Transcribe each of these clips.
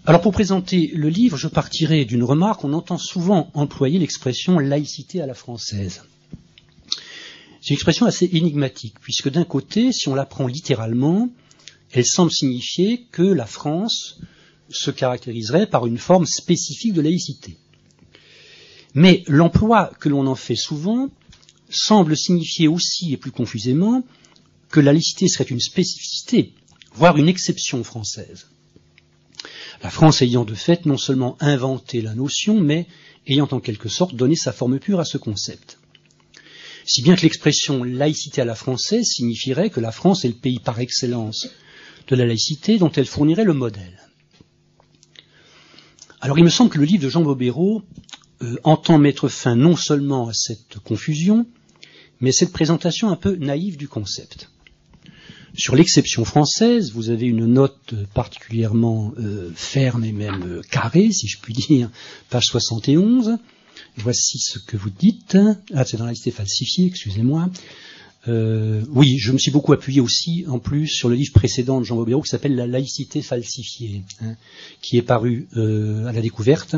Alors pour présenter le livre, je partirai d'une remarque. On entend souvent employer l'expression laïcité à la française. C'est une expression assez énigmatique, puisque d'un côté, si on la prend littéralement, elle semble signifier que la France se caractériserait par une forme spécifique de laïcité. Mais l'emploi que l'on en fait souvent semble signifier aussi, et plus confusément, que la laïcité serait une spécificité, voire une exception française. La France ayant de fait non seulement inventé la notion, mais ayant en quelque sorte donné sa forme pure à ce concept. Si bien que l'expression laïcité à la française signifierait que la France est le pays par excellence de la laïcité dont elle fournirait le modèle. Alors il me semble que le livre de Jean Bobéro entend mettre fin non seulement à cette confusion, mais à cette présentation un peu naïve du concept. Sur l'exception française, vous avez une note particulièrement ferme et même carrée, si je puis dire, page 71. Voici ce que vous dites. Ah, c'est dans la laïcité falsifiée, excusez-moi. Oui, je me suis beaucoup appuyé aussi, en plus, sur le livre précédent de Jean Bobéro qui s'appelle La laïcité falsifiée, qui est paru à la découverte.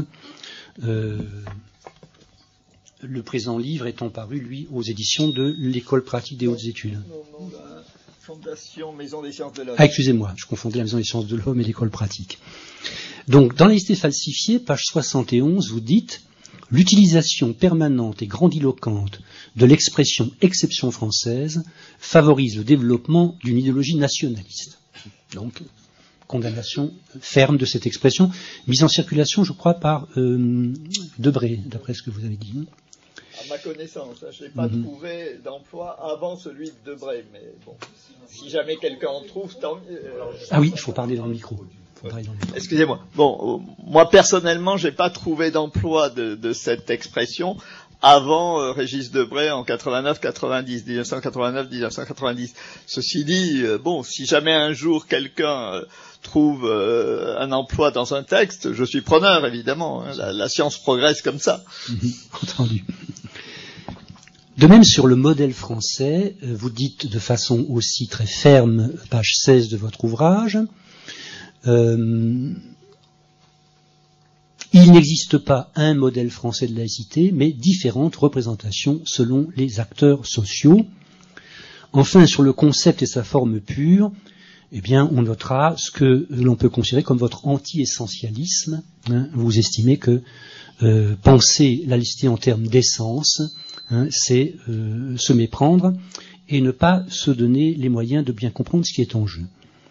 Le présent livre étant paru, lui, aux éditions de l'École pratique des hautes études. Non, la Fondation Maison des sciences de l'homme. Ah, excusez-moi, je confondais la Maison des sciences de l'homme et l'École pratique. Donc, dans la laïcité falsifiée, page 71, vous dites « L'utilisation permanente et grandiloquente de l'expression « exception française » favorise le développement d'une idéologie nationaliste. » Donc, condamnation ferme de cette expression, mise en circulation, je crois, par Debré, d'après ce que vous avez dit. À ma connaissance, je n'ai pas trouvé d'emploi avant celui de Debré, mais bon, si jamais quelqu'un en trouve, tant mieux. Ah oui, il faut parler dans le micro. Excusez-moi. Bon, moi personnellement, j'ai pas trouvé d'emploi de cette expression avant Régis Debray en 89-90, 1989-1990. Ceci dit, bon, si jamais un jour quelqu'un trouve un emploi dans un texte, je suis preneur, évidemment. Hein, la science progresse comme ça. Entendu. De même, sur le modèle français, vous dites de façon aussi très ferme, page 16 de votre ouvrage, il n'existe pas un modèle français de laïcité, mais différentes représentations selon les acteurs sociaux. Enfin, sur le concept et sa forme pure, eh bien, on notera ce que l'on peut considérer comme votre anti-essentialisme. Vous estimez que penser la laïcité en termes d'essence, c'est se méprendre et ne pas se donner les moyens de bien comprendre ce qui est en jeu.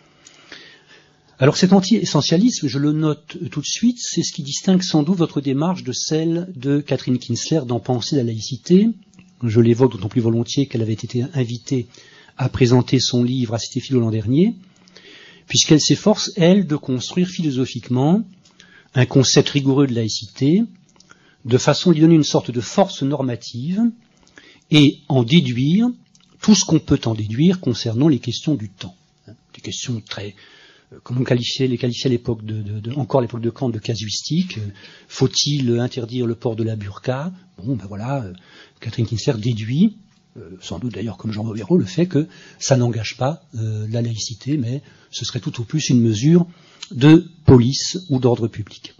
Alors cet anti-essentialisme, je le note tout de suite, c'est ce qui distingue sans doute votre démarche de celle de Catherine Kinsler dans Penser la laïcité. Je l'évoque d'autant plus volontiers qu'elle avait été invitée à présenter son livre à Cité Philo l'an dernier, puisqu'elle s'efforce, elle, de construire philosophiquement un concept rigoureux de laïcité, de façon à lui donner une sorte de force normative, et en déduire tout ce qu'on peut en déduire concernant les questions du temps. Des questions très... Comme on les qualifiait à l'époque encore à l'époque de Kant de casuistique, faut-il interdire le port de la burqa? Bon, ben voilà, Catherine Kinsler déduit, sans doute d'ailleurs comme Jean Bobéro, le fait que ça n'engage pas la laïcité, mais ce serait tout au plus une mesure de police ou d'ordre public.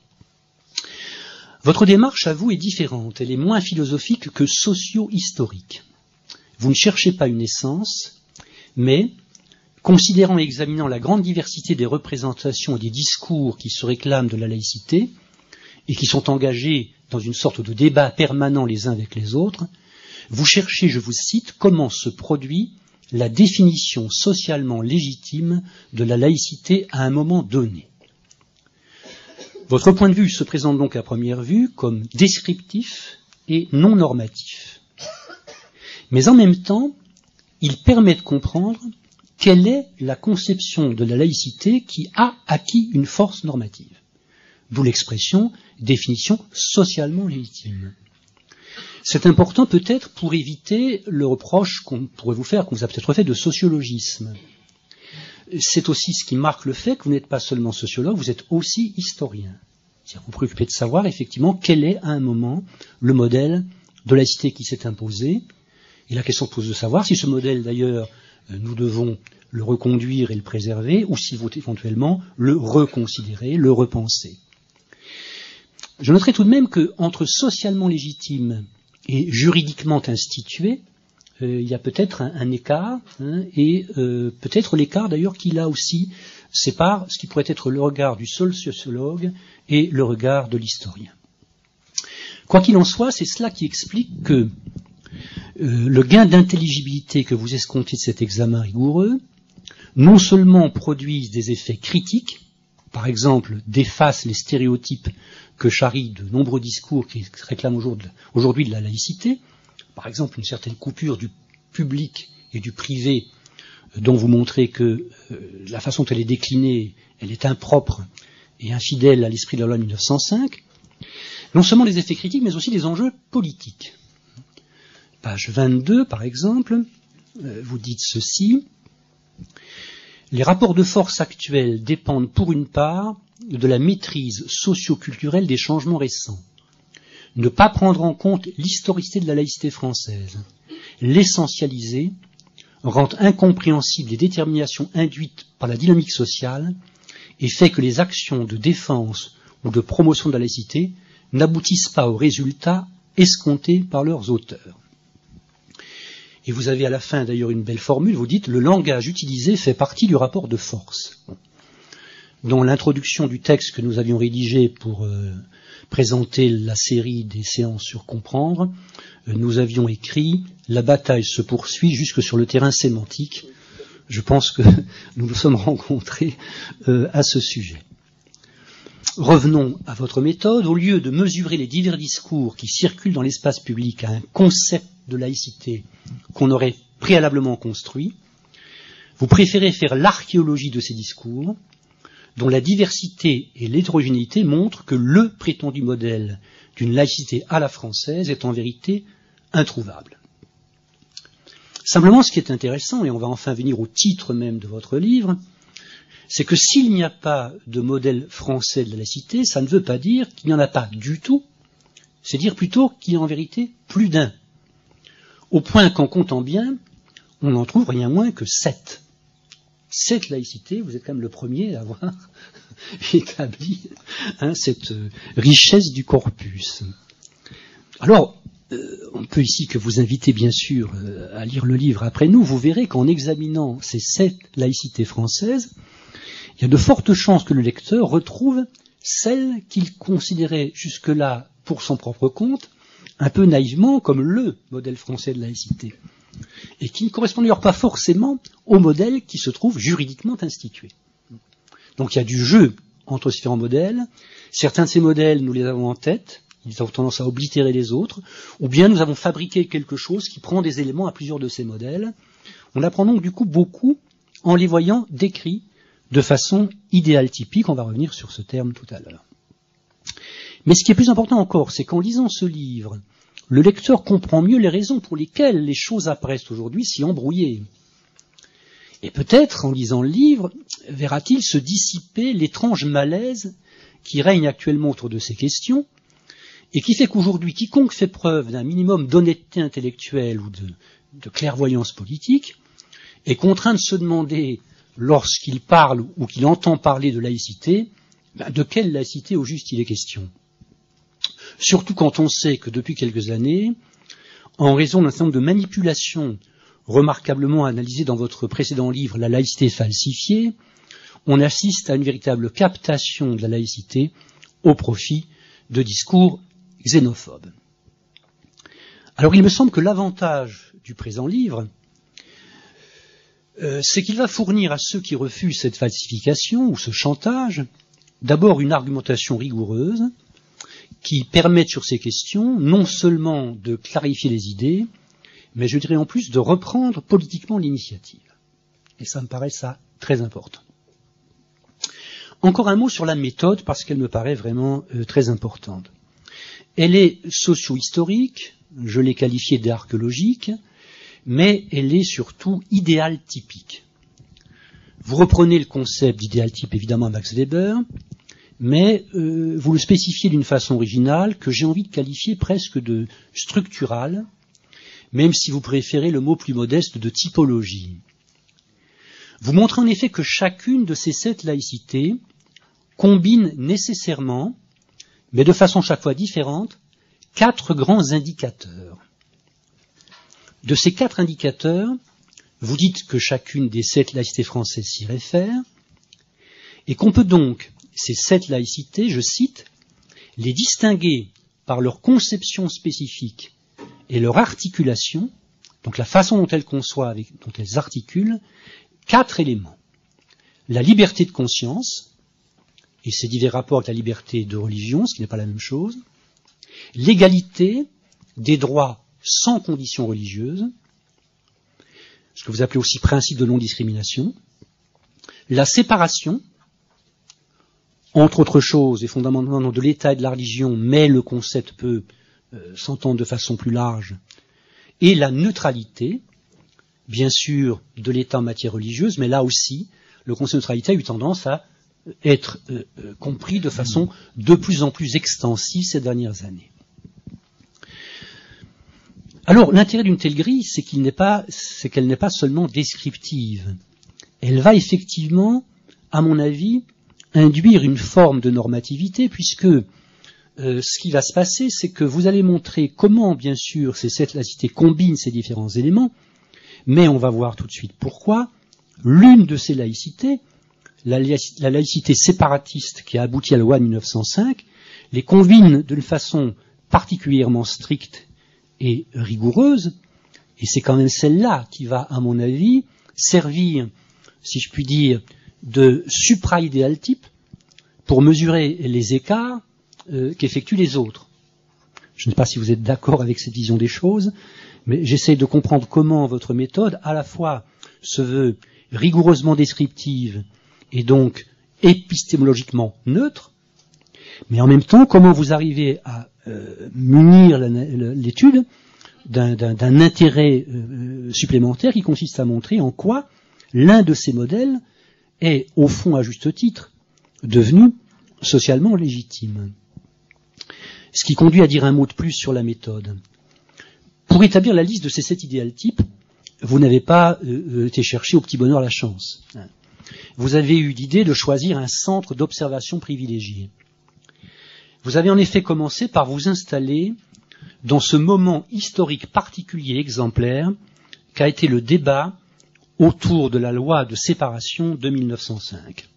Votre démarche, à vous, est différente. Elle est moins philosophique que socio-historique. Vous ne cherchez pas une essence, mais considérant et examinant la grande diversité des représentations et des discours qui se réclament de la laïcité et qui sont engagés dans une sorte de débat permanent les uns avec les autres, vous cherchez, je vous cite, comment se produit la définition socialement légitime de la laïcité à un moment donné. Votre point de vue se présente donc à première vue comme descriptif et non normatif. Mais en même temps, il permet de comprendre quelle est la conception de la laïcité qui a acquis une force normative. D'où l'expression définition socialement légitime. C'est important peut-être pour éviter le reproche qu'on pourrait vous faire, qu'on vous a peut-être fait de sociologisme. C'est aussi ce qui marque le fait que vous n'êtes pas seulement sociologue, vous êtes aussi historien. C'est-à-dire vous préoccupez de savoir effectivement quel est à un moment le modèle de laïcité qui s'est imposé. Et la question se pose de savoir si ce modèle d'ailleurs nous devons le reconduire et le préserver, ou s'il faut éventuellement le reconsidérer, le repenser. Je noterai tout de même qu'entre socialement légitime et juridiquement institué, il y a peut-être un écart, et peut-être l'écart d'ailleurs qui là aussi sépare ce qui pourrait être le regard du seul sociologue et le regard de l'historien. Quoi qu'il en soit, c'est cela qui explique que le gain d'intelligibilité que vous escomptez de cet examen rigoureux non seulement produisent des effets critiques, par exemple déface les stéréotypes que charrient de nombreux discours qui réclament aujourd'hui de la laïcité, par exemple une certaine coupure du public et du privé dont vous montrez que la façon dont elle est déclinée, elle est impropre et infidèle à l'esprit de la loi de 1905, non seulement des effets critiques, mais aussi des enjeux politiques. Page 22, par exemple, vous dites ceci: les rapports de force actuels dépendent pour une part de la maîtrise socio-culturelle des changements récents. Ne pas prendre en compte l'historicité de la laïcité française, l'essentialiser, rend incompréhensibles les déterminations induites par la dynamique sociale et fait que les actions de défense ou de promotion de la laïcité n'aboutissent pas aux résultats escomptés par leurs auteurs. Et vous avez à la fin d'ailleurs une belle formule, vous dites « le langage utilisé fait partie du rapport de force ». Dans l'introduction du texte que nous avions rédigé pour présenter la série des séances sur comprendre, nous avions écrit « la bataille se poursuit jusque sur le terrain sémantique ». Je pense que nous nous sommes rencontrés à ce sujet. Revenons à votre méthode. Au lieu de mesurer les divers discours qui circulent dans l'espace public à un concept de laïcité qu'on aurait préalablement construit, vous préférez faire l'archéologie de ces discours, dont la diversité et l'hétérogénéité montrent que le prétendu modèle d'une laïcité à la française est en vérité introuvable. Simplement, ce qui est intéressant, et on va enfin venir au titre même de votre livre, c'est que s'il n'y a pas de modèle français de la laïcité, ça ne veut pas dire qu'il n'y en a pas du tout, c'est dire plutôt qu'il y a en vérité plus d'un. Au point qu'en comptant bien, on n'en trouve rien moins que 7. 7 laïcités, vous êtes quand même le premier à avoir établi cette richesse du corpus. Alors, on peut ici que vous inviter bien sûr à lire le livre après nous, vous verrez qu'en examinant ces 7 laïcités françaises, il y a de fortes chances que le lecteur retrouve celle qu'il considérait jusque-là pour son propre compte, un peu naïvement comme le modèle français de laïcité, et qui ne correspond d'ailleurs pas forcément au modèle qui se trouve juridiquement institué. Donc il y a du jeu entre ces différents modèles. Certains de ces modèles, nous les avons en tête, ils ont tendance à oblitérer les autres, ou bien nous avons fabriqué quelque chose qui prend des éléments à plusieurs de ces modèles. On apprend donc du coup beaucoup en les voyant décrits de façon idéale typique. On va revenir sur ce terme tout à l'heure. Mais ce qui est plus important encore, c'est qu'en lisant ce livre, le lecteur comprend mieux les raisons pour lesquelles les choses apparaissent aujourd'hui si embrouillées. Et peut-être, en lisant le livre, verra-t-il se dissiper l'étrange malaise qui règne actuellement autour de ces questions, et qui fait qu'aujourd'hui, quiconque fait preuve d'un minimum d'honnêteté intellectuelle ou de clairvoyance politique est contraint de se demander, lorsqu'il parle ou qu'il entend parler de laïcité, de quelle laïcité au juste il est question. Surtout quand on sait que depuis quelques années, en raison d'un certain nombre de manipulations remarquablement analysées dans votre précédent livre, La laïcité falsifiée, on assiste à une véritable captation de la laïcité au profit de discours xénophobes. Alors il me semble que l'avantage du présent livre, c'est qu'il va fournir à ceux qui refusent cette falsification ou ce chantage, d'abord une argumentation rigoureuse, qui permettent sur ces questions non seulement de clarifier les idées, mais je dirais en plus de reprendre politiquement l'initiative. Et ça me paraît ça très important. Encore un mot sur la méthode, parce qu'elle me paraît vraiment très importante. Elle est socio-historique, je l'ai qualifiée d'archéologique, mais elle est surtout idéal typique. Vous reprenez le concept d'idéal type évidemment à Max Weber, mais vous le spécifiez d'une façon originale que j'ai envie de qualifier presque de structurale, même si vous préférez le mot plus modeste de typologie. vous montrez en effet que chacune de ces 7 laïcités combine nécessairement, mais de façon chaque fois différente, 4 grands indicateurs. De ces 4 indicateurs, vous dites que chacune des 7 laïcités françaises s'y réfère, et qu'on peut donc, ces 7 laïcités, je cite, les distinguer par leur conception spécifique et leur articulation, donc la façon dont elles conçoivent et dont elles articulent, 4 éléments. La liberté de conscience, et ses divers rapports avec la liberté de religion, ce qui n'est pas la même chose, l'égalité des droits sans condition religieuse, ce que vous appelez aussi principe de non-discrimination, la séparation, entre autres choses, et fondamentalement de l'État et de la religion, mais le concept peut s'entendre de façon plus large, et la neutralité, bien sûr, de l'État en matière religieuse, mais là aussi, le concept de neutralité a eu tendance à être compris de façon de plus en plus extensive ces dernières années. Alors, l'intérêt d'une telle grille, c'est qu'elle n'est pas seulement descriptive. Elle va effectivement, à mon avis, induire une forme de normativité, puisque ce qui va se passer, c'est que vous allez montrer comment, bien sûr, ces 7 laïcités combinent ces différents éléments, mais on va voir tout de suite pourquoi. L'une de ces laïcités, la laïcité séparatiste qui a abouti à la loi de 1905, les combine d'une façon particulièrement stricte et rigoureuse, et c'est quand même celle-là qui va, à mon avis, servir, si je puis dire, de supra-idéal type pour mesurer les écarts qu'effectuent les autres. Je ne sais pas si vous êtes d'accord avec cette vision des choses, mais j'essaie de comprendre comment votre méthode, à la fois, se veut rigoureusement descriptive et donc épistémologiquement neutre, mais en même temps, comment vous arrivez à munir l'étude d'un intérêt supplémentaire qui consiste à montrer en quoi l'un de ces modèles est, au fond, à juste titre, devenu socialement légitime. Ce qui conduit à dire un mot de plus sur la méthode. Pour établir la liste de ces 7 idéal types, vous n'avez pas été chercher au petit bonheur la chance. Vous avez eu l'idée de choisir un centre d'observation privilégié. Vous avez en effet commencé par vous installer dans ce moment historique particulier exemplaire qu'a été le débat autour de la loi de séparation de 1905.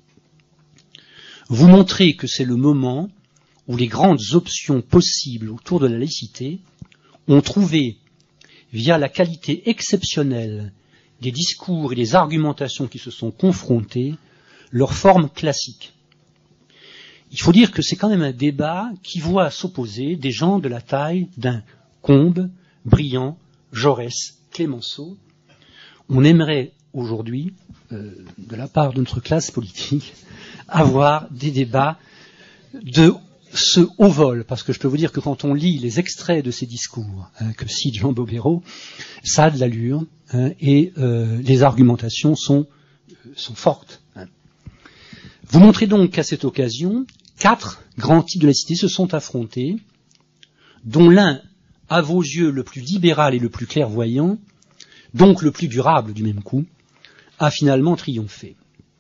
Vous montrez que c'est le moment où les grandes options possibles autour de la laïcité ont trouvé, via la qualité exceptionnelle des discours et des argumentations qui se sont confrontés, leur forme classique. Il faut dire que c'est quand même un débat qui voit s'opposer des gens de la taille d'un Combes, Briand, Jaurès, Clemenceau. On aimerait aujourd'hui, de la part de notre classe politique, avoir des débats de ce haut vol, parce que je peux vous dire que quand on lit les extraits de ces discours que cite Jean Bobéro, ça a de l'allure et les argumentations sont fortes. Vous montrez donc qu'à cette occasion, 4 grands types de laïcité se sont affrontés, dont l'un, à vos yeux, le plus libéral et le plus clairvoyant, donc le plus durable du même coup, a finalement triomphé.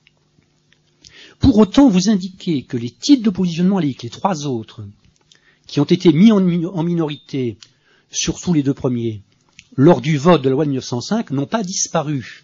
Pour autant, vous indiquez que les types de positionnement laïque, les 3 autres, qui ont été mis en minorité, surtout les 2 premiers, lors du vote de la loi de 1905, n'ont pas disparu.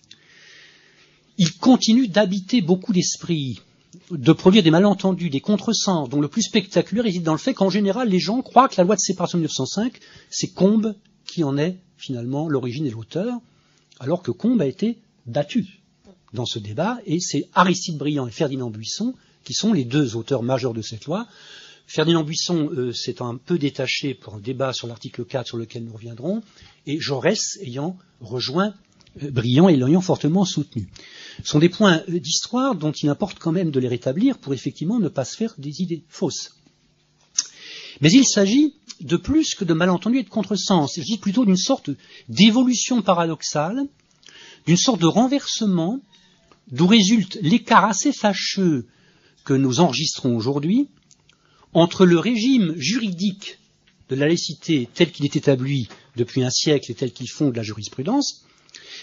Ils continuent d'habiter beaucoup d'esprits, de produire des malentendus, des contresens, dont le plus spectaculaire réside dans le fait qu'en général, les gens croient que la loi de séparation de 1905, c'est Combes qui en est finalement l'origine et l'auteur, alors que Combes a été battu dans ce débat, et c'est Aristide Briand et Ferdinand Buisson qui sont les 2 auteurs majeurs de cette loi. Ferdinand Buisson s'est un peu détaché pour un débat sur l'article 4 sur lequel nous reviendrons, et Jaurès ayant rejoint Briand et l'ayant fortement soutenu. Ce sont des points d'histoire dont il importe quand même de les rétablir pour effectivement ne pas se faire des idées fausses. Mais il s'agit de plus que de malentendus et de contresens. Il s'agit plutôt d'une sorte d'évolution paradoxale, d'une sorte de renversement d'où résulte l'écart assez fâcheux que nous enregistrons aujourd'hui entre le régime juridique de la laïcité tel qu'il est établi depuis un siècle et tel qu'il fonde la jurisprudence,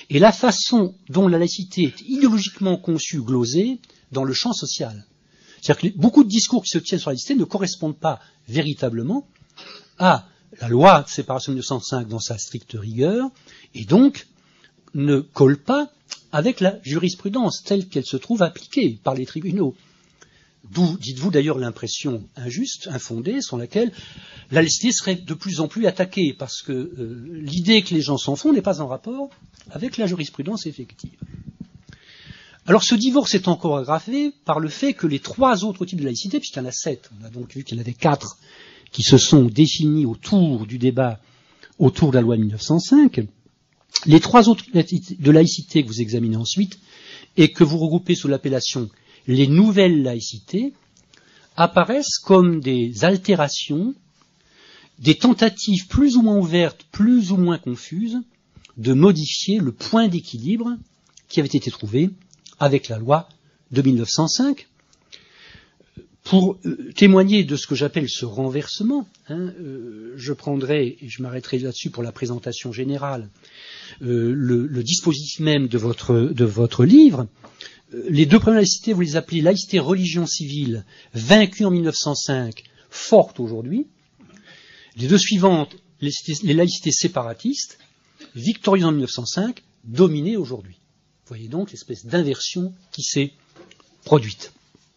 et la façon dont la laïcité est idéologiquement conçue, glosée, dans le champ social. C'est-à-dire que beaucoup de discours qui se tiennent sur la laïcité ne correspondent pas véritablement à la loi de séparation de 1905 dans sa stricte rigueur, et donc ne collent pas avec la jurisprudence telle qu'elle se trouve appliquée par les tribunaux. D'où, dites-vous d'ailleurs, l'impression injuste, infondée, sur laquelle la laïcité serait de plus en plus attaquée, parce que l'idée que les gens s'en font n'est pas en rapport avec la jurisprudence effective. Alors ce divorce est encore aggravé par le fait que les 3 autres types de laïcité, puisqu'il y en a 7, on a donc vu qu'il y en avait 4 qui se sont définis autour du débat autour de la loi de 1905, les 3 autres de laïcité que vous examinez ensuite et que vous regroupez sous l'appellation les nouvelles laïcités apparaissent comme des altérations, des tentatives plus ou moins ouvertes, plus ou moins confuses, de modifier le point d'équilibre qui avait été trouvé avec la loi de 1905. Pour témoigner de ce que j'appelle ce renversement, je prendrai, et je m'arrêterai là-dessus pour la présentation générale, le dispositif même de votre livre. Les 2 premières laïcités, vous les appelez laïcité religion civile, vaincue en 1905, forte aujourd'hui. Les 2 suivantes, les laïcités séparatistes, victorieuses en 1905, dominées aujourd'hui. Vous voyez donc l'espèce d'inversion qui s'est produite.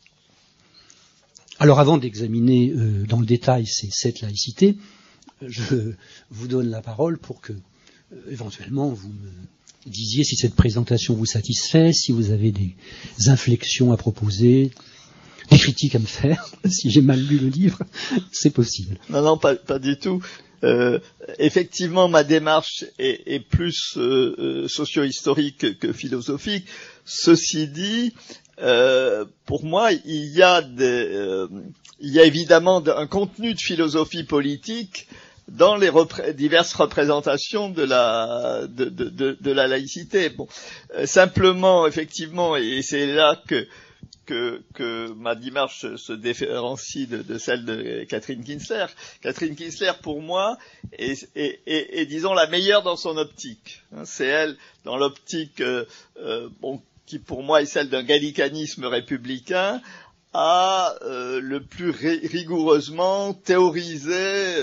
Alors avant d'examiner dans le détail ces 7 laïcités, je vous donne la parole pour que, éventuellement, vous me disiez si cette présentation vous satisfait, si vous avez des inflexions à proposer, des critiques à me faire, si j'ai mal lu le livre, c'est possible. Non, pas du tout. Effectivement, ma démarche est plus socio-historique que philosophique. Ceci dit, pour moi, il y a évidemment un contenu de philosophie politique dans les diverses représentations de la laïcité. Bon, simplement, effectivement, et c'est là que ma démarche se différencie de celle de Catherine Kinsler. Catherine Kinsler, pour moi, est disons la meilleure dans son optique. C'est elle dans l'optique, qui pour moi est celle d'un gallicanisme républicain, a le plus rigoureusement théorisé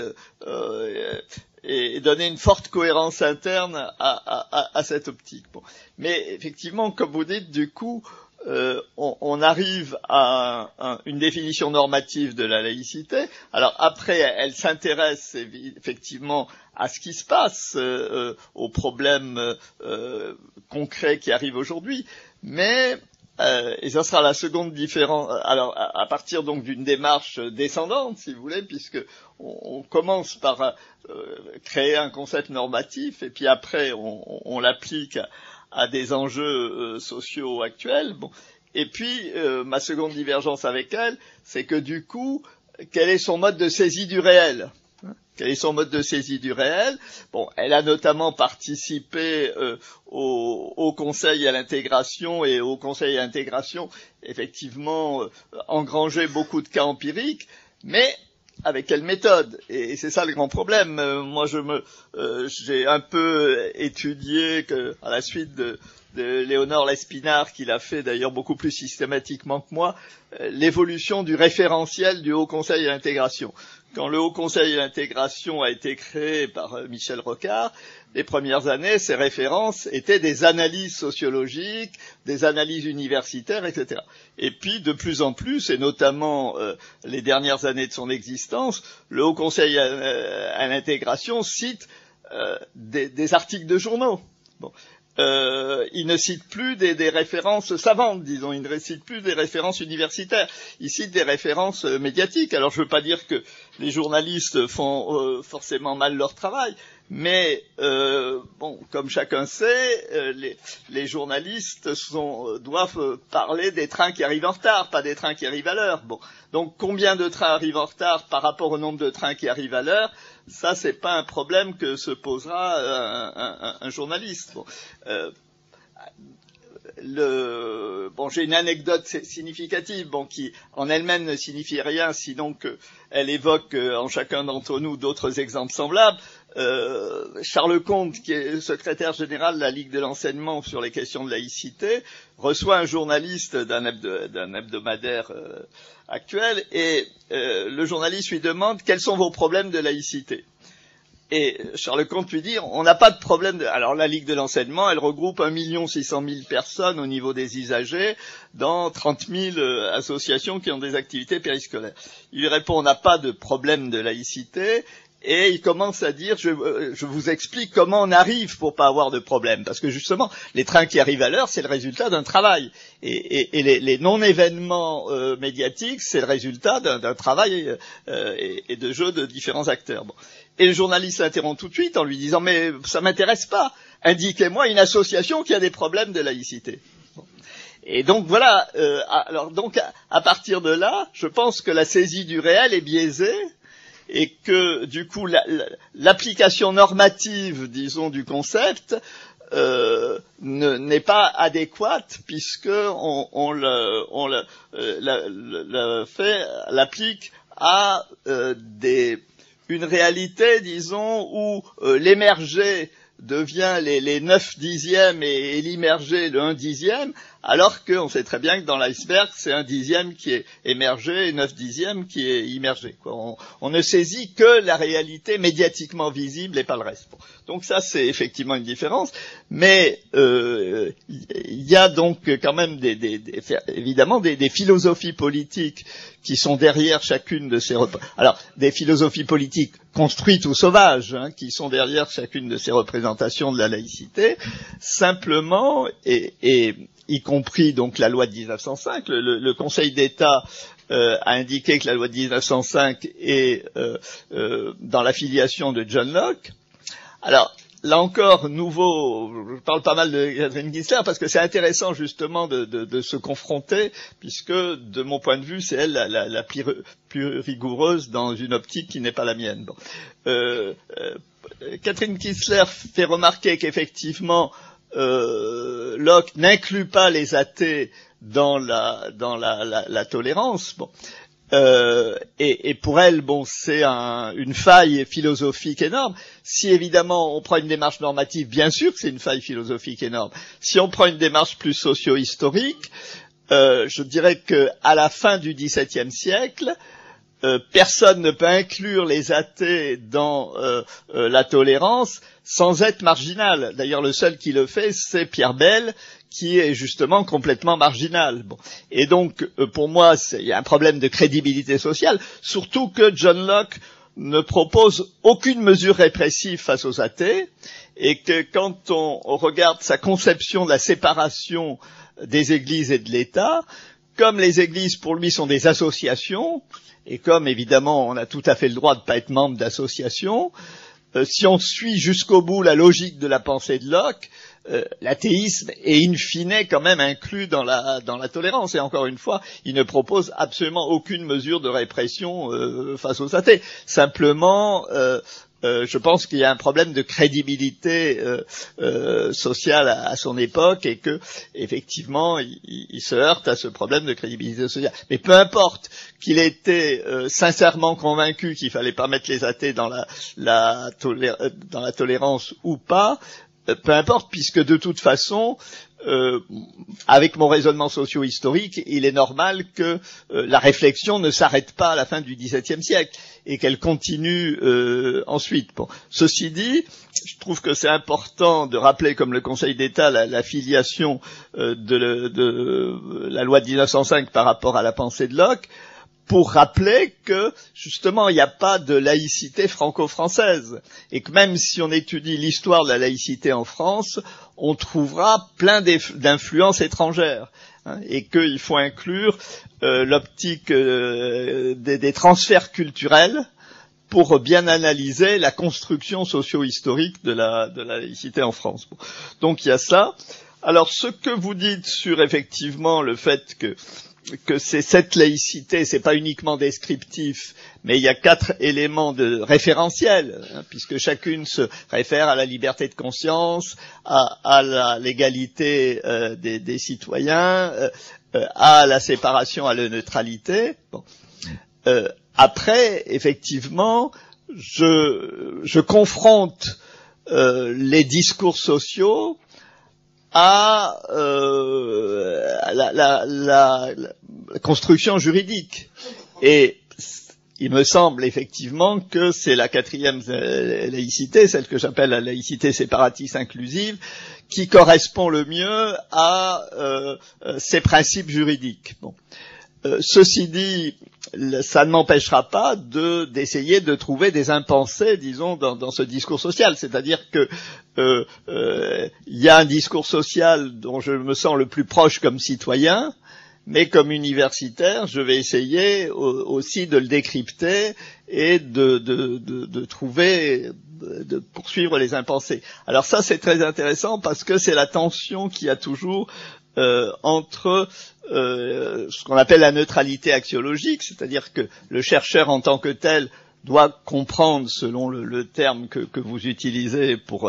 et donné une forte cohérence interne à cette optique. Bon. Mais effectivement, comme vous dites, du coup, on arrive à une définition normative de la laïcité. Alors après, elle s'intéresse effectivement à ce qui se passe, aux problèmes concrets qui arrivent aujourd'hui, mais et ça sera la seconde différence. Alors, à partir donc d'une démarche descendante, si vous voulez, puisque on commence par créer un concept normatif, et puis après on l'applique à des enjeux sociaux actuels. Bon. Et puis, ma seconde divergence avec elle, c'est que du coup, quel est son mode de saisie du réel ? Quel est son mode de saisie du réel ? Bon, elle a notamment participé au Conseil à l'intégration, et au Conseil à l'intégration, effectivement, engrangé beaucoup de cas empiriques, mais avec quelle méthode ? Et c'est ça le grand problème. Moi, j'ai un peu étudié à la suite de Léonore Lespinard, qui l'a fait d'ailleurs beaucoup plus systématiquement que moi, l'évolution du référentiel du Haut Conseil à l'intégration. Quand le Haut Conseil à l'intégration a été créé par Michel Rocard, les premières années, ces références étaient des analyses sociologiques, des analyses universitaires, etc. Et puis, de plus en plus, et notamment les dernières années de son existence, le Haut Conseil à l'intégration cite des articles de journaux. Bon. Il ne cite plus des références savantes, disons, il ne cite plus des références universitaires, il cite des références médiatiques. Alors je ne veux pas dire que les journalistes font forcément mal leur travail, mais comme chacun sait, les journalistes doivent parler des trains qui arrivent en retard, pas des trains qui arrivent à l'heure. Bon, donc combien de trains arrivent en retard par rapport au nombre de trains qui arrivent à l'heure? Ça, c'est pas un problème que se posera un journaliste. Bon. j'ai une anecdote significative, qui en elle-même ne signifie rien, sinon qu'elle évoque en chacun d'entre nous d'autres exemples semblables. Charles Comte, qui est secrétaire général de la Ligue de l'enseignement sur les questions de laïcité, reçoit un journaliste d'un hebdomadaire actuel, et le journaliste lui demande quels sont vos problèmes de laïcité. Et Charles Comte lui dit, on n'a pas de problème Alors la Ligue de l'enseignement, elle regroupe 1 600 000 personnes au niveau des usagers dans 30 000 associations qui ont des activités périscolaires. Il lui répond, on n'a pas de problème de laïcité. Et il commence à dire, je vous explique comment on arrive pour pas avoir de problème. Parce que justement, les trains qui arrivent à l'heure, c'est le résultat d'un travail. Et les non-événements médiatiques, c'est le résultat d'un travail et de jeu de différents acteurs. Et le journaliste s'interrompt tout de suite en lui disant, mais ça m'intéresse pas. Indiquez-moi une association qui a des problèmes de laïcité. Et donc voilà. À partir de là, je pense que la saisie du réel est biaisée. Et que du coup l'application normative, disons, du concept n'est pas adéquate, puisque on l'applique à une réalité, disons, où l'émergé devient les 9/10 et l'immergé le 1/10, alors qu'on sait très bien que dans l'iceberg, c'est 1/10 qui est émergé et 9/10 qui est immergé. On ne saisit que la réalité médiatiquement visible et pas le reste. Donc ça, c'est effectivement une différence. Mais il y a donc quand même évidemment des philosophies politiques qui sont derrière chacune de ces alors des philosophies politiques construites ou sauvages, qui sont derrière chacune de ces représentations de la laïcité, simplement, et y compris donc la loi de 1905, le Conseil d'État a indiqué que la loi de 1905 est dans l'affiliation de John Locke. Alors, là encore, nouveau, je parle pas mal de Catherine Kistler parce que c'est intéressant justement de se confronter, puisque de mon point de vue, c'est elle la plus rigoureuse dans une optique qui n'est pas la mienne. Catherine Kistler fait remarquer qu'effectivement, Locke n'inclut pas les athées dans la tolérance. Et pour elle, c'est une faille philosophique énorme. Si évidemment on prend une démarche normative, bien sûr que c'est une faille philosophique énorme. Si on prend une démarche plus socio-historique, je dirais que à la fin du XVIIe siècle, personne ne peut inclure les athées dans la tolérance sans être marginal. D'ailleurs, le seul qui le fait, c'est Pierre Bell, qui est justement complètement marginal. Et donc, pour moi, il y a un problème de crédibilité sociale, surtout que John Locke ne propose aucune mesure répressive face aux athées, et que quand on regarde sa conception de la séparation des églises et de l'État, comme les églises pour lui sont des associations, et comme évidemment on a tout à fait le droit de ne pas être membre d'associations, si on suit jusqu'au bout la logique de la pensée de Locke, l'athéisme est in fine quand même inclus dans la tolérance. Et encore une fois, il ne propose absolument aucune mesure de répression face aux athées. Simplement, je pense qu'il y a un problème de crédibilité sociale à son époque, et que effectivement il se heurte à ce problème de crédibilité sociale. Mais peu importe qu'il était sincèrement convaincu qu'il fallait pas mettre les athées dans la tolérance ou pas, peu importe, puisque de toute façon, avec mon raisonnement socio-historique, il est normal que la réflexion ne s'arrête pas à la fin du XVIIe siècle et qu'elle continue ensuite. Ceci dit, je trouve que c'est important de rappeler, comme le Conseil d'État, la filiation de la loi de 1905 par rapport à la pensée de Locke, pour rappeler que, justement, il n'y a pas de laïcité franco-française, et que même si on étudie l'histoire de la laïcité en France, on trouvera plein d'influences étrangères, et qu'il faut inclure l'optique des transferts culturels pour bien analyser la construction socio-historique de la laïcité en France. Donc il y a ça. Alors ce que vous dites sur effectivement le fait que que c'est cette laïcité, c'est pas uniquement descriptif, mais il y a 4 éléments de référentiels, puisque chacune se réfère à la liberté de conscience, à l'égalité des citoyens, à la séparation, à la neutralité. Bon. Après, effectivement, je confronte les discours sociaux à la construction juridique. Et il me semble effectivement que c'est la 4e laïcité, celle que j'appelle la laïcité séparatiste inclusive, qui correspond le mieux à ces principes juridiques. Bon. Ceci dit, ça ne m'empêchera pas d'essayer de trouver des impensés, disons, dans ce discours social. C'est-à-dire que il y a un discours social dont je me sens le plus proche comme citoyen, mais comme universitaire, je vais essayer aussi de le décrypter et de trouver, de poursuivre les impensés. Alors ça, c'est très intéressant parce que c'est la tension qu'il y a toujours entre ce qu'on appelle la neutralité axiologique, c'est-à-dire que le chercheur en tant que tel doit comprendre, selon le terme que vous utilisez pour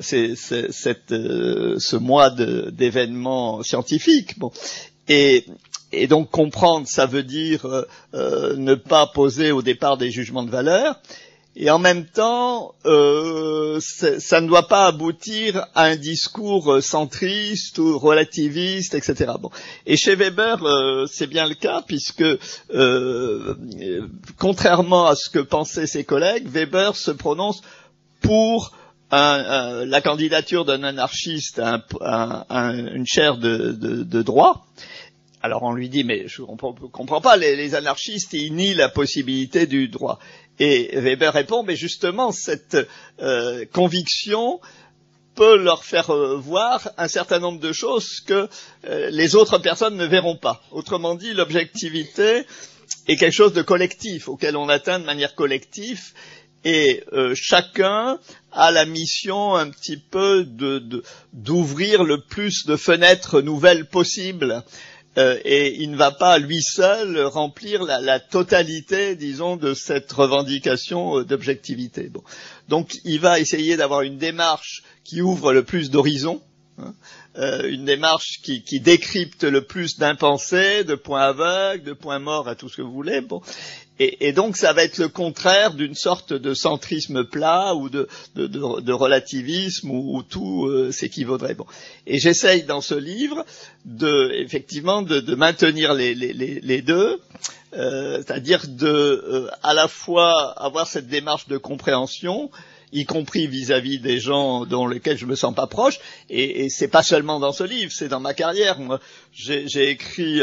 ce mois d'événements scientifiques. Bon. Et donc comprendre, ça veut dire ne pas poser au départ des jugements de valeur. Et en même temps, ça ne doit pas aboutir à un discours centriste ou relativiste, etc. Bon. Et chez Weber, c'est bien le cas, puisque contrairement à ce que pensaient ses collègues, Weber se prononce pour la candidature d'un anarchiste à une chaire de droit. Alors on lui dit, mais je comprends pas, les anarchistes, ils nient la possibilité du droit. Et Weber répond, mais justement, cette conviction peut leur faire voir un certain nombre de choses que les autres personnes ne verront pas. Autrement dit, l'objectivité est quelque chose de collectif, auquel on atteint de manière collective, et chacun a la mission un petit peu d'ouvrir le plus de fenêtres nouvelles possibles. Et il ne va pas lui seul remplir la totalité, disons, de cette revendication d'objectivité. Bon. Donc il va essayer d'avoir une démarche qui ouvre le plus d'horizons, une démarche qui décrypte le plus d'impensés, de points aveugles, de points morts, à tout ce que vous voulez. Bon. Et donc ça va être le contraire d'une sorte de centrisme plat ou de relativisme où tout s'équivaudrait. Bon. Et j'essaye dans ce livre effectivement de maintenir les deux, c'est-à-dire à la fois avoir cette démarche de compréhension, y compris vis-à-vis des gens dont lesquels je me sens pas proche, et c'est pas seulement dans ce livre, c'est dans ma carrière. Moi, j'ai écrit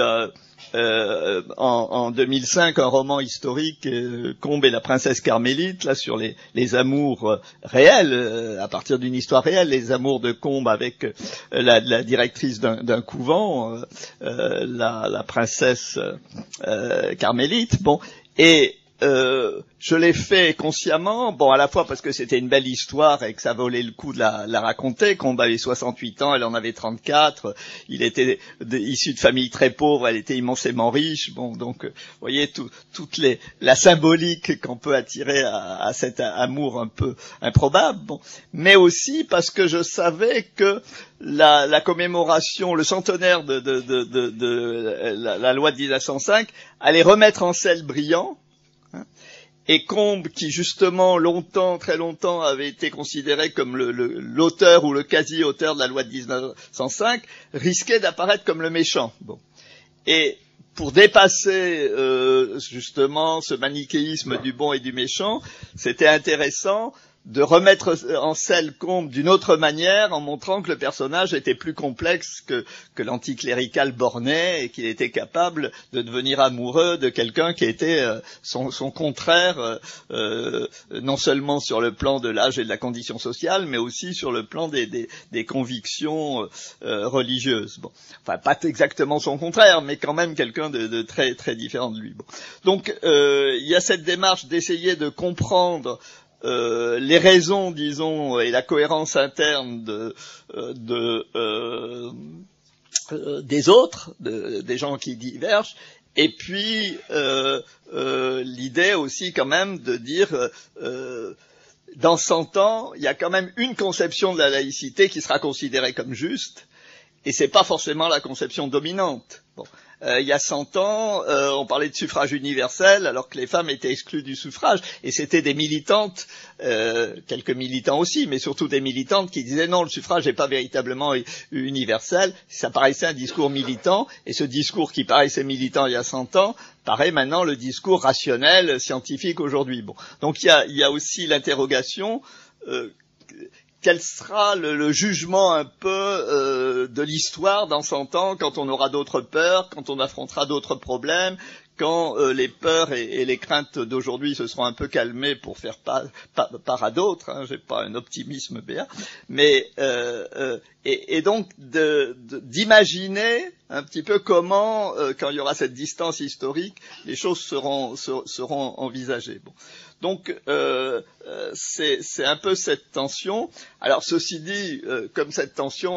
en 2005 un roman historique, Combes et la princesse carmélite, là sur les amours réels, à partir d'une histoire réelle, les amours de Combes avec la directrice d'un couvent, la princesse carmélite. Bon, et je l'ai fait consciemment, bon, à la fois parce que c'était une belle histoire et que ça valait le coup de la raconter. Combes avait 68 ans, elle en avait 34, il était issu de famille très pauvre, elle était immensément riche, bon, donc, vous voyez, la symbolique qu'on peut attirer à cet amour un peu improbable, bon, mais aussi parce que je savais que la commémoration, le centenaire de la loi de 1905 allait remettre en selle Briand. Et Combes, qui justement très longtemps avait été considéré comme l'auteur ou le quasi-auteur de la loi de 1905, risquait d'apparaître comme le méchant. Bon. Et pour dépasser justement ce manichéisme du bon et du méchant, c'était intéressant de remettre en selle Combes d'une autre manière, en montrant que le personnage était plus complexe que l'anticlérical borné et qu'il était capable de devenir amoureux de quelqu'un qui était son contraire, non seulement sur le plan de l'âge et de la condition sociale, mais aussi sur le plan des convictions religieuses. Bon, enfin pas exactement son contraire, mais quand même quelqu'un de très très différent de lui. Bon. Donc il y a cette démarche d'essayer de comprendre les raisons, disons, et la cohérence interne des autres, des gens qui divergent, et puis l'idée aussi quand même de dire dans 100 ans, il y a quand même une conception de la laïcité qui sera considérée comme juste, et c'est pas forcément la conception dominante. Bon. Il y a 100 ans, on parlait de suffrage universel alors que les femmes étaient exclues du suffrage, et c'était des militantes, quelques militants aussi, mais surtout des militantes qui disaient non, le suffrage n'est pas véritablement universel. Ça paraissait un discours militant, et ce discours qui paraissait militant il y a 100 ans paraît maintenant le discours rationnel, scientifique aujourd'hui. Bon. Donc il y a aussi l'interrogation quel sera le jugement un peu de l'histoire dans 100 ans, quand on aura d'autres peurs, quand on affrontera d'autres problèmes, quand les peurs et les craintes d'aujourd'hui se seront un peu calmées pour faire part à d'autres, hein, j'ai pas un optimisme béat, mais et donc d'imaginer un petit peu comment, quand il y aura cette distance historique, les choses seront envisagées. Bon. Donc c'est un peu cette tension. Alors ceci dit, comme cette tension,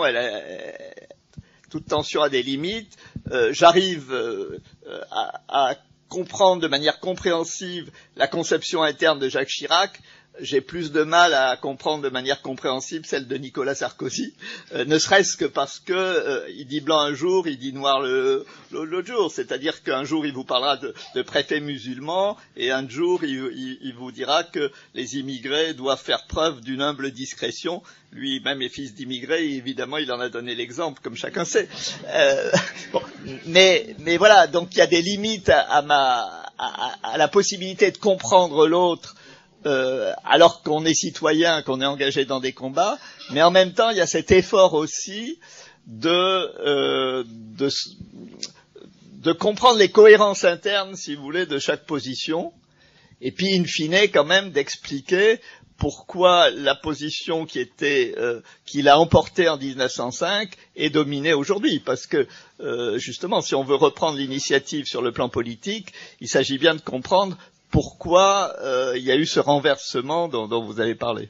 toute tension a des limites, j'arrive à comprendre de manière compréhensive la conception interne de Jacques Chirac. J'ai plus de mal à comprendre de manière compréhensible celle de Nicolas Sarkozy, ne serait-ce que parce que il dit blanc un jour, il dit noir l'autre jour. C'est-à-dire qu'un jour il vous parlera de préfets musulmans, et un jour il vous dira que les immigrés doivent faire preuve d'une humble discrétion. Lui-même est fils d'immigrés, et évidemment il en a donné l'exemple, comme chacun sait. Bon, mais voilà, donc il y a des limites à la possibilité de comprendre l'autre. Alors qu'on est citoyen, qu'on est engagé dans des combats, mais en même temps, il y a cet effort aussi de comprendre les cohérences internes, si vous voulez, de chaque position, et puis, in fine, quand même, d'expliquer pourquoi la position qu'il a emportée en 1905 est dominée aujourd'hui. Parce que, justement, si on veut reprendre l'initiative sur le plan politique, il s'agit bien de comprendre pourquoi il y a eu ce renversement dont vous avez parlé.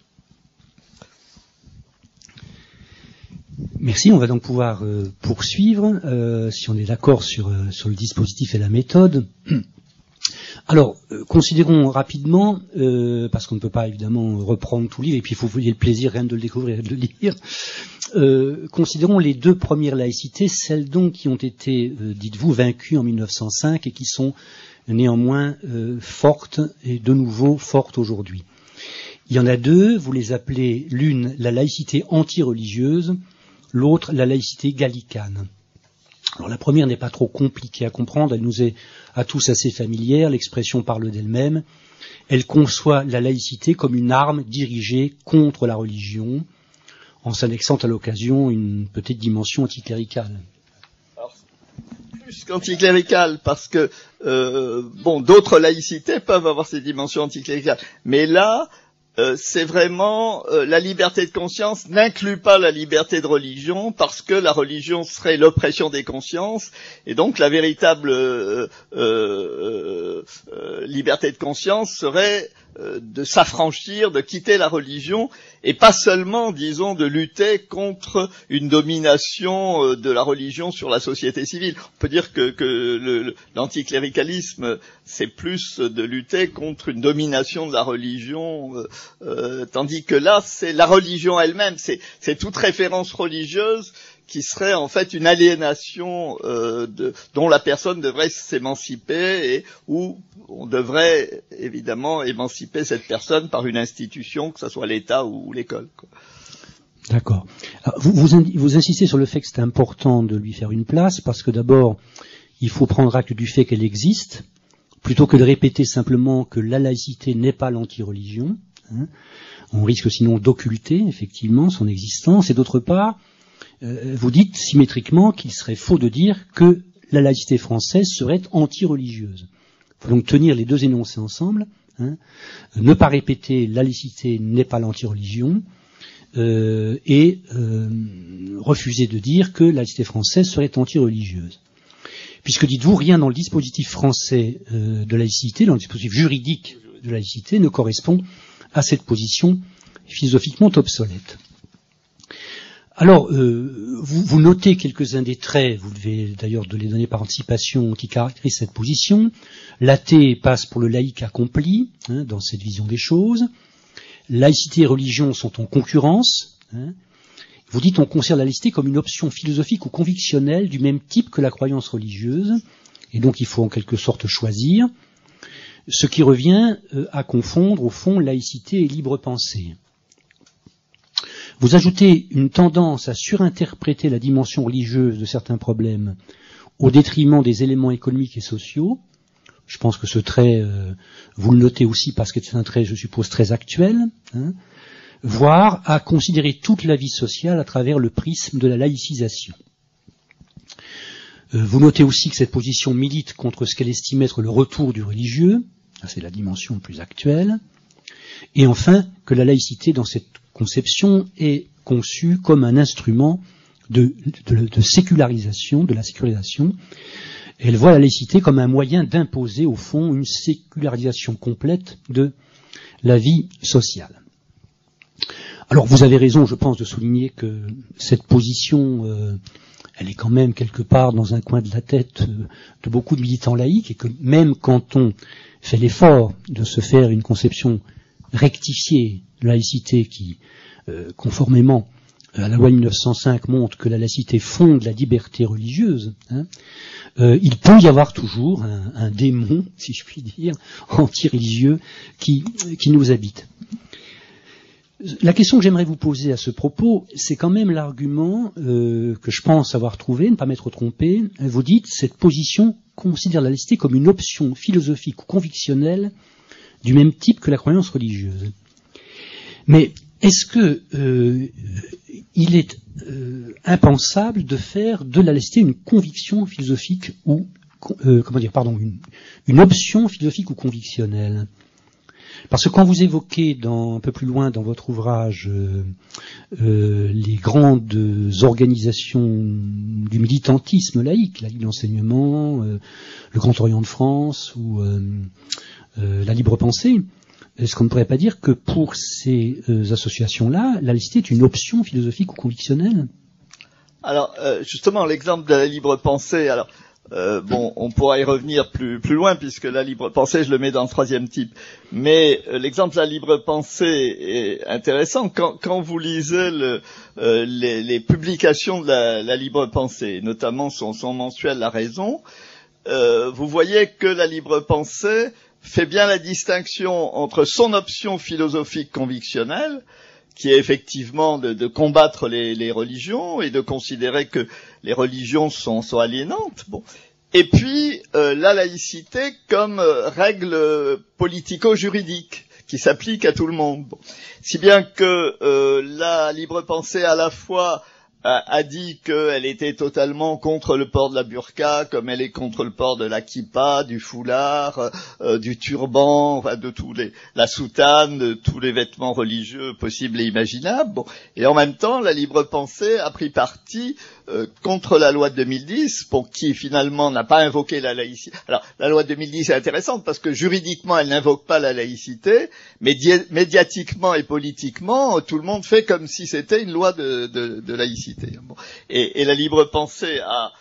Merci, on va donc pouvoir poursuivre, si on est d'accord sur le dispositif et la méthode. Alors, considérons rapidement, parce qu'on ne peut pas évidemment reprendre tout le livre, et puis il faut vous donner le plaisir rien de le découvrir et de le lire, considérons les deux premières laïcités, celles donc qui ont été, dites-vous, vaincues en 1905 et qui sont néanmoins fortes et de nouveau fortes aujourd'hui. Il y en a deux, vous les appelez l'une la laïcité anti-religieuse, l'autre la laïcité gallicane. Alors la première n'est pas trop compliquée à comprendre, elle nous est à tous assez familière, l'expression parle d'elle-même. Elle conçoit la laïcité comme une arme dirigée contre la religion, en s'annexant à l'occasion une petite dimension anticléricale. Plus qu'anticléricale, parce que d'autres laïcités peuvent avoir ces dimensions anticléricales, mais là c'est vraiment la liberté de conscience n'inclut pas la liberté de religion, parce que la religion serait l'oppression des consciences, et donc la véritable liberté de conscience serait de s'affranchir, de quitter la religion, et pas seulement, disons, de lutter contre une domination de la religion sur la société civile. On peut dire que l'anticléricalisme, c'est plus de lutter contre une domination de la religion, tandis que là, c'est la religion elle-même, c'est toute référence religieuse qui serait en fait une aliénation dont la personne devrait s'émanciper, et où on devrait évidemment émanciper cette personne par une institution, que ce soit l'État ou l'école, quoi. D'accord. Alors, vous insistez sur le fait que c'est important de lui faire une place, parce que d'abord, il faut prendre acte du fait qu'elle existe, plutôt que de répéter simplement que la laïcité n'est pas l'anti-religion. Hein. On risque sinon d'occulter effectivement son existence, et d'autre part, vous dites symétriquement qu'il serait faux de dire que la laïcité française serait anti-religieuse. Il faut donc tenir les deux énoncés ensemble, hein, ne pas répéter la laïcité n'est pas l'anti-religion, et refuser de dire que la laïcité française serait anti-religieuse. Puisque, dites-vous, rien dans le dispositif français de laïcité, dans le dispositif juridique de laïcité, ne correspond à cette position philosophiquement obsolète. Alors, vous notez quelques-uns des traits, vous devez d'ailleurs de les donner par anticipation, qui caractérisent cette position. L'athée passe pour le laïc accompli, dans cette vision des choses. Laïcité et religion sont en concurrence. Vous dites on considère la laïcité comme une option philosophique ou convictionnelle du même type que la croyance religieuse, et donc il faut en quelque sorte choisir, ce qui revient à confondre au fond laïcité et libre pensée. Vous ajoutez une tendance à surinterpréter la dimension religieuse de certains problèmes au détriment des éléments économiques et sociaux. Je pense que ce trait, vous le notez aussi parce que c'est un trait, je suppose, très actuel, voire à considérer toute la vie sociale à travers le prisme de la laïcisation. Vous notez aussi que cette position milite contre ce qu'elle estime être le retour du religieux, c'est la dimension plus actuelle, et enfin que la laïcité dans cette conception est conçue comme un instrument de sécularisation, de la sécularisation. Elle voit la laïcité comme un moyen d'imposer au fond une sécularisation complète de la vie sociale. Alors vous avez raison, je pense, de souligner que cette position, elle est quand même quelque part dans un coin de la tête de beaucoup de militants laïcs, et que même quand on fait l'effort de se faire une conception rectifiée de laïcité qui, conformément à la loi de 1905, montre que la laïcité fonde la liberté religieuse, il peut y avoir toujours un démon, si je puis dire, anti-religieux qui nous habite. La question que j'aimerais vous poser à ce propos, c'est quand même l'argument que je pense avoir trouvé, ne pas m'être trompé. Vous dites, cette position considère la laïcité comme une option philosophique ou convictionnelle du même type que la croyance religieuse. Mais est-ce que il est impensable de faire de la laïcité une conviction philosophique ou une option philosophique ou convictionnelle? Parce que quand vous évoquez un peu plus loin dans votre ouvrage les grandes organisations du militantisme laïque, la Ligue d'enseignement, le Grand Orient de France ou la libre pensée, est-ce qu'on ne pourrait pas dire que pour ces associations-là, la laïcité est une option philosophique ou convictionnelle? Alors, justement, l'exemple de la libre pensée, alors, on pourra y revenir plus loin, puisque la libre pensée, je le mets dans le troisième type. Mais l'exemple de la libre pensée est intéressant. Quand vous lisez les publications de la libre pensée, notamment son mensuel La Raison, vous voyez que la libre pensée fait bien la distinction entre son option philosophique convictionnelle, qui est effectivement de combattre les religions et de considérer que les religions sont aliénantes, et puis la laïcité comme règle politico-juridique qui s'applique à tout le monde. Si bien que la libre pensée à la fois a dit qu'elle était totalement contre le port de la burqa, comme elle est contre le port de la kippa, du foulard, du turban, enfin de la soutane, de tous les vêtements religieux possibles et imaginables. Et en même temps, la libre pensée a pris parti contre la loi de 2010, qui finalement n'a pas invoqué la laïcité. Alors, la loi de 2010 est intéressante parce que juridiquement, elle n'invoque pas la laïcité, mais médiatiquement et politiquement, tout le monde fait comme si c'était une loi de laïcité. Et la libre pensée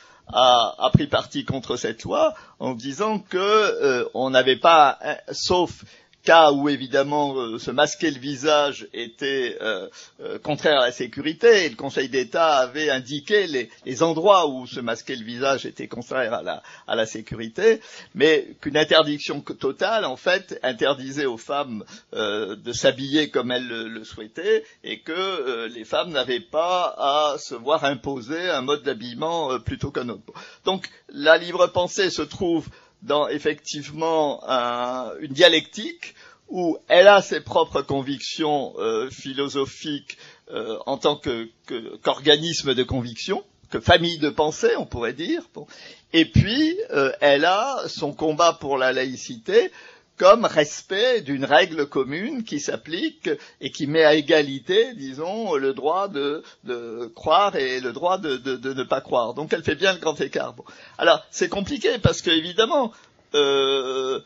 a pris parti contre cette loi en disant que on n'avait pas, sauf cas où évidemment se masquer le visage était contraire à la sécurité, et le Conseil d'État avait indiqué les endroits où se masquer le visage était contraire à la sécurité, mais qu'une interdiction totale en fait interdisait aux femmes de s'habiller comme elles le souhaitaient, et que les femmes n'avaient pas à se voir imposer un mode d'habillement plutôt qu'un autre. Donc la libre pensée se trouve dans effectivement une dialectique où elle a ses propres convictions philosophiques en tant qu'organisme de conviction, que famille de pensée, on pourrait dire. Et puis elle a son combat pour la laïcité comme respect d'une règle commune qui s'applique et qui met à égalité, disons, le droit de croire et le droit de ne pas croire. Donc elle fait bien le grand écart. Alors c'est compliqué parce que évidemment, et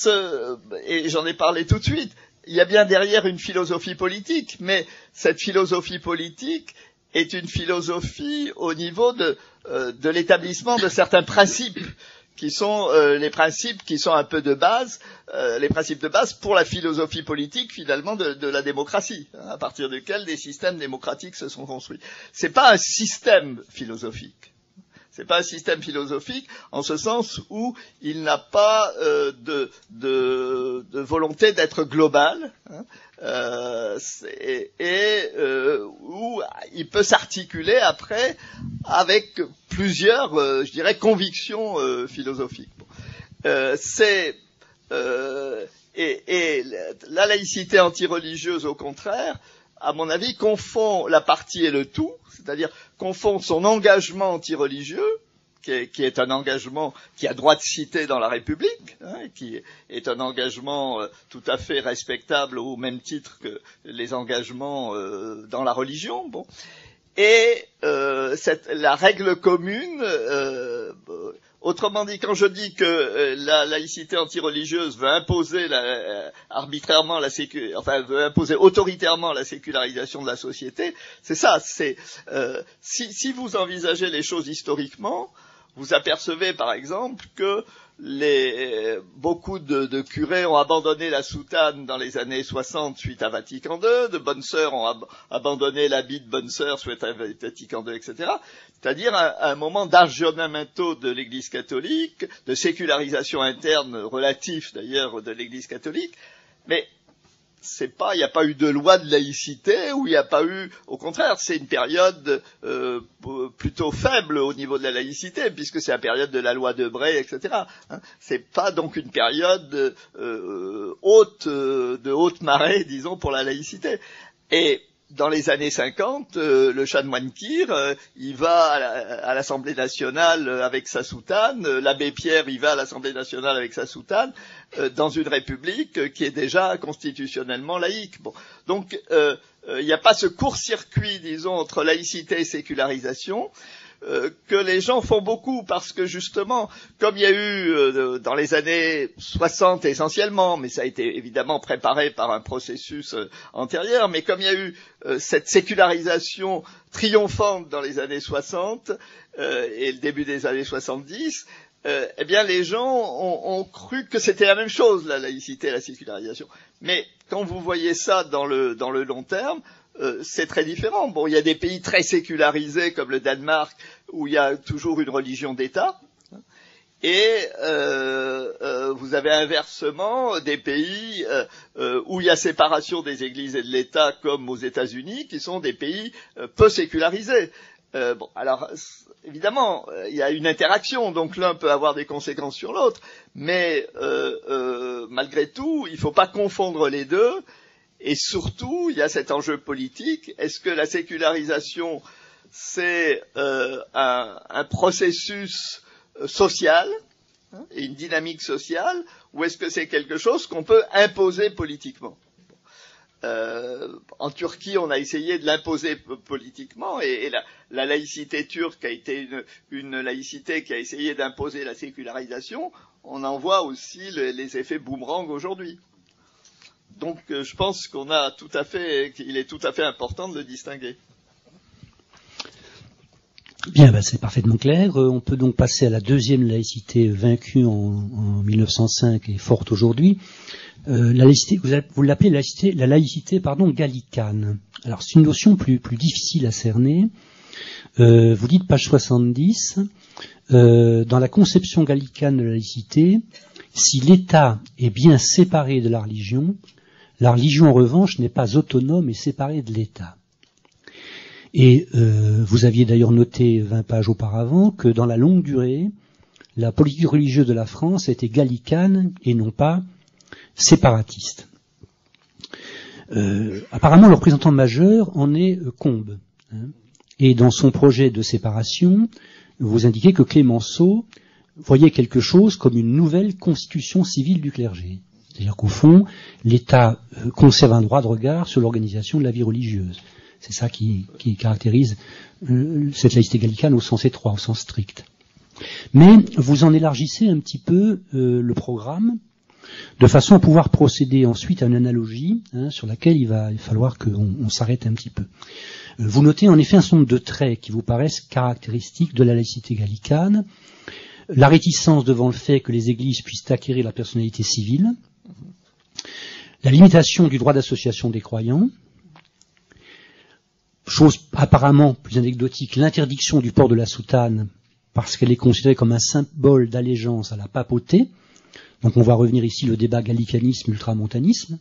j'en ai parlé tout de suite, il y a bien derrière une philosophie politique, mais cette philosophie politique est une philosophie au niveau de l'établissement de certains principes qui sont les principes qui sont un peu de base, les principes de base pour la philosophie politique finalement de la démocratie, hein, à partir duquel des systèmes démocratiques se sont construits. C'est pas un système philosophique. C'est pas un système philosophique en ce sens où il n'a pas de volonté d'être global, hein, où il peut s'articuler après avec plusieurs, je dirais, convictions philosophiques. Bon. La laïcité antireligieuse, au contraire, à mon avis, confond la partie et le tout, c'est-à-dire confond son engagement antireligieux, qui est un engagement qui a droit de cité dans la République, hein, qui est un engagement tout à fait respectable au même titre que les engagements dans la religion, bon, et la règle commune. Autrement dit, quand je dis que la laïcité antireligieuse veut imposer arbitrairement veut imposer autoritairement la sécularisation de la société, c'est ça. C'est si vous envisagez les choses historiquement, vous apercevez par exemple que beaucoup de curés ont abandonné la soutane dans les années 60 suite à Vatican II, de bonnes sœurs ont abandonné l'habit de bonnes sœurs suite à Vatican II, etc. C'est-à-dire un moment d'argionamento de l'Église catholique, de sécularisation interne relatif d'ailleurs de l'Église catholique, mais il n'y a pas eu de loi de laïcité, ou il n'y a pas eu, au contraire, c'est une période plutôt faible au niveau de la laïcité, puisque c'est la période de la loi de Bray, etc. Hein, c'est pas donc une période de haute marée, disons, pour la laïcité. Et dans les années 50, le chanoine Kir, il va à l'Assemblée nationale avec sa soutane, l'abbé Pierre, il va à l'Assemblée nationale avec sa soutane, dans une république qui est déjà constitutionnellement laïque. Bon. Donc, il n'y a pas ce court-circuit, disons, entre laïcité et sécularisation, que les gens font beaucoup, parce que justement, comme il y a eu dans les années 60 essentiellement, mais ça a été évidemment préparé par un processus antérieur, mais comme il y a eu cette sécularisation triomphante dans les années 60 et le début des années 70, eh bien les gens ont cru que c'était la même chose, la laïcité et la sécularisation. Mais quand vous voyez ça dans le long terme, c'est très différent. Bon, il y a des pays très sécularisés comme le Danemark où il y a toujours une religion d'État, et vous avez inversement des pays où il y a séparation des églises et de l'État comme aux États-Unis, qui sont des pays peu sécularisés. Bon, alors évidemment, il y a une interaction, donc l'un peut avoir des conséquences sur l'autre, mais malgré tout, il ne faut pas confondre les deux. Et surtout, il y a cet enjeu politique. Est-ce que la sécularisation, c'est un processus social, hein, et une dynamique sociale, ou est-ce que c'est quelque chose qu'on peut imposer politiquement ? En Turquie, on a essayé de l'imposer politiquement, et la laïcité turque a été une laïcité qui a essayé d'imposer la sécularisation. On en voit aussi les effets boomerang aujourd'hui. Donc, je pense qu'il est tout à fait important de le distinguer. Bien, c'est parfaitement clair. On peut donc passer à la deuxième laïcité vaincue en 1905 et forte aujourd'hui. La laïcité, vous l'appelez la laïcité gallicane. Alors, c'est une notion plus difficile à cerner. Vous dites, page 70, dans la conception gallicane de la laïcité, si l'État est bien séparé de la religion en revanche n'est pas autonome et séparée de l'État. Et vous aviez d'ailleurs noté 20 pages auparavant que dans la longue durée, la politique religieuse de la France était gallicane et non pas séparatiste. Apparemment, le représentant majeur en est Combes. Hein, et dans son projet de séparation, vous indiquez que Clémenceau voyait quelque chose comme une nouvelle constitution civile du clergé. C'est-à-dire qu'au fond, l'État conserve un droit de regard sur l'organisation de la vie religieuse. C'est ça qui caractérise cette laïcité gallicane au sens étroit, au sens strict. Mais vous en élargissez un petit peu le programme, de façon à pouvoir procéder ensuite à une analogie sur laquelle il va falloir qu'on s'arrête un petit peu. Vous notez en effet un certain nombre de traits qui vous paraissent caractéristiques de la laïcité gallicane. La réticence devant le fait que les églises puissent acquérir la personnalité civile, la limitation du droit d'association des croyants, chose apparemment plus anecdotique, l'interdiction du port de la soutane parce qu'elle est considérée comme un symbole d'allégeance à la papauté. Donc on va revenir ici le débat gallicanisme-ultramontanisme.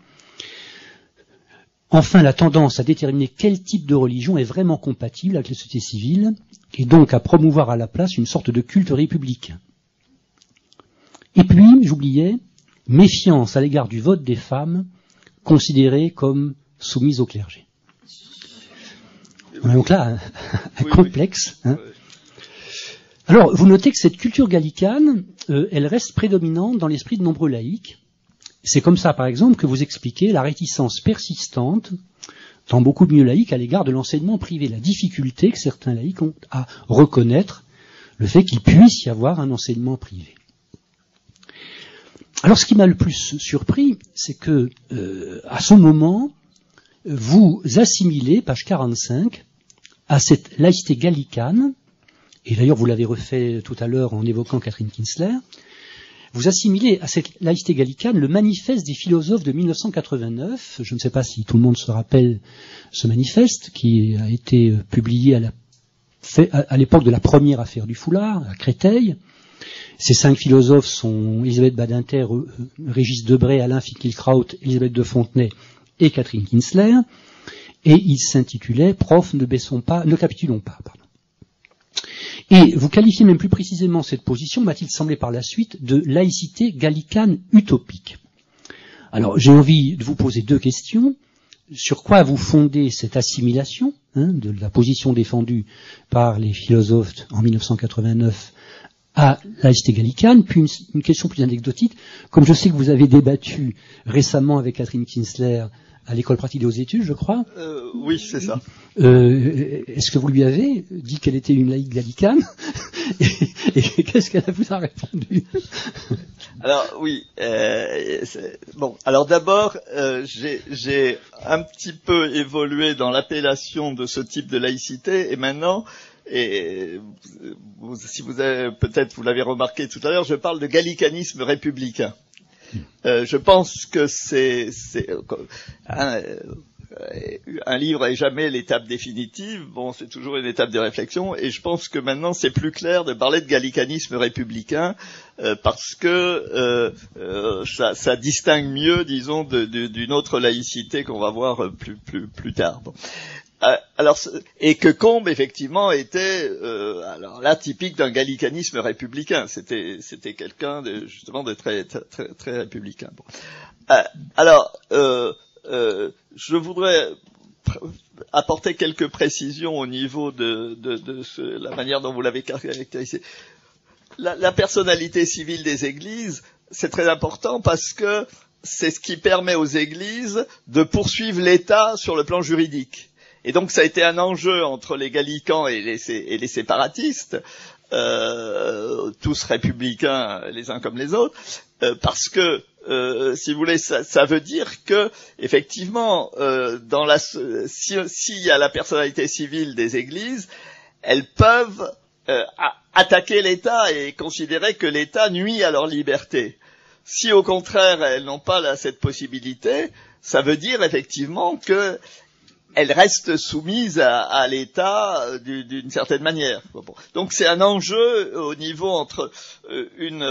Enfin, la tendance à déterminer quel type de religion est vraiment compatible avec la société civile et donc à promouvoir à la place une sorte de culte républicain. Et puis, j'oubliais, méfiance à l'égard du vote des femmes considérées comme soumises au clergé. On a donc là un complexe. Alors, vous notez que cette culture gallicane, elle reste prédominante dans l'esprit de nombreux laïcs. C'est comme ça, par exemple, que vous expliquez la réticence persistante dans beaucoup de milieux laïcs à l'égard de l'enseignement privé, la difficulté que certains laïcs ont à reconnaître le fait qu'il puisse y avoir un enseignement privé. Alors, ce qui m'a le plus surpris, c'est que, à ce moment, vous assimilez, page 45, à cette laïcité gallicane, et d'ailleurs vous l'avez refait tout à l'heure en évoquant Catherine Kinsler, vous assimilez à cette laïcité gallicane le manifeste des philosophes de 1989, je ne sais pas si tout le monde se rappelle ce manifeste, qui a été publié à l'époque de la première affaire du foulard, à Créteil. Ces 5 philosophes sont Elisabeth Badinter, Régis Debray, Alain Finkielkraut, Elisabeth de Fontenay et Catherine Kinsler, et il s'intitulait « Prof, ne capitulons pas ». Et vous qualifiez même plus précisément cette position, m'a-t-il semblé par la suite, de laïcité gallicane utopique. Alors, j'ai envie de vous poser 2 questions. Sur quoi vous fondez cette assimilation de la position défendue par les philosophes en 1989 à laïcité gallicane? Puis une question plus anecdotique. Comme je sais que vous avez débattu récemment avec Catherine Kinsler à l'école pratique des hautes études, je crois. Oui, c'est ça. Est-ce que vous lui avez dit qu'elle était une laïque gallicane et qu'est-ce qu'elle vous a répondu? Alors oui, bon. Alors d'abord, j'ai un petit peu évolué dans l'appellation de ce type de laïcité et maintenant, si vous avez peut-être vous l'avez remarqué tout à l'heure, je parle de gallicanisme républicain. Je pense que c'est un livre est jamais l'étape définitive. Bon, c'est toujours une étape de réflexion, et je pense que maintenant c'est plus clair de parler de gallicanisme républicain parce que ça distingue mieux, disons, d'une autre laïcité qu'on va voir plus tard. Bon. Alors, et que Combes effectivement était alors là typique d'un gallicanisme républicain. C'était quelqu'un de justement de très républicain. Bon. Alors je voudrais apporter quelques précisions au niveau de la manière dont vous l'avez caractérisé. La personnalité civile des églises, c'est très important parce que c'est ce qui permet aux églises de poursuivre l'État sur le plan juridique. Et donc ça a été un enjeu entre les gallicans et les séparatistes, tous républicains les uns comme les autres, parce que si vous voulez, ça veut dire que effectivement, s'il y a la personnalité civile des églises, elles peuvent attaquer l'État et considérer que l'État nuit à leur liberté. Si au contraire elles n'ont pas cette possibilité, ça veut dire effectivement que elles restent soumises à l'État d'une certaine manière. Bon. Donc c'est un enjeu au niveau entre une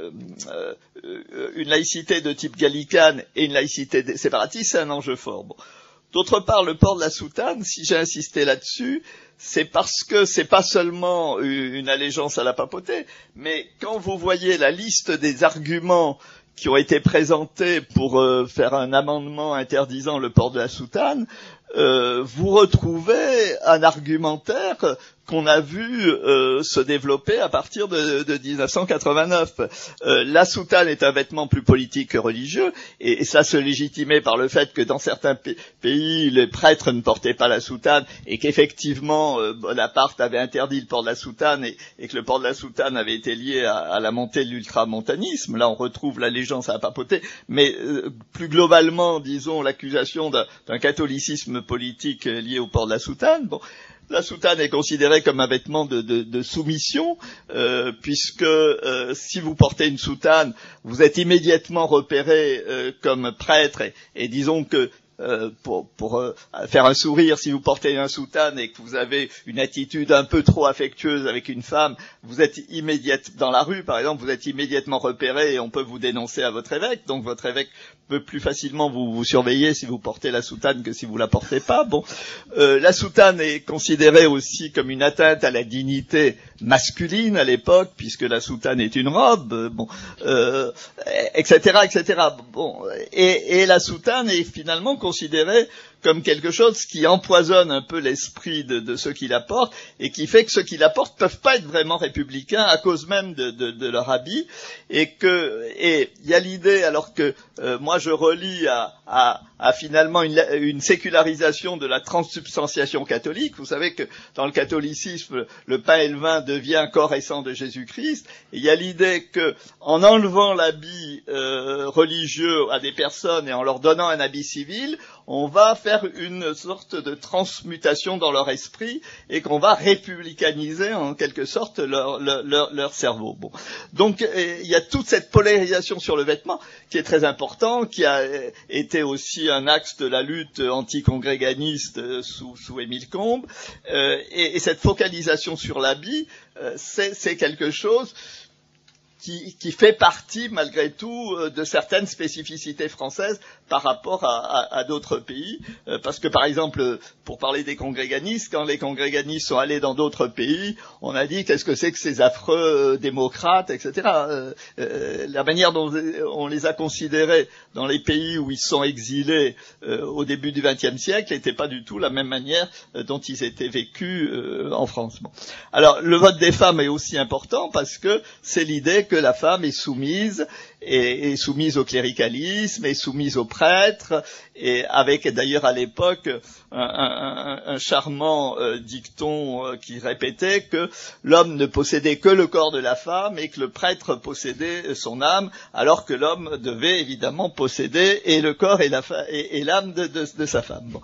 laïcité de type gallicane et une laïcité séparatiste, c'est un enjeu fort. Bon. D'autre part, le port de la soutane, si j'ai insisté là-dessus, c'est parce que c'est pas seulement une allégeance à la papauté, mais quand vous voyez la liste des arguments qui ont été présentés pour faire un amendement interdisant le port de la soutane, vous retrouvez un argumentaire qu'on a vu se développer à partir de 1989. La soutane est un vêtement plus politique que religieux, et ça se légitimait par le fait que dans certains pays, les prêtres ne portaient pas la soutane, et qu'effectivement Bonaparte avait interdit le port de la soutane, et que le port de la soutane avait été lié à la montée de l'ultramontanisme. Là, on retrouve l'allégeance à la papauté, mais plus globalement, disons, l'accusation d'un catholicisme politique lié au port de la soutane. Bon. La soutane est considérée comme un vêtement de soumission, puisque si vous portez une soutane, vous êtes immédiatement repéré comme prêtre, et disons que pour faire un sourire, si vous portez un soutane et que vous avez une attitude un peu trop affectueuse avec une femme, vous êtes dans la rue, par exemple, vous êtes immédiatement repéré et on peut vous dénoncer à votre évêque. Donc votre évêque peut plus facilement vous surveiller si vous portez la soutane que si vous la portez pas. Bon, la soutane est considérée aussi comme une atteinte à la dignité masculine à l'époque, puisque la soutane est une robe, etc., etc. Bon, et la soutane est finalement considérée comme quelque chose qui empoisonne un peu l'esprit de ceux qui la portent, et qui fait que ceux qui la portent peuvent pas être vraiment républicains à cause même de leur habit, et il y a l'idée, alors que moi je relie à finalement une sécularisation de la transsubstantiation catholique. Vous savez que dans le catholicisme, le pain et le vin devient corps et sang de Jésus-Christ, et il y a l'idée que en enlevant l'habit religieux à des personnes et en leur donnant un habit civil, on va faire une sorte de transmutation dans leur esprit, et qu'on va républicaniser en quelque sorte leur cerveau. Bon. Donc il y a toute cette polarisation sur le vêtement qui est très important, qui a été aussi un axe de la lutte anticongréganiste sous Émile Combes, et cette focalisation sur l'habit, c'est quelque chose qui fait partie, malgré tout, de certaines spécificités françaises par rapport à d'autres pays. Parce que, par exemple, pour parler des congréganistes, quand les congréganistes sont allés dans d'autres pays, on a dit qu'est-ce que c'est que ces affreux démocrates, etc. La manière dont on les a considérés dans les pays où ils sont exilés au début du XXe siècle n'était pas du tout la même manière dont ils étaient vécus en France. Bon. Alors, le vote des femmes est aussi important parce que c'est l'idée que la femme est soumise, et soumise au cléricalisme, et soumise aux prêtres, et avec d'ailleurs à l'époque un charmant dicton qui répétait que l'homme ne possédait que le corps de la femme et que le prêtre possédait son âme, alors que l'homme devait évidemment posséder et le corps et l'âme de sa femme. Bon.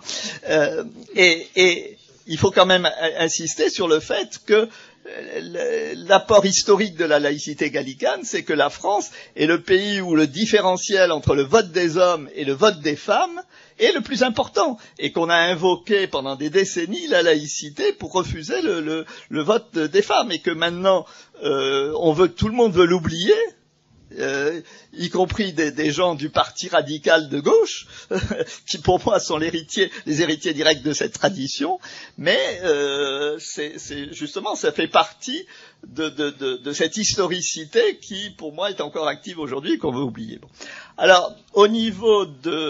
Et il faut quand même insister sur le fait que l'apport historique de la laïcité gallicane, c'est que la France est le pays où le différentiel entre le vote des hommes et le vote des femmes est le plus important, et qu'on a invoqué pendant des décennies la laïcité pour refuser le vote des femmes, et que maintenant tout le monde veut l'oublier. Y compris des gens du parti radical de gauche, qui pour moi sont les héritiers directs de cette tradition, mais c'est justement, ça fait partie de cette historicité qui, pour moi, est encore active aujourd'hui et qu'on veut oublier. Bon. Alors, au niveau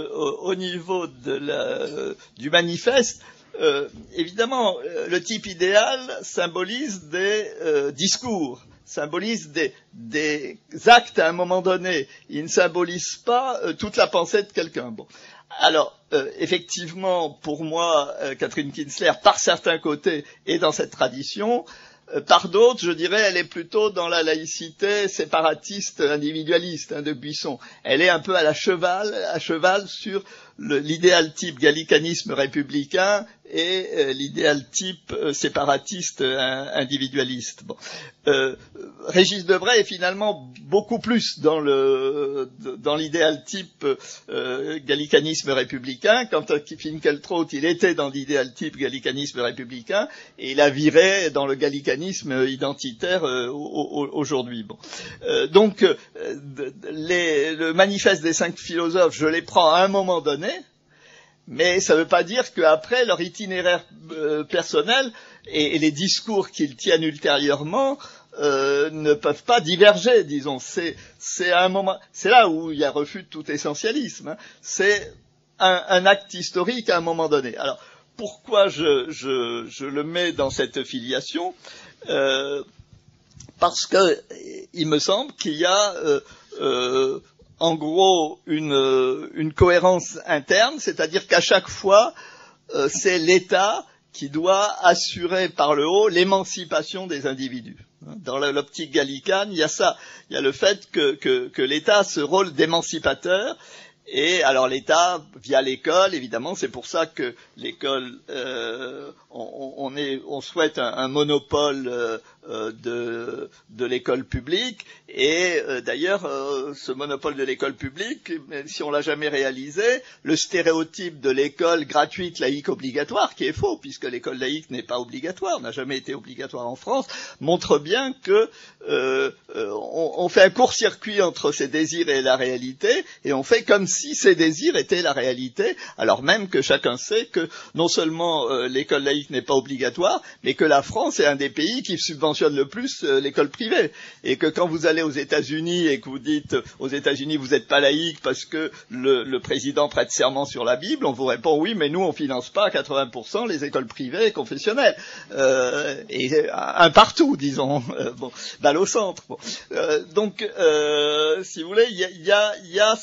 du manifeste, évidemment, le type idéal symbolise des discours, symbolise des actes à un moment donné. Il ne symbolise pas toute la pensée de quelqu'un. Bon. Alors, effectivement, pour moi, Catherine Kinsler, par certains côtés, est dans cette tradition. Par d'autres, je dirais, elle est plutôt dans la laïcité séparatiste, individualiste de Buisson. Elle est un peu à cheval sur l'idéal type gallicanisme républicain et l'idéal type séparatiste individualiste. Bon. Régis Debray est finalement beaucoup plus dans l'idéal type gallicanisme républicain. Quant à Finkielkraut, il était dans l'idéal type gallicanisme républicain, et il a viré dans le gallicanisme identitaire aujourd'hui. Bon. Donc le manifeste des 5 philosophes, je les prends à un moment donné, mais ça ne veut pas dire qu'après leur itinéraire personnel et les discours qu'ils tiennent ultérieurement ne peuvent pas diverger, disons. C'est à un moment, c'est là où il y a refus de tout essentialisme. Hein. C'est un acte historique à un moment donné. Alors, pourquoi je le mets dans cette filiation? Parce que il me semble qu'il y a en gros une cohérence interne, c'est-à-dire qu'à chaque fois c'est l'État qui doit assurer par le haut l'émancipation des individus. Dans l'optique gallicane, il y a ça, il y a le fait que l'État a ce rôle d'émancipateur. Et alors l'État, via l'école, évidemment, c'est pour ça que l'école, on souhaite un monopole de l'école publique. Et d'ailleurs, ce monopole de l'école publique, même si on l'a jamais réalisé, le stéréotype de l'école gratuite, laïque, obligatoire, qui est faux, puisque l'école laïque n'est pas obligatoire, n'a jamais été obligatoire en France, montre bien que on fait un court-circuit entre ses désirs et la réalité, et on fait comme si ces désirs étaient la réalité, alors même que chacun sait que non seulement l'école laïque n'est pas obligatoire, mais que la France est un des pays qui subventionne le plus l'école privée, et que quand vous allez aux États-Unis et que vous dites aux États-Unis vous n'êtes pas laïque parce que le président prête serment sur la Bible, on vous répond oui, mais nous on finance pas à 80% les écoles privées et confessionnelles, et un partout, disons, bon, balle au centre. Bon. Donc, si vous voulez, il y a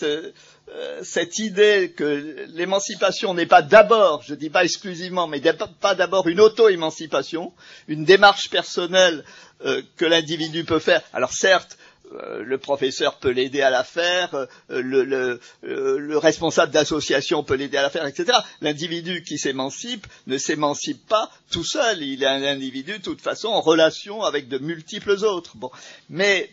cette idée que l'émancipation n'est pas d'abord, je dis pas exclusivement, mais pas d'abord une auto-émancipation, une démarche personnelle que l'individu peut faire. Alors certes, le professeur peut l'aider à la faire, le responsable d'association peut l'aider à la faire, etc. L'individu qui s'émancipe ne s'émancipe pas tout seul, il est un individu de toute façon en relation avec de multiples autres. Bon, mais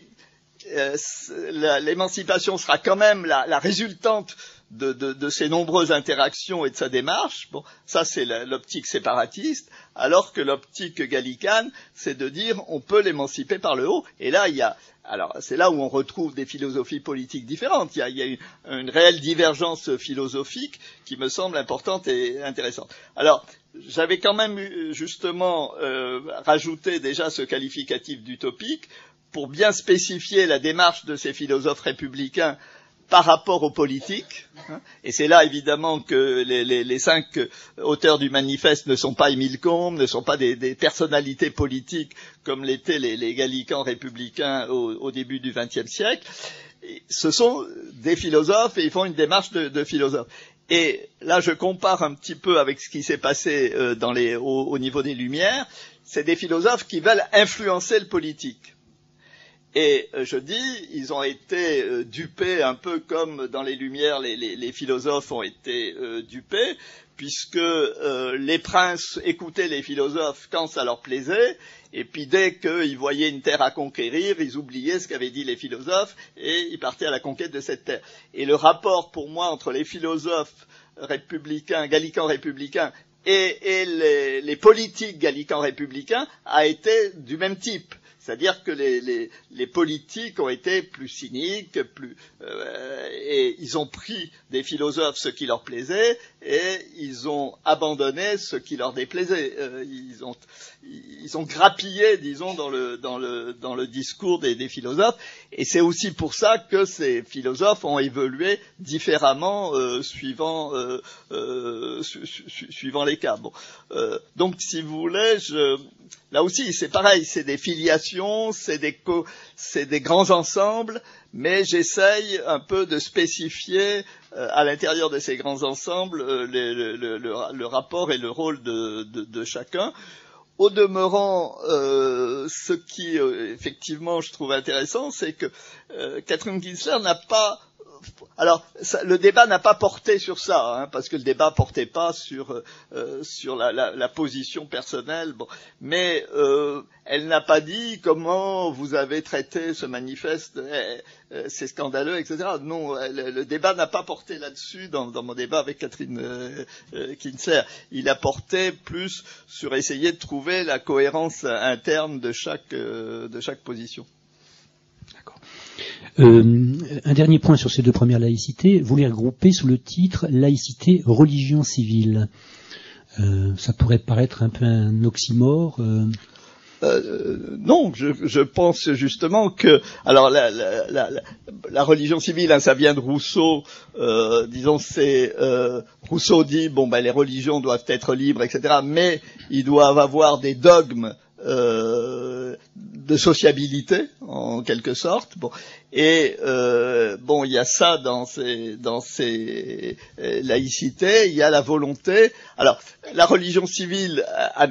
l'émancipation sera quand même la résultante de ces nombreuses interactions et de sa démarche. Bon, ça c'est l'optique séparatiste, alors que l'optique gallicane, c'est de dire on peut l'émanciper par le haut. Et là, alors c'est là où on retrouve des philosophies politiques différentes. Il y a une réelle divergence philosophique qui me semble importante et intéressante. Alors, j'avais quand même justement rajouté déjà ce qualificatif d'utopique pour bien spécifier la démarche de ces philosophes républicains par rapport aux politiques, et c'est là évidemment que les 5 auteurs du manifeste ne sont pas Émile Combes, ne sont pas des personnalités politiques comme l'étaient les gallicans républicains au début du XXe siècle. Ce sont des philosophes et ils font une démarche de philosophes. Et là je compare un petit peu avec ce qui s'est passé au niveau des Lumières, c'est des philosophes qui veulent influencer le politique. Et je dis, ils ont été dupés un peu comme dans les Lumières, les philosophes ont été dupés, puisque les princes écoutaient les philosophes quand ça leur plaisait, et puis dès qu'ils voyaient une terre à conquérir, ils oubliaient ce qu'avaient dit les philosophes, et ils partaient à la conquête de cette terre. Et le rapport, pour moi, entre les philosophes républicains, gallicans républicains, et les politiques gallicans républicains a été du même type. C'est-à-dire que les politiques ont été plus cyniques, et ils ont pris des philosophes ce qui leur plaisait, et ils ont abandonné ce qui leur déplaisait. Ils ont grappillé, disons, dans le discours des philosophes, et c'est aussi pour ça que ces philosophes ont évolué différemment suivant les cas. Bon, donc, si vous voulez, là aussi, c'est pareil, c'est des filiations, c'est des grands ensembles, mais j'essaye un peu de spécifier à l'intérieur de ces grands ensembles le rapport et le rôle de chacun. Au demeurant, ce qui effectivement je trouve intéressant, c'est que Catherine Kinsler n'a pas... Alors, le débat n'a pas porté sur ça, parce que le débat portait pas sur la position personnelle. Bon, mais elle n'a pas dit comment vous avez traité ce manifeste, c'est scandaleux, etc. Non, le débat n'a pas porté là-dessus dans mon débat avec Catherine Kinsler. Il a porté plus sur essayer de trouver la cohérence interne de chaque position. D'accord. Un dernier point sur ces 2 premières laïcités, vous les regroupez sous le titre laïcité, religion civile. Ça pourrait paraître un peu un oxymore. Non, je pense justement que, alors la religion civile, hein, ça vient de Rousseau. Disons, c'est Rousseau dit bon ben les religions doivent être libres, etc. Mais ils doivent avoir des dogmes de sociabilité en quelque sorte. Bon, et bon, il y a ça dans ces laïcités. Il y a la volonté. Alors, la religion civile,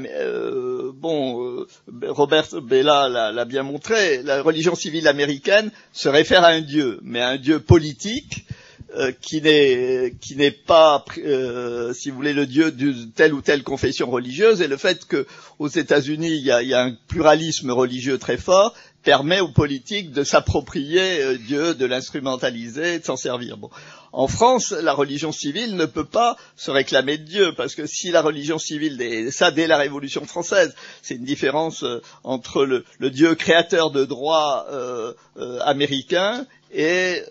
Robert Bellah l'a bien montré. La religion civile américaine se réfère à un dieu, mais à un dieu politique. Qui n'est pas, si vous voulez, le dieu de telle ou telle confession religieuse, et le fait que aux États-Unis il y a un pluralisme religieux très fort permet aux politiques de s'approprier Dieu, de l'instrumentaliser, de s'en servir. Bon. En France, la religion civile ne peut pas se réclamer de Dieu, parce que si la religion civile, et ça dès la Révolution française, c'est une différence entre le Dieu créateur de droit américain et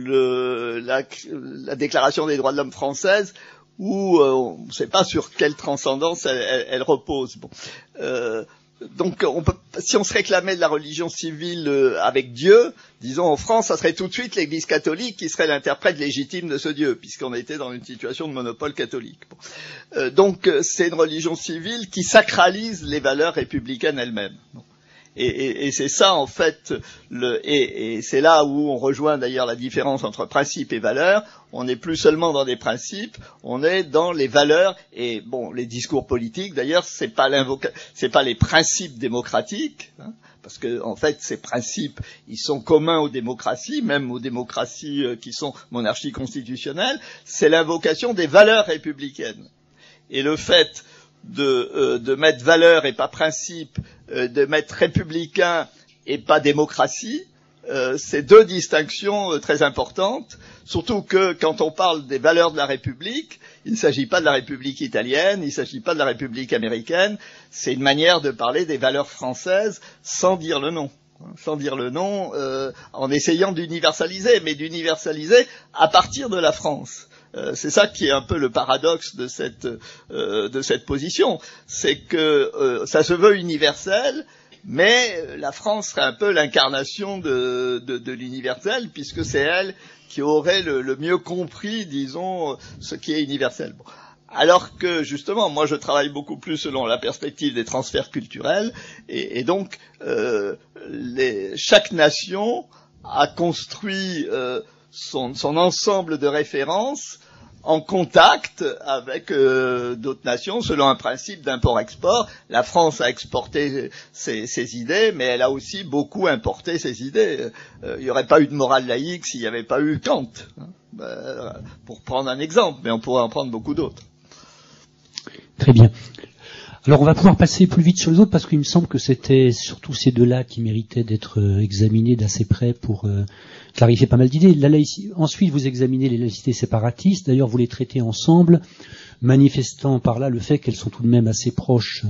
la Déclaration des droits de l'homme française, où on ne sait pas sur quelle transcendance elle repose. Bon. Donc, si on se réclamait de la religion civile avec Dieu, disons en France, ça serait tout de suite l'Église catholique qui serait l'interprète légitime de ce Dieu, puisqu'on était dans une situation de monopole catholique. Bon. Donc, c'est une religion civile qui sacralise les valeurs républicaines elles-mêmes. Bon. Et c'est ça en fait, et c'est là où on rejoint d'ailleurs la différence entre principe et valeur. On n'est plus seulement dans des principes, on est dans les valeurs. Et bon, les discours politiques d'ailleurs, c'est pas les principes démocratiques, hein, parce que en fait ces principes ils sont communs aux démocraties, même aux démocraties qui sont monarchies constitutionnelles. C'est l'invocation des valeurs républicaines. Et le fait de mettre valeur et pas principe, de mettre républicain et pas démocratie, c'est deux distinctions très importantes, surtout que quand on parle des valeurs de la République, il ne s'agit pas de la République italienne, il ne s'agit pas de la République américaine, c'est une manière de parler des valeurs françaises sans dire le nom. Sans dire le nom, en essayant d'universaliser, mais d'universaliser à partir de la France. C'est ça qui est un peu le paradoxe de cette position, c'est que ça se veut universel, mais la France serait un peu l'incarnation de l'universel, puisque c'est elle qui aurait le mieux compris, disons, ce qui est universel. Bon. Alors que justement, moi je travaille beaucoup plus selon la perspective des transferts culturels, et donc chaque nation a construit son ensemble de références en contact avec d'autres nations selon un principe d'import-export. La France a exporté ses idées, mais elle a aussi beaucoup importé ses idées. Il n'y aurait pas eu de morale laïque s'il n'y avait pas eu Kant, hein, pour prendre un exemple, mais on pourrait en prendre beaucoup d'autres. Très bien. Alors on va pouvoir passer plus vite sur les autres parce qu'il me semble que c'était surtout ces deux-là qui méritaient d'être examinés d'assez près pour clarifier pas mal d'idées. Ensuite, vous examinez les laïcités séparatistes. D'ailleurs, vous les traitez ensemble, manifestant par là le fait qu'elles sont tout de même assez proches.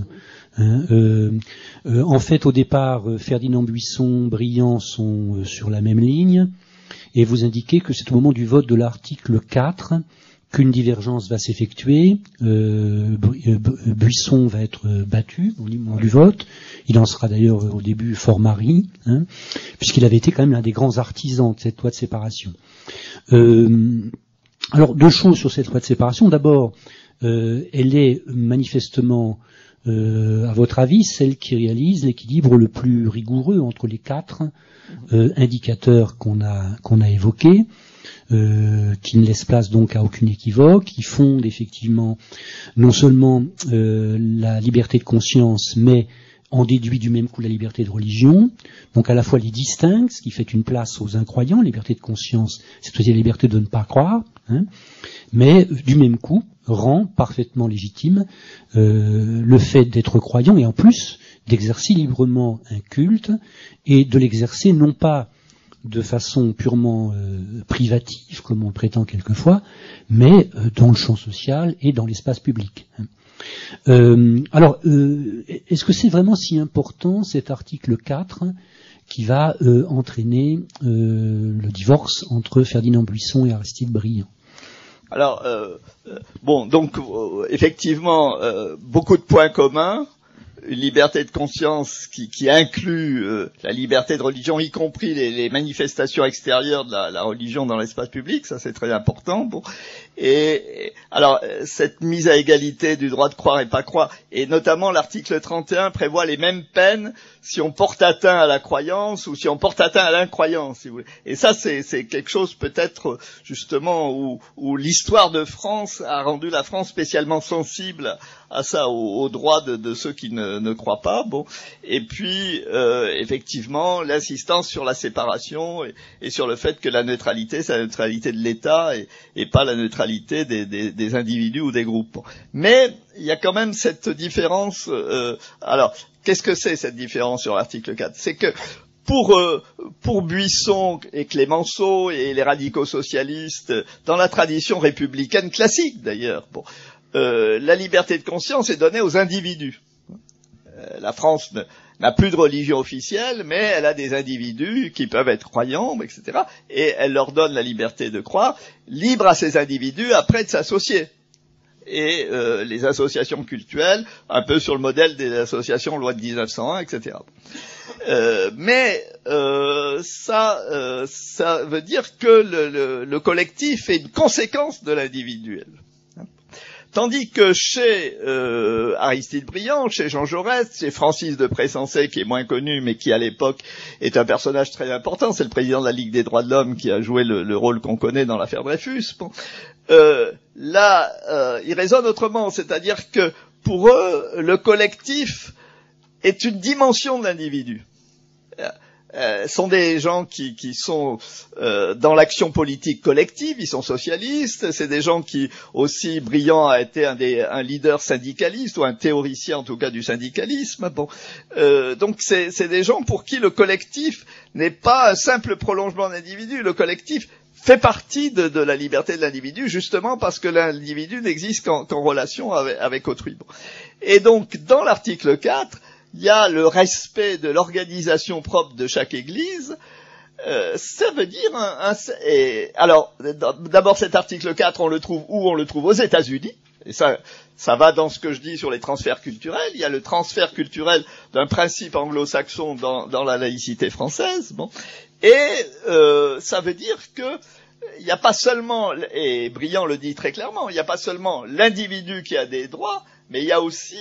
En fait, au départ, Ferdinand Buisson, Briand sont sur la même ligne, et vous indiquez que c'est au moment du vote de l'article 4 qu'une divergence va s'effectuer. Buisson va être battu au moment du vote. Il en sera d'ailleurs au début fort mari, hein, puisqu'il avait été quand même l'un des grands artisans de cette loi de séparation. Alors, deux choses sur cette loi de séparation. D'abord, elle est manifestement, à votre avis, celle qui réalise l'équilibre le plus rigoureux entre les quatre indicateurs qu'on a évoqués. Qui ne laisse place donc à aucune équivoque, qui fonde effectivement non seulement la liberté de conscience, mais en déduit du même coup la liberté de religion, donc à la fois les distingue, ce qui fait une place aux incroyants, liberté de conscience, c'est aussi la liberté de ne pas croire, hein, mais du même coup rend parfaitement légitime le fait d'être croyant et en plus d'exercer librement un culte et de l'exercer non pas de façon purement privative, comme on le prétend quelquefois, mais dans le champ social et dans l'espace public. Alors, est-ce que c'est vraiment si important cet article 4 qui va entraîner le divorce entre Ferdinand Buisson et Aristide Briand? Alors, bon, donc effectivement, beaucoup de points communs, une liberté de conscience qui inclut la liberté de religion, y compris les manifestations extérieures de la religion dans l'espace public, ça c'est très important. Bon. Et alors cette mise à égalité du droit de croire et pas croire, et notamment l'article 31 prévoit les mêmes peines si on porte atteint à la croyance ou si on porte atteint à l'incroyance, si vous voulez. Et ça c'est quelque chose peut-être justement où l'histoire de France a rendu la France spécialement sensible à ça, au droit de ceux qui ne croient pas. Bon. Et puis effectivement l'insistance sur la séparation et sur le fait que la neutralité, c'est la neutralité de l'État et pas la neutralité des individus ou des groupes. Mais il y a quand même cette différence. Alors, qu'est-ce que c'est cette différence sur l'article 4 ? C'est que pour Buisson et Clémenceau et les radicaux socialistes, dans la tradition républicaine classique d'ailleurs, bon, la liberté de conscience est donnée aux individus. La France n'a plus de religion officielle, mais elle a des individus qui peuvent être croyants, etc. Et elle leur donne la liberté de croire, libre à ces individus après de s'associer. Et les associations cultuelles, un peu sur le modèle des associations loi de 1901, etc. Mais ça veut dire que le collectif est une conséquence de l'individuel. Tandis que chez Aristide Briand, chez Jean Jaurès, chez Francis de Pressensé, qui est moins connu, mais qui à l'époque est un personnage très important, c'est le président de la Ligue des droits de l'homme qui a joué le rôle qu'on connaît dans l'affaire Dreyfus. Bon. Là, ils raisonnent autrement, c'est-à-dire que pour eux, le collectif est une dimension de l'individu. Sont des gens qui sont dans l'action politique collective, ils sont socialistes, c'est des gens qui aussi, Briand a été un leader syndicaliste ou un théoricien en tout cas du syndicalisme. Bon, donc c'est des gens pour qui le collectif n'est pas un simple prolongement de l'individu, le collectif fait partie de la liberté de l'individu, justement parce que l'individu n'existe qu'en relation avec autrui. Bon. Et donc dans l'article 4, il y a le respect de l'organisation propre de chaque église. Ça veut dire alors d'abord cet article 4, on le trouve où? On le trouve aux États-Unis. Et ça va dans ce que je dis sur les transferts culturels. Il y a le transfert culturel d'un principe anglo-saxon dans la laïcité française. Bon. Et ça veut dire que il n'y a pas seulement, et Briand le dit très clairement, il n'y a pas seulement l'individu qui a des droits, mais il y a aussi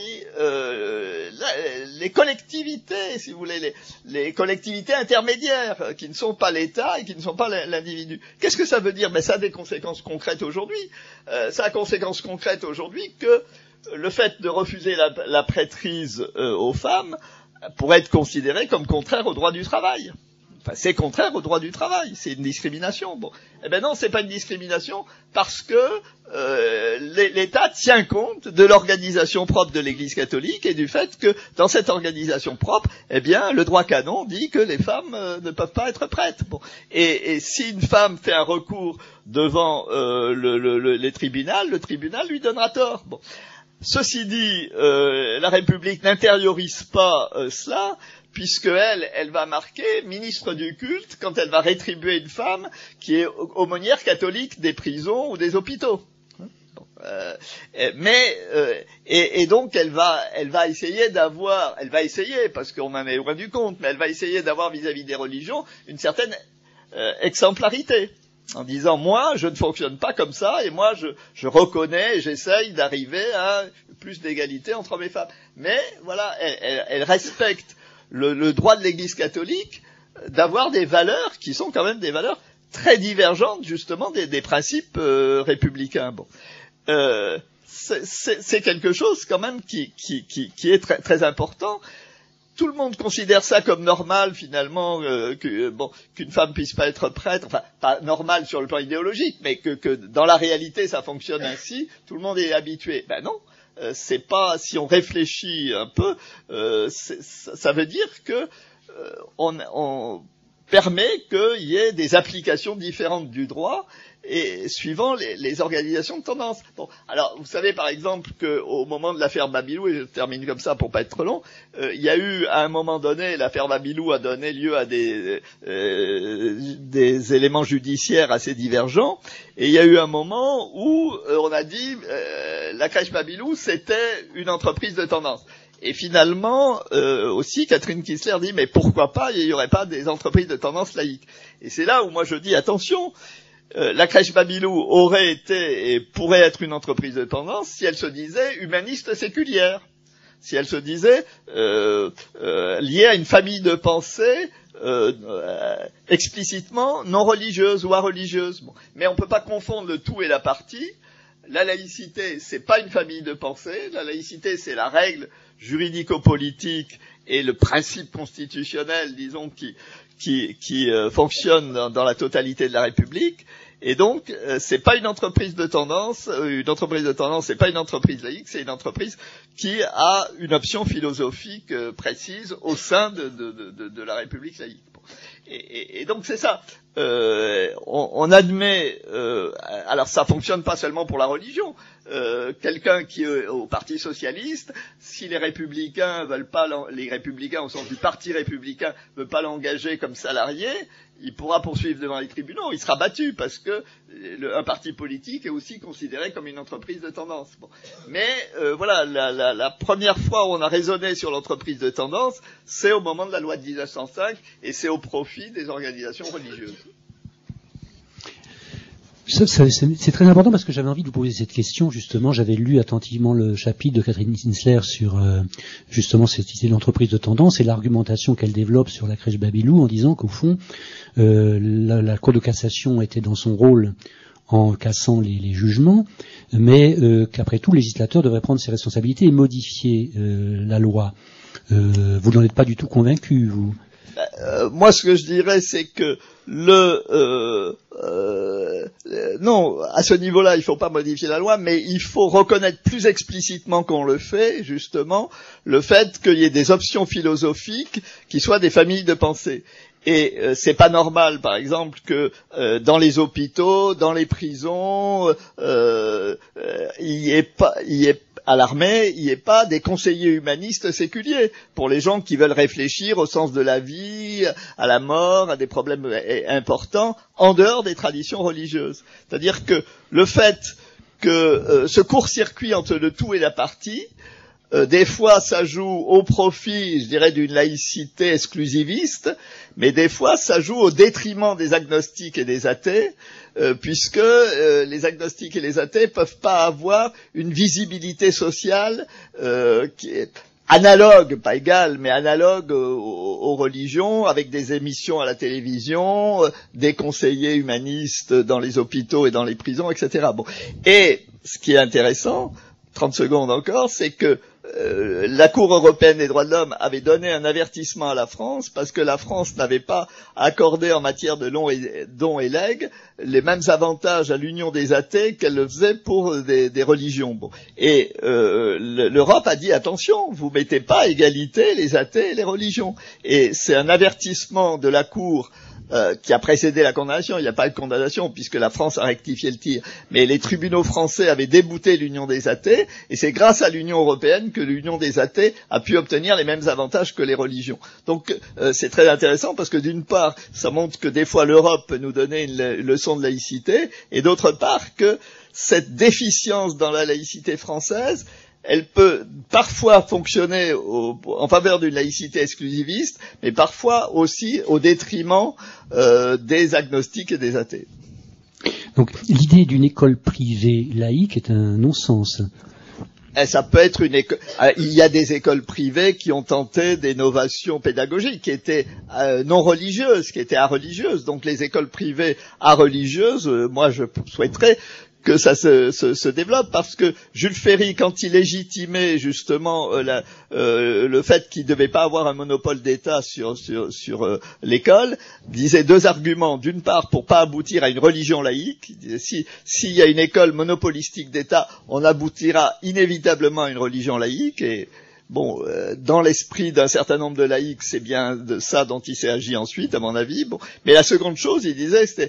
les collectivités, si vous voulez, les collectivités intermédiaires, qui ne sont pas l'État et qui ne sont pas l'individu. Qu'est-ce que ça veut dire? Ça a des conséquences concrètes aujourd'hui. Ça a conséquences concrètes aujourd'hui que le fait de refuser la prêtrise aux femmes pourrait être considéré comme contraire au droit du travail. Enfin, c'est contraire au droit du travail, c'est une discrimination. Bon, eh ben non, c'est pas une discrimination parce que l'État tient compte de l'organisation propre de l'Église catholique et du fait que dans cette organisation propre, eh bien, le droit canon dit que les femmes ne peuvent pas être prêtres. Bon, et si une femme fait un recours devant les tribunaux, le tribunal lui donnera tort. Bon, ceci dit, la République n'intériorise pas cela. Puisque elle va marquer ministre du culte quand elle va rétribuer une femme qui est aumônière catholique des prisons ou des hôpitaux. Bon, et donc elle va essayer parce qu'on en est loin du compte, mais elle va essayer d'avoir vis-à-vis des religions une certaine exemplarité. En disant, moi, je ne fonctionne pas comme ça, et moi, je reconnais et j'essaye d'arriver à plus d'égalité entre hommes et femmes. Mais, voilà, elle respecte le droit de l'Église catholique d'avoir des valeurs qui sont quand même des valeurs très divergentes, justement, des principes républicains. Bon. C'est quelque chose, quand même, qui est très, très important. Tout le monde considère ça comme normal, finalement, qu'une femme puisse pas être prêtre, enfin, pas normal sur le plan idéologique, mais que dans la réalité, ça fonctionne ainsi, tout le monde est habitué. Ben non, c'est pas, si on réfléchit un peu, ça veut dire que on permet qu'il y ait des applications différentes du droit et suivant les organisations de tendance. Bon, alors vous savez par exemple qu'au moment de l'affaire Babilou, et je termine comme ça pour pas être trop long, il y a eu à un moment donné, l'affaire Babilou a donné lieu à des éléments judiciaires assez divergents, et il y a eu un moment où on a dit la crèche Babilou c'était une entreprise de tendance. Et finalement, aussi, Catherine Kissler dit, mais pourquoi pas, il n'y aurait pas des entreprises de tendance laïque. Et c'est là où moi je dis, attention, la crèche Babilou aurait été et pourrait être une entreprise de tendance si elle se disait humaniste séculière, si elle se disait liée à une famille de pensée explicitement non religieuse ou religieuse. Bon. Mais on ne peut pas confondre le tout et la partie. La laïcité, c'est pas une famille de pensée. La laïcité, c'est la règle juridico-politique et le principe constitutionnel, disons, qui fonctionne dans la totalité de la République. Et donc, c'est pas une entreprise de tendance. Une entreprise de tendance, c'est pas une entreprise laïque, c'est une entreprise qui a une option philosophique précise au sein de la République laïque. Et donc c'est ça. On admet. Alors ça fonctionne pas seulement pour la religion. Quelqu'un qui est au Parti socialiste, si les républicains veulent pas, les républicains au sens du Parti républicain veulent pas l'engager comme salarié, il pourra poursuivre devant les tribunaux. Il sera battu parce que un parti politique est aussi considéré comme une entreprise de tendance. Bon. Mais voilà, la première fois où on a raisonné sur l'entreprise de tendance, c'est au moment de la loi de 1905 et c'est au profit des organisations religieuses. C'est très important parce que j'avais envie de vous poser cette question, justement. J'avais lu attentivement le chapitre de Catherine Kissler sur justement cette idée d'entreprise de tendance et l'argumentation qu'elle développe sur la crèche Babilou en disant qu'au fond, la Cour de cassation était dans son rôle en cassant les jugements, mais qu'après tout, le législateur devrait prendre ses responsabilités et modifier la loi. Vous n'en êtes pas du tout convaincu, vous? Moi, ce que je dirais, c'est que non, à ce niveau-là, il ne faut pas modifier la loi, mais il faut reconnaître plus explicitement qu'on le fait, justement, le fait qu'il y ait des options philosophiques qui soient des familles de pensée. Et c'est pas normal, par exemple, que dans les hôpitaux, dans les prisons, à l'armée, il n'y ait pas des conseillers humanistes séculiers pour les gens qui veulent réfléchir au sens de la vie, à la mort, à des problèmes importants en dehors des traditions religieuses. C'est-à-dire que le fait que ce court-circuit entre le tout et la partie, des fois ça joue au profit, je dirais, d'une laïcité exclusiviste, mais des fois ça joue au détriment des agnostiques et des athées, puisque les agnostiques et les athées peuvent pas avoir une visibilité sociale qui est analogue, pas égale, mais analogue aux religions, avec des émissions à la télévision, des conseillers humanistes dans les hôpitaux et dans les prisons, etc. Bon. Et ce qui est intéressant, 30 secondes encore, c'est que la Cour européenne des droits de l'homme avait donné un avertissement à la France parce que la France n'avait pas accordé en matière de dons et legs les mêmes avantages à l'union des athées qu'elle le faisait pour des religions. Bon. Et l'Europe a dit attention, vous mettez pas à égalité les athées et les religions. Et c'est un avertissement de la Cour qui a précédé la condamnation. Il n'y a pas eu de condamnation puisque la France a rectifié le tir. Mais les tribunaux français avaient débouté l'union des athées et c'est grâce à l'Union européenne que l'union des athées a pu obtenir les mêmes avantages que les religions. Donc c'est très intéressant parce que d'une part, ça montre que des fois l'Europe peut nous donner une leçon de laïcité et d'autre part que cette déficience dans la laïcité française, elle peut parfois fonctionner en faveur d'une laïcité exclusiviste, mais parfois aussi au détriment des agnostiques et des athées. Donc l'idée d'une école privée laïque est un non-sens. Ça peut être une école. Il y a des écoles privées qui ont tenté des novations pédagogiques qui étaient non religieuses, qui étaient areligieuses. Donc les écoles privées areligieuses, moi je souhaiterais que ça se développe parce que Jules Ferry, quand il légitimait justement le fait qu'il ne devait pas avoir un monopole d'État sur l'école, disait deux arguments. D'une part, pour pas aboutir à une religion laïque. S'il y a une école monopolistique d'État, on aboutira inévitablement à une religion laïque et bon, dans l'esprit d'un certain nombre de laïcs, c'est bien de ça dont il s'est agi ensuite, à mon avis. Bon, mais la seconde chose, il disait, c'était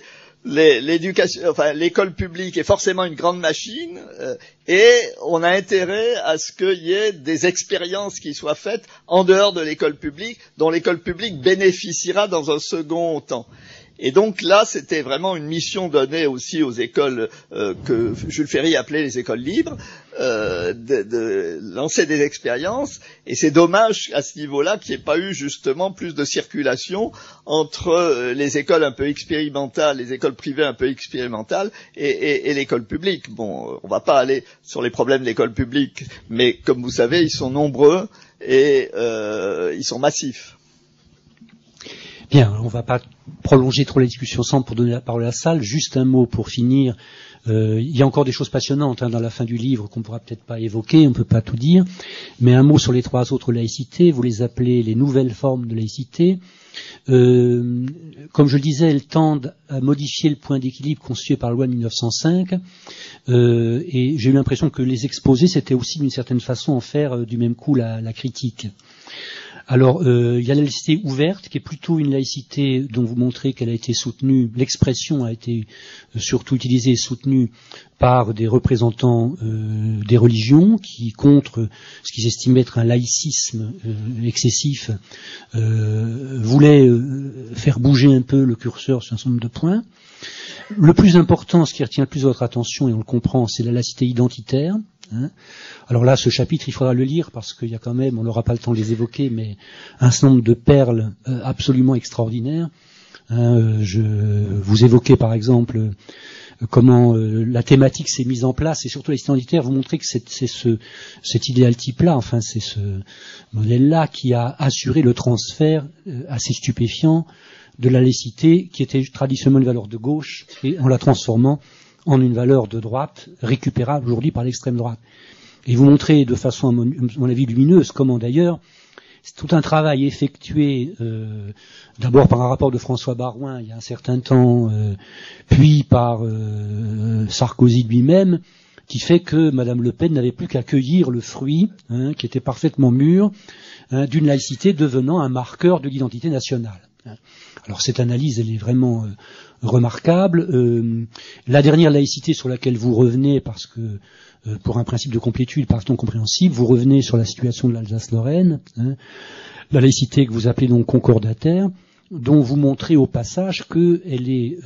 l'école publique est forcément une grande machine et on a intérêt à ce qu'il y ait des expériences qui soient faites en dehors de l'école publique, dont l'école publique bénéficiera dans un second temps. Et donc là, c'était vraiment une mission donnée aussi aux écoles que Jules Ferry appelait les écoles libres, de lancer des expériences. Et c'est dommage à ce niveau-là qu'il n'y ait pas eu justement plus de circulation entre les écoles un peu expérimentales, les écoles privées un peu expérimentales et l'école publique. Bon, on va pas aller sur les problèmes de l'école publique, mais comme vous savez, ils sont nombreux et ils sont massifs. Bien, on ne va pas prolonger trop la discussion ensemble pour donner la parole à la salle. Juste un mot pour finir. Il y a encore des choses passionnantes dans la fin du livre qu'on ne pourra peut-être pas évoquer, on ne peut pas tout dire. Mais un mot sur les 3 autres laïcités. Vous les appelez les nouvelles formes de laïcité. Comme je le disais, elles tendent à modifier le point d'équilibre constitué par la loi de 1905. Et j'ai eu l'impression que les exposer, c'était aussi d'une certaine façon en faire du même coup la critique. Alors, il y a la laïcité ouverte, qui est plutôt une laïcité dont vous montrez qu'elle a été soutenue, l'expression a été surtout utilisée et soutenue par des représentants des religions qui, contre ce qu'ils estimaient être un laïcisme excessif, voulaient faire bouger un peu le curseur sur un certain nombre de points. Le plus important, ce qui retient le plus votre attention, et on le comprend, c'est la laïcité identitaire. Alors là, ce chapitre, il faudra le lire parce qu'il y a quand même, on n'aura pas le temps de les évoquer, mais un certain nombre de perles absolument extraordinaires. Je vous évoquais par exemple comment la thématique s'est mise en place et surtout la laïcité identitaire, vous montrez que c'est cet idéal type-là, enfin c'est ce modèle-là qui a assuré le transfert assez stupéfiant de la laïcité qui était traditionnellement une valeur de gauche et en la transformant en une valeur de droite récupérable aujourd'hui par l'extrême droite. Et vous montrez de façon, à mon avis, lumineuse comment d'ailleurs, c'est tout un travail effectué d'abord par un rapport de François Baroin il y a un certain temps, puis par Sarkozy lui-même, qui fait que Madame Le Pen n'avait plus qu'à cueillir le fruit, qui était parfaitement mûr, d'une laïcité devenant un marqueur de l'identité nationale. Alors cette analyse, elle est vraiment remarquable. La dernière laïcité sur laquelle vous revenez, parce que pour un principe de complétude partant compréhensible, vous revenez sur la situation de l'Alsace-Lorraine, la laïcité que vous appelez donc concordataire, dont vous montrez au passage qu'elle est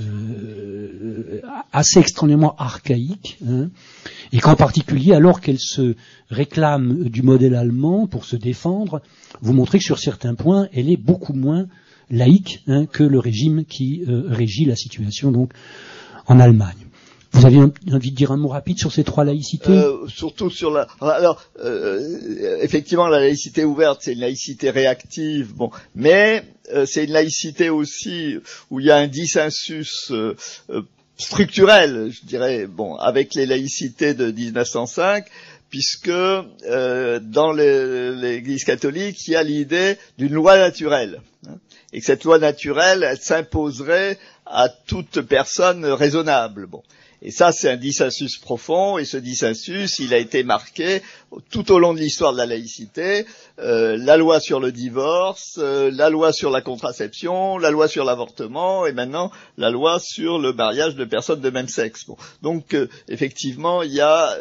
assez extrêmement archaïque, et qu'en particulier, alors qu'elle se réclame du modèle allemand pour se défendre, vous montrez que sur certains points, elle est beaucoup moins laïque que le régime qui régit la situation donc en Allemagne. Vous avez envie de dire un mot rapide sur ces 3 laïcités ? Surtout sur la. Alors, effectivement, la laïcité ouverte, c'est une laïcité réactive. Bon, mais c'est une laïcité aussi où il y a un dissensus structurel, je dirais, bon, avec les laïcités de 1905. Puisque dans l'Église catholique, il y a l'idée d'une loi naturelle, et que cette loi naturelle, elle s'imposerait à toute personne raisonnable. Bon, et ça, c'est un dissensus profond, et ce dissensus, il a été marqué tout au long de l'histoire de la laïcité. La loi sur le divorce, la loi sur la contraception, la loi sur l'avortement, et maintenant la loi sur le mariage de personnes de même sexe. Bon. Donc effectivement, il y a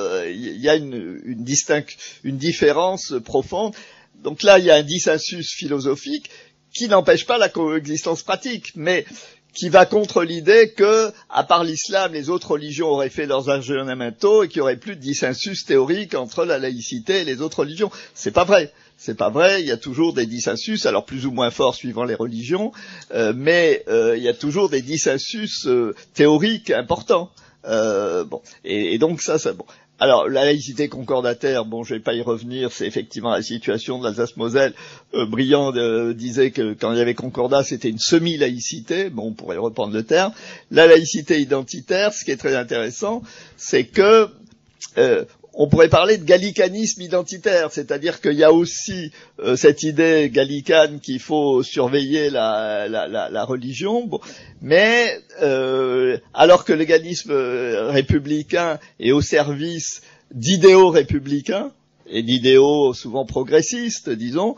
une différence profonde. Donc là, il y a un dissensus philosophique qui n'empêche pas la coexistence pratique, mais qui va contre l'idée que, à part l'islam, les autres religions auraient fait leurs aggiornamento et qu'il n'y aurait plus de dissensus théorique entre la laïcité et les autres religions. C'est pas vrai. C'est pas vrai. Il y a toujours des dissensus, alors plus ou moins forts suivant les religions, mais il y a toujours des dissensus théoriques importants. Bon, et donc ça bon. Alors, la laïcité concordataire, bon, je vais pas y revenir, c'est effectivement la situation de l'Alsace-Moselle. Briand disait que quand il y avait concordat, c'était une semi-laïcité, bon, on pourrait reprendre le terme. La laïcité identitaire, ce qui est très intéressant, c'est que on pourrait parler de gallicanisme identitaire, c'est-à-dire qu'il y a aussi cette idée gallicane qu'il faut surveiller la religion, bon, mais alors que le gallisme républicain est au service d'idéaux républicains et d'idéaux souvent progressistes, disons,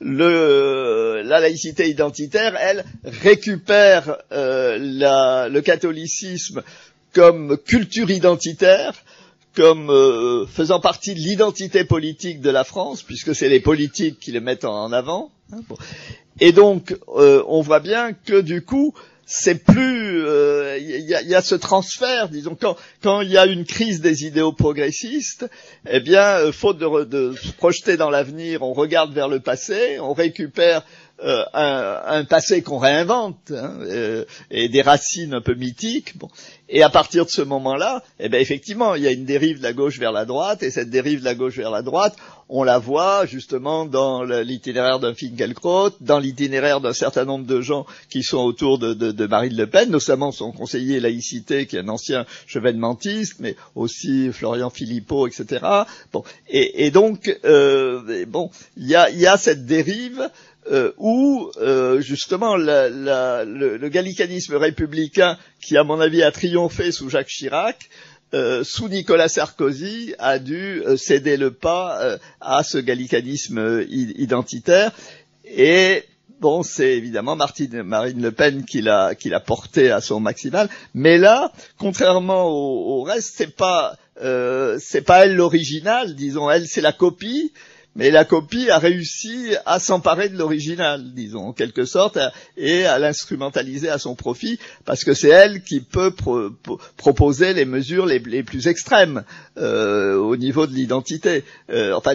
la laïcité identitaire, elle, récupère le catholicisme comme culture identitaire, comme faisant partie de l'identité politique de la France, puisque c'est les politiques qui les mettent en avant. Bon. Et donc, on voit bien que du coup, c'est plus, il y a ce transfert, disons, quand il y a une crise des idéaux progressistes, eh bien, faute de se projeter dans l'avenir, on regarde vers le passé, on récupère un passé qu'on réinvente, et des racines un peu mythiques. Bon. Et à partir de ce moment-là, eh ben effectivement, il y a une dérive de la gauche vers la droite, et cette dérive de la gauche vers la droite, on la voit justement dans l'itinéraire d'un Finkielkraut, dans l'itinéraire d'un certain nombre de gens qui sont autour de Marine Le Pen, notamment son conseiller laïcité, qui est un ancien chevènementiste, mais aussi Florian Philippot, etc. Bon, et donc, bon, il y a cette dérive. Où justement le gallicanisme républicain, qui à mon avis a triomphé sous Jacques Chirac, sous Nicolas Sarkozy, a dû céder le pas à ce gallicanisme identitaire. Et bon, c'est évidemment Marine Le Pen qui l'a porté à son maximal. Mais là, contrairement au reste, c'est pas elle l'original, disons. Elle, c'est la copie. Mais la copie a réussi à s'emparer de l'original, disons, en quelque sorte, et à l'instrumentaliser à son profit, parce que c'est elle qui peut proposer les mesures les plus extrêmes au niveau de l'identité, enfin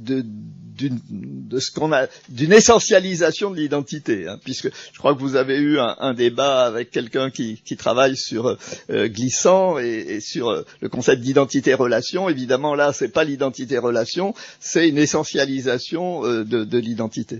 de ce qu'on a, d'une essentialisation de l'identité, puisque je crois que vous avez eu un débat avec quelqu'un qui travaille sur Glissant et sur le concept d'identité-relation. Évidemment, là, c'est pas l'identité-relation, c'est une essentialisation de l'identité.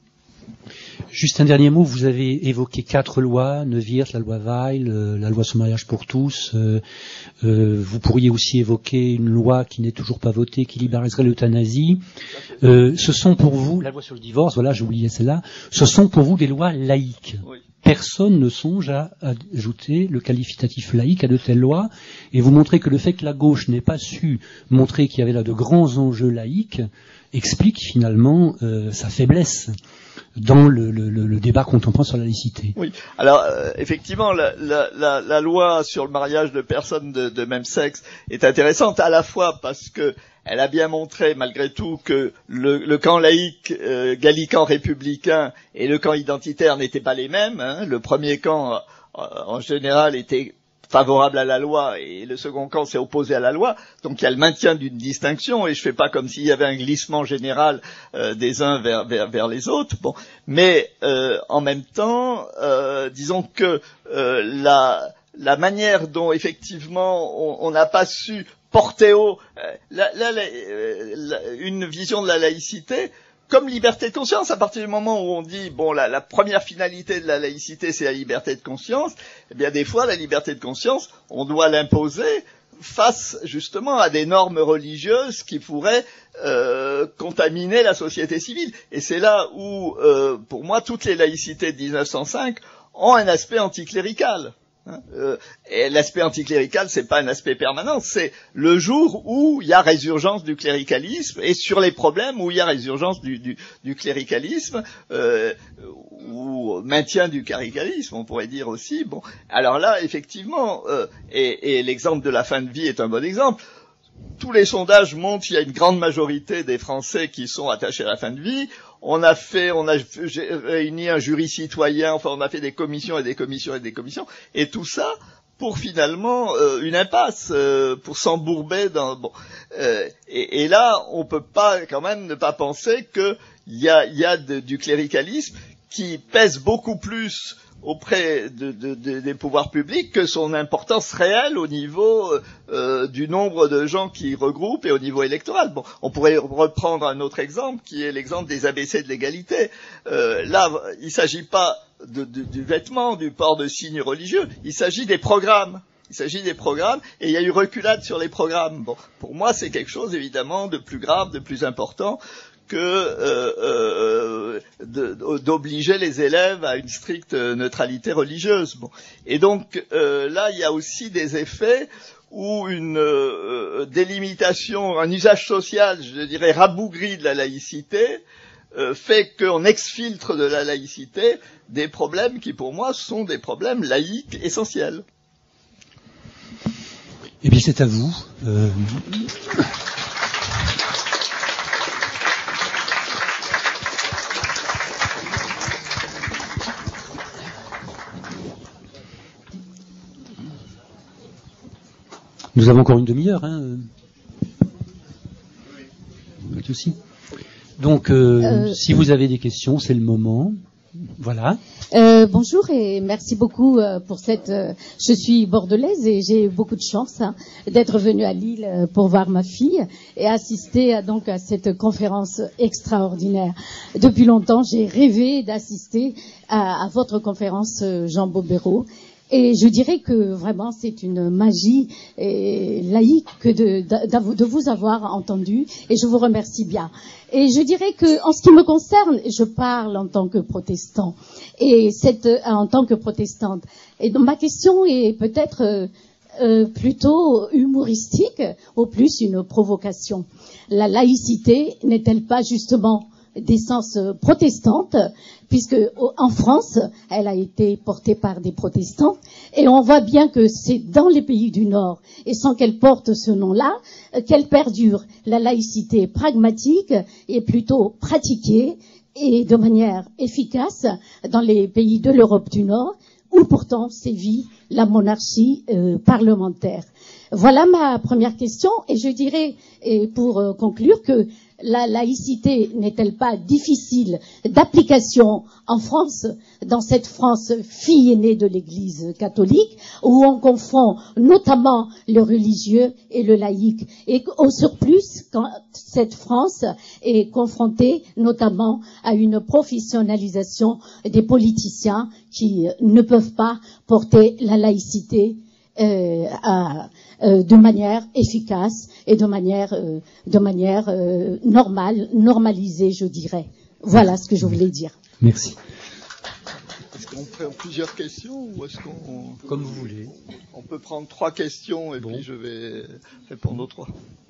Juste un dernier mot, vous avez évoqué 4 lois, Neuwirth, la loi Weil, la loi sur le mariage pour tous. Vous pourriez aussi évoquer une loi qui n'est toujours pas votée, qui libéraliserait l'euthanasie. Ce sont pour vous, la loi sur le divorce, voilà, j'ai oublié celle-là, ce sont pour vous des lois laïques. Oui. Personne ne songe à ajouter le qualificatif laïque à de telles lois, et vous montrez que le fait que la gauche n'ait pas su montrer qu'il y avait là de grands enjeux laïques explique finalement sa faiblesse dans le débat contemporain sur la laïcité. Oui. Alors effectivement, la loi sur le mariage de personnes de même sexe est intéressante à la fois parce que elle a bien montré malgré tout que le camp laïque, gallican républicain et le camp identitaire n'étaient pas les mêmes. Le premier camp en général était favorable à la loi et le second camp s'est opposé à la loi, donc il y a le maintien d'une distinction et je fais pas comme s'il y avait un glissement général des uns vers les autres. Bon, mais en même temps, disons que la manière dont effectivement on n'a pas su porter haut une vision de la laïcité comme liberté de conscience, à partir du moment où on dit, bon, la première finalité de la laïcité, c'est la liberté de conscience, eh bien, des fois, la liberté de conscience, on doit l'imposer face, justement, à des normes religieuses qui pourraient contaminer la société civile. Et c'est là où, pour moi, toutes les laïcités de 1905 ont un aspect anticlérical. Et l'aspect anticlérical, c'est pas un aspect permanent, c'est le jour où il y a résurgence du cléricalisme et sur les problèmes où il y a résurgence du cléricalisme ou maintien du cléricalisme, on pourrait dire aussi. Bon, alors là, effectivement, et l'exemple de la fin de vie est un bon exemple. Tous les sondages montrent qu'il y a une grande majorité des Français qui sont attachés à la fin de vie. On a réuni un jury citoyen, enfin on a fait des commissions et des commissions et des commissions, et tout ça pour finalement une impasse, pour s'embourber dans. Bon, et là on peut pas quand même ne pas penser que il y a du cléricalisme qui pèse beaucoup plus auprès des pouvoirs publics que son importance réelle au niveau du nombre de gens qui regroupent et au niveau électoral. Bon, on pourrait reprendre un autre exemple qui est l'exemple des ABC de l'égalité. Là, il ne s'agit pas du vêtement, du port de signes religieux, il s'agit des programmes. Il s'agit des programmes, et il y a eu reculade sur les programmes. Bon, pour moi, c'est quelque chose évidemment de plus grave, de plus important que d'obliger les élèves à une stricte neutralité religieuse. Bon. Et donc là, il y a aussi des effets où une délimitation, un usage social, je dirais rabougri de la laïcité, fait qu'on exfiltre de la laïcité des problèmes qui, pour moi, sont des problèmes laïques essentiels. Eh bien, c'est à vous. Nous avons encore une demi-heure, hein. Pas de souci. Donc, si vous avez des questions, c'est le moment. Voilà. Bonjour et merci beaucoup pour cette. Je suis bordelaise et j'ai beaucoup de chance d'être venue à Lille pour voir ma fille et assister donc à cette conférence extraordinaire. Depuis longtemps, j'ai rêvé d'assister à votre conférence, Jean Bobéro. Et je dirais que vraiment c'est une magie laïque que de vous avoir entendu et je vous remercie bien. Et je dirais que en ce qui me concerne, je parle en tant que protestant et en tant que protestante. Et donc ma question est peut-être plutôt humoristique, au plus une provocation. La laïcité n'est-elle pas justement d'essence protestante, puisque en France, elle a été portée par des protestants, et on voit bien que c'est dans les pays du Nord, et sans qu'elle porte ce nom-là, qu'elle perdure. La laïcité pragmatique est plutôt pratiquée, et de manière efficace, dans les pays de l'Europe du Nord, où pourtant sévit la monarchie parlementaire. Voilà ma première question, et je dirais, et pour conclure, que la laïcité n'est-elle pas difficile d'application en France, dans cette France fille aînée de l'Église catholique, où on confond notamment le religieux et le laïque, et au surplus, quand cette France est confrontée notamment à une professionnalisation des politiciens qui ne peuvent pas porter la laïcité de manière efficace et de manière normalisée, je dirais. Voilà ce que je voulais dire. Merci. Est-ce qu'on fait plusieurs questions ou est-ce qu'on... Comme vous voulez. On peut prendre 3 questions et puis je vais répondre aux 3.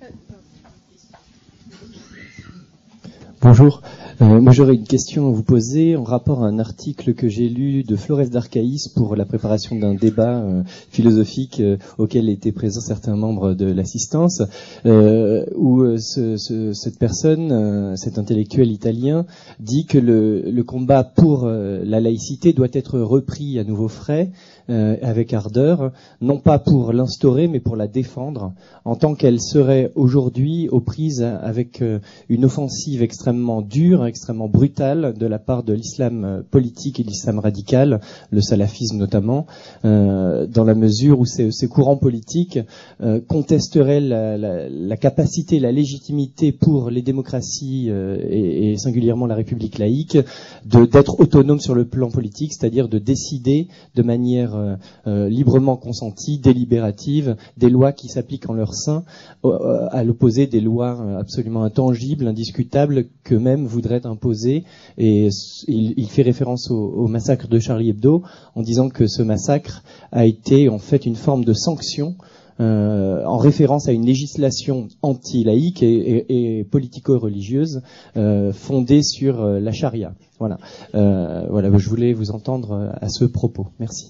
Bonjour, moi j'aurais une question à vous poser en rapport à un article que j'ai lu de Flores d'Arcaïs pour la préparation d'un débat philosophique auquel étaient présents certains membres de l'assistance, où cette personne, cet intellectuel italien, dit que le combat pour la laïcité doit être repris à nouveau frais, avec ardeur, non pas pour l'instaurer mais pour la défendre, en tant qu'elle serait aujourd'hui aux prises avec une offensive extrêmement dure, extrêmement brutale de la part de l'islam politique et de l'islam radical, le salafisme notamment, dans la mesure où ces courants politiques contesteraient la capacité, la légitimité pour les démocraties et singulièrement la République laïque d'être autonomes sur le plan politique, c'est-à-dire de décider de manière librement consentie, délibérative, des lois qui s'appliquent en leur sein, à l'opposé des lois absolument intangibles, indiscutables, qu'eux-mêmes voudraient imposer. Et il fait référence au massacre de Charlie Hebdo, en disant que ce massacre a été en fait une forme de sanction en référence à une législation anti-laïque et politico-religieuse fondée sur la charia. Voilà. Voilà, je voulais vous entendre à ce propos. Merci.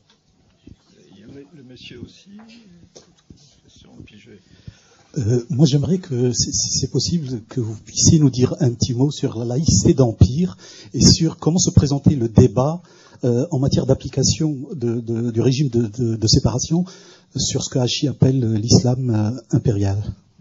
Le monsieur aussi. Moi, j'aimerais que, si c'est possible, que vous puissiez nous dire un petit mot sur la laïcité d'empire et sur comment se présentait le débat en matière d'application du régime de séparation sur ce que Hachi appelle l'islam impérial.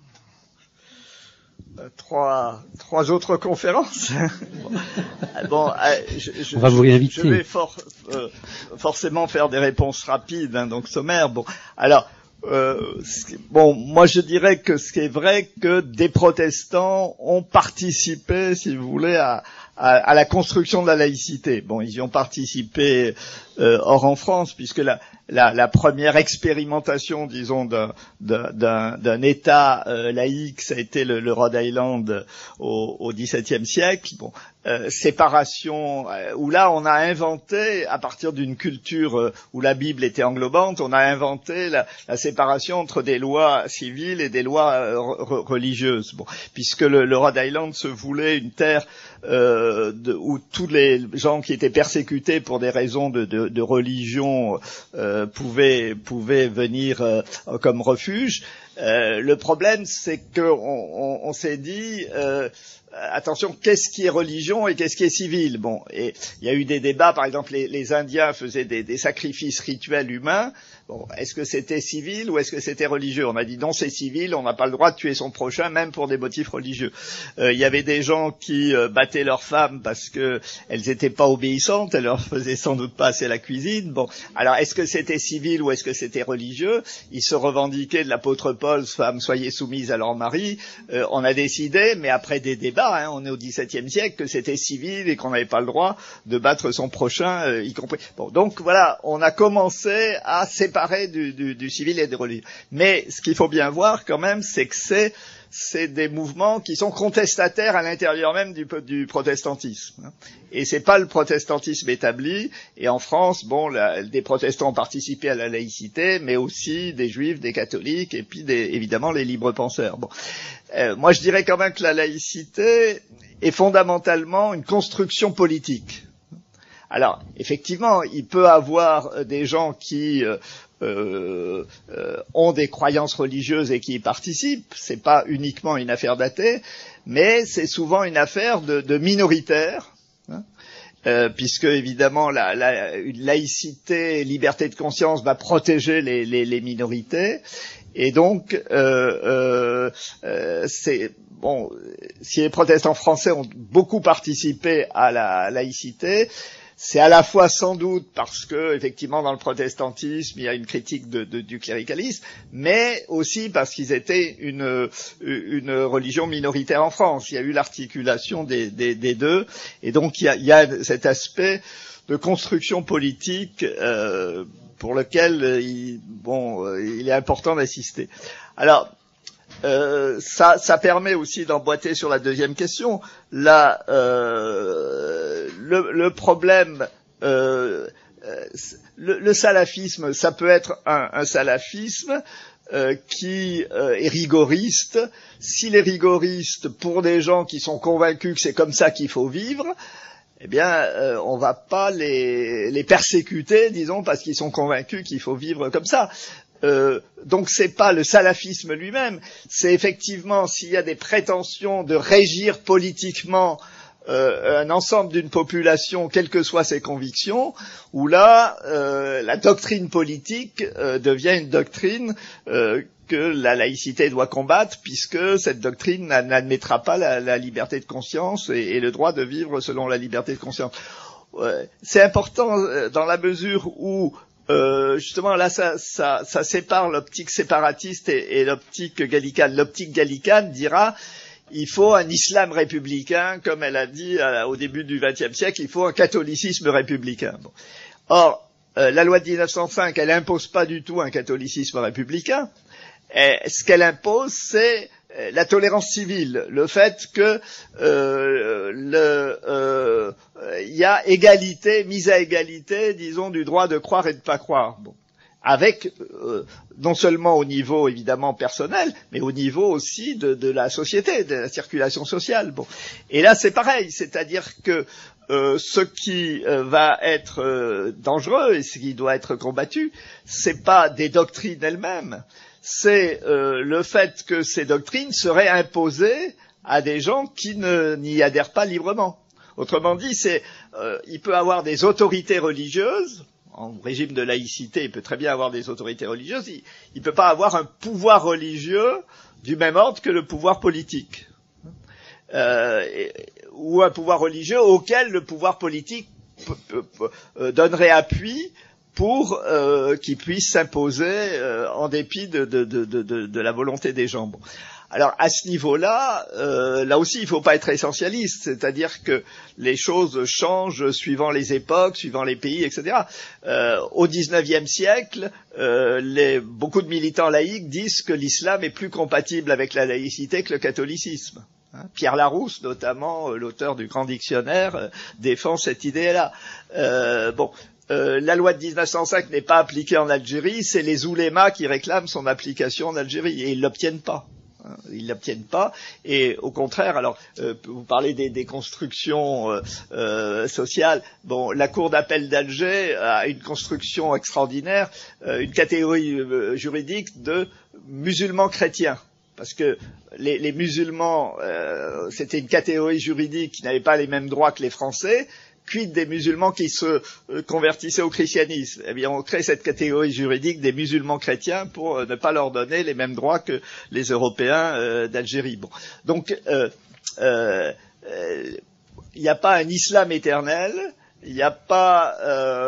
Trois autres conférences. Bon, on va vous réinviter. Je vais forcément faire des réponses rapides, donc sommaires. Bon, alors. Moi je dirais que ce qui est vrai que des protestants ont participé, si vous voulez, à la construction de la laïcité. Bon, ils y ont participé hors en France, puisque la première expérimentation, disons, d'un État laïque, ça a été le Rhode Island au XVIIe siècle. Bon, séparation où là on a inventé, à partir d'une culture où la Bible était englobante, on a inventé la séparation entre des lois civiles et des lois religieuses. Bon, puisque le Rhode Island se voulait une terre où tous les gens qui étaient persécutés pour des raisons de religion pouvaient venir comme refuge. Le problème, c'est que on s'est dit attention, qu'est-ce qui est religion et qu'est-ce qui est civil? Bon, et il y a eu des débats, par exemple, les Indiens faisaient des sacrifices rituels humains. Bon, est-ce que c'était civil ou est-ce que c'était religieux? On a dit non, c'est civil, on n'a pas le droit de tuer son prochain, même pour des motifs religieux. Il y avait des gens qui battaient leurs femmes parce que elles étaient pas obéissantes, elles leur faisaient sans doute pas assez la cuisine. Bon, alors est-ce que c'était civil ou est-ce que c'était religieux? Ils se revendiquaient de l'apôtre Paul, femmes, soyez soumises à leur mari. On a décidé, mais après des débats, on est au XVIIe siècle, que c'était civil et qu'on n'avait pas le droit de battre son prochain, y compris. Bon, donc voilà, on a commencé à séparer du civil et des religieux. Mais ce qu'il faut bien voir quand même, c'est que c'est des mouvements qui sont contestataires à l'intérieur même du protestantisme. Et c'est pas le protestantisme établi. Et en France, bon, des protestants ont participé à la laïcité, mais aussi des juifs, des catholiques, et puis évidemment les libres penseurs. Bon, moi je dirais quand même que la laïcité est fondamentalement une construction politique. Alors, effectivement, il peut avoir des gens qui ont des croyances religieuses et qui y participent. C'est pas uniquement une affaire d'athées, mais c'est souvent une affaire de minoritaires, puisque évidemment une laïcité, liberté de conscience va protéger les minorités, et donc c'est bon. Si les protestants français ont beaucoup participé à la laïcité, c'est à la fois sans doute parce que, effectivement, dans le protestantisme, il y a une critique du cléricalisme, mais aussi parce qu'ils étaient une religion minoritaire en France. Il y a eu l'articulation des deux, et donc il y a cet aspect de construction politique pour lequel il est important d'assister. Alors, ça permet aussi d'emboîter sur la deuxième question. Le problème, le salafisme, ça peut être un salafisme qui est rigoriste. S'il est rigoriste pour des gens qui sont convaincus que c'est comme ça qu'il faut vivre, eh bien, on va pas les persécuter, disons, parce qu'ils sont convaincus qu'il faut vivre comme ça. Donc c'est pas le salafisme lui-même, c'est effectivement s'il y a des prétentions de régir politiquement un ensemble d'une population, quelles que soient ses convictions, où là la doctrine politique devient une doctrine que la laïcité doit combattre, puisque cette doctrine n'admettra pas la liberté de conscience et le droit de vivre selon la liberté de conscience. C'est important dans la mesure où justement là ça sépare l'optique séparatiste et l'optique gallicane. L'optique gallicane dira il faut un islam républicain, comme elle a dit au début du XXe siècle, il faut un catholicisme républicain. Bon. Or, la loi de 1905, elle impose pas du tout un catholicisme républicain. Ce qu'elle impose, c'est la tolérance civile, le fait que il y a égalité, mise à égalité, disons, du droit de croire et de pas croire. Bon. Avec non seulement au niveau évidemment personnel, mais au niveau aussi de la société, de la circulation sociale. Bon. Et là c'est pareil, c'est-à-dire que ce qui va être dangereux et ce qui doit être combattu, c'est pas des doctrines elles-mêmes, c'est le fait que ces doctrines seraient imposées à des gens qui n'y adhèrent pas librement. Autrement dit, il peut avoir des autorités religieuses. En régime de laïcité, il peut très bien avoir des autorités religieuses. Il ne peut pas avoir un pouvoir religieux du même ordre que le pouvoir politique, ou un pouvoir religieux auquel le pouvoir politique donnerait appui pour qu'il puisse s'imposer en dépit de la volonté des gens. Bon. Alors à ce niveau-là, là aussi, il ne faut pas être essentialiste, c'est-à-dire que les choses changent suivant les époques, suivant les pays, etc. Au XIXe siècle, beaucoup de militants laïcs disent que l'islam est plus compatible avec la laïcité que le catholicisme. Pierre Larousse, notamment, l'auteur du Grand Dictionnaire, défend cette idée-là. La loi de 1905 n'est pas appliquée en Algérie, c'est les oulémas qui réclament son application en Algérie, et ils l'obtiennent pas. Ils l'obtiennent pas, et au contraire, alors vous parlez des constructions sociales. Bon, la Cour d'appel d'Alger a une construction extraordinaire, une catégorie juridique de musulmans chrétiens. parce que les musulmans, c'était une catégorie juridique qui n'avait pas les mêmes droits que les Français. Quid des musulmans qui se convertissaient au christianisme? Eh bien, on crée cette catégorie juridique des musulmans chrétiens pour ne pas leur donner les mêmes droits que les Européens d'Algérie. Bon, donc il n'y a pas un islam éternel, il n'y a pas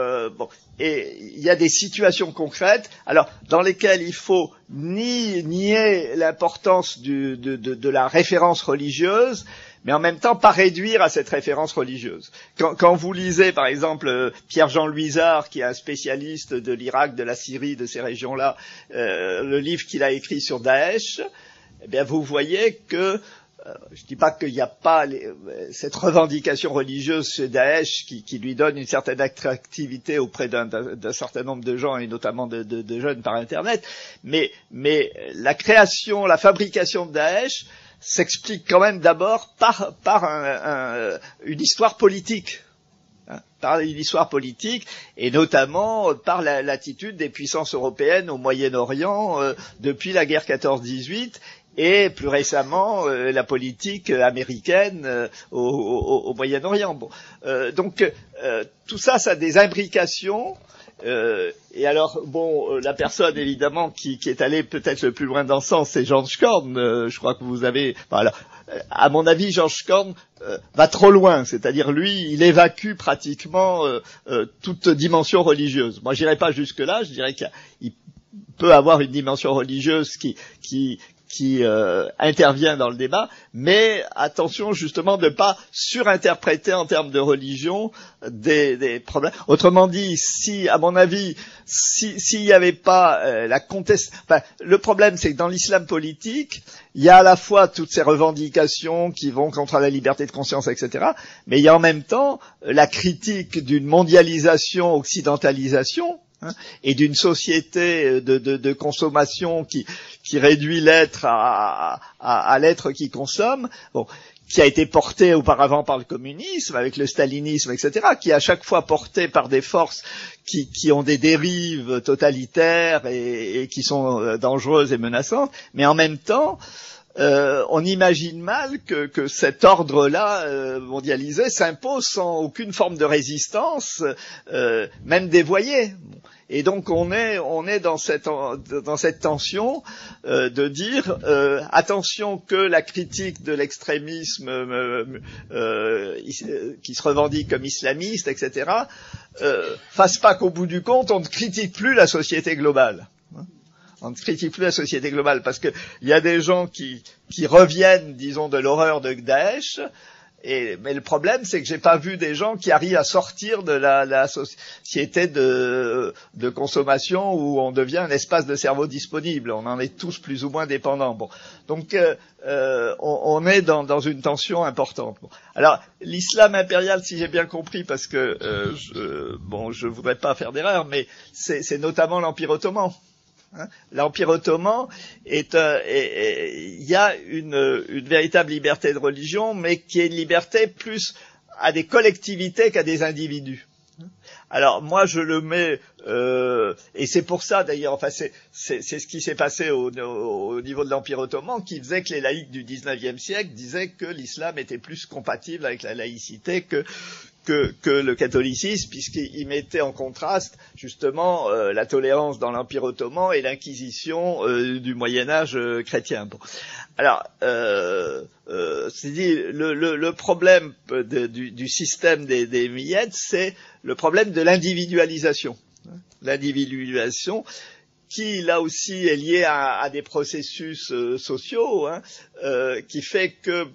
et il y a des situations concrètes, alors dans lesquelles il faut ni nier l'importance de la référence religieuse, mais en même temps pas réduire à cette référence religieuse. Quand vous lisez par exemple Pierre-Jean Luisard, qui est un spécialiste de l'Irak, de la Syrie, de ces régions-là, le livre qu'il a écrit sur Daesh, eh bien vous voyez que je dis pas qu'il n'y a pas cette revendication religieuse chez Daesh qui lui donne une certaine attractivité auprès d'un certain nombre de gens et notamment de jeunes par Internet, mais la création, la fabrication de Daesh s'explique quand même d'abord par une histoire politique. Par une histoire politique et notamment par l'attitude des puissances européennes au Moyen-Orient depuis la guerre 14-18 et plus récemment la politique américaine au Moyen-Orient. Bon, donc tout ça, ça a des imbrications. Et alors, bon, la personne évidemment qui est allée peut-être le plus loin dans ce sens, c'est George Corn. Je crois que vous avez. Voilà. À mon avis, George Corn va trop loin. C'est-à-dire, lui, il évacue pratiquement toute dimension religieuse. Moi, j'irai pas jusque là. Je dirais qu'il peut avoir une dimension religieuse qui intervient dans le débat, mais attention justement de ne pas surinterpréter en termes de religion des problèmes. Autrement dit, si, à mon avis, s'il n'y avait pas la contestation, enfin, le problème c'est que dans l'islam politique, il y a à la fois toutes ces revendications qui vont contre la liberté de conscience, etc., mais il y a en même temps la critique d'une mondialisation, occidentalisation, et d'une société de consommation qui réduit l'être à l'être qui consomme, bon, qui a été porté auparavant par le communisme, avec le stalinisme, etc., qui est à chaque fois porté par des forces qui ont des dérives totalitaires et qui sont dangereuses et menaçantes, mais en même temps, on imagine mal que cet ordre-là mondialisé s'impose sans aucune forme de résistance, même dévoyée. Et donc on est dans cette tension de dire attention que la critique de l'extrémisme qui se revendique comme islamiste, etc., fasse pas qu'au bout du compte on ne critique plus la société globale. On ne critique plus la société globale parce que il y a des gens qui reviennent, disons, de l'horreur de Daesh. Mais le problème, c'est que j'ai pas vu des gens qui arrivent à sortir de la société de consommation où on devient un espace de cerveau disponible. On en est tous plus ou moins dépendants. Bon, donc on est dans une tension importante. Bon. Alors l'islam impérial, si j'ai bien compris, parce que je voudrais pas faire d'erreur, mais c'est notamment l'Empire ottoman. L'Empire ottoman il y a une véritable liberté de religion, mais qui est une liberté plus à des collectivités qu'à des individus. Alors moi je le mets et c'est pour ça d'ailleurs, enfin c'est ce qui s'est passé au niveau de l'Empire ottoman, qui faisait que les laïcs du 19e siècle disaient que l'islam était plus compatible avec la laïcité que le catholicisme, puisqu'il mettait en contraste justement la tolérance dans l'Empire ottoman et l'inquisition du Moyen-Âge chrétien. Bon. Alors, c'est dit, le problème du système des Miyettes, c'est le problème de l'individualisation. L'individualisation qui, là aussi, est liée à des processus sociaux, qui fait que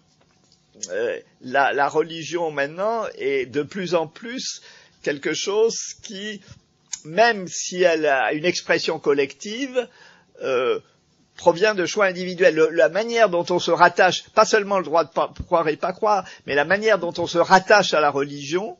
la religion maintenant est de plus en plus quelque chose qui, même si elle a une expression collective, provient de choix individuels. La manière dont on se rattache, pas seulement le droit de croire et pas croire, mais la manière dont on se rattache à la religion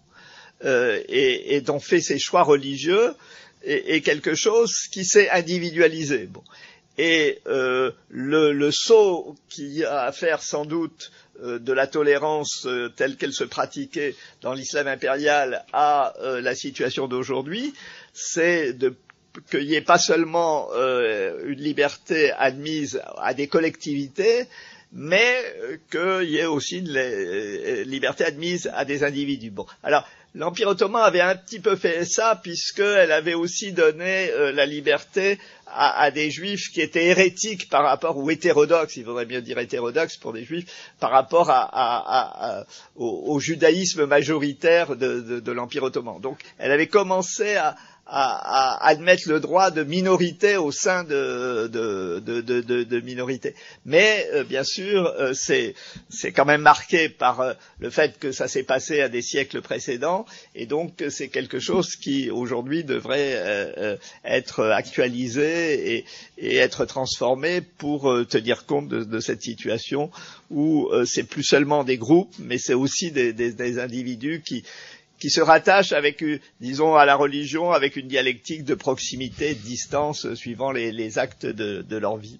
et dont fait ses choix religieux est quelque chose qui s'est individualisé. Bon. Et le saut qu'il y a à faire sans doute de la tolérance telle qu'elle se pratiquait dans l'islam impérial à la situation d'aujourd'hui, c'est de qu'il n'y ait pas seulement une liberté admise à des collectivités, mais qu'il y ait aussi une liberté admise à des individus. Bon, alors l'Empire ottoman avait un petit peu fait ça, puisqu'elle avait aussi donné la liberté à des juifs qui étaient hérétiques par rapport, ou hétérodoxes, il faudrait bien dire hétérodoxes pour des juifs, par rapport au judaïsme majoritaire de l'Empire ottoman. Donc elle avait commencé à admettre le droit de minorité au sein de minorités. Mais bien sûr, c'est quand même marqué par le fait que ça s'est passé à des siècles précédents, et donc c'est quelque chose qui aujourd'hui devrait être actualisé et être transformé pour tenir compte de cette situation où c'est plus seulement des groupes, mais c'est aussi des individus qui se rattachent avec, disons, à la religion, avec une dialectique de proximité, de distance, suivant les actes de leur vie.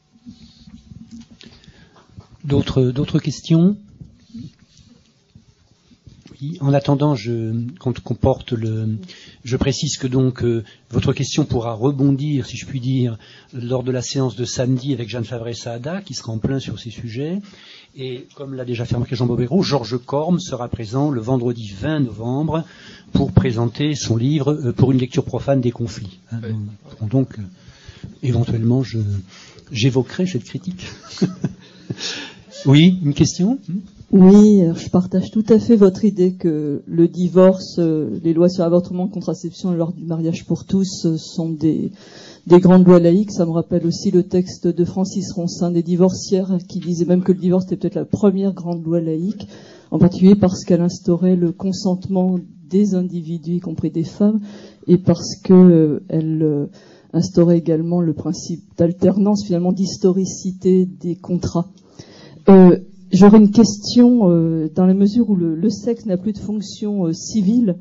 D'autres questions? Oui. En attendant, je précise que donc votre question pourra rebondir, si je puis dire, lors de la séance de samedi avec Jeanne Favret-Saada, qui sera en plein sur ces sujets. Et comme l'a déjà fait remarquer Jean Bobéro, Georges Corme sera présent le vendredi 20 novembre pour présenter son livre pour une lecture profane des conflits. Oui. Donc, éventuellement, j'évoquerai cette critique. Oui, une question? Oui, je partage tout à fait votre idée que le divorce, les lois sur l'avortement, contraception et lors du mariage pour tous sont des grandes lois laïques. Ça me rappelle aussi le texte de Francis Roncin des divorcières qui disait même que le divorce était peut-être la première grande loi laïque, en particulier parce qu'elle instaurait le consentement des individus, y compris des femmes, et parce que elle instaurait également le principe d'alternance, finalement d'historicité des contrats. J'aurais une question dans la mesure où le sexe n'a plus de fonction civile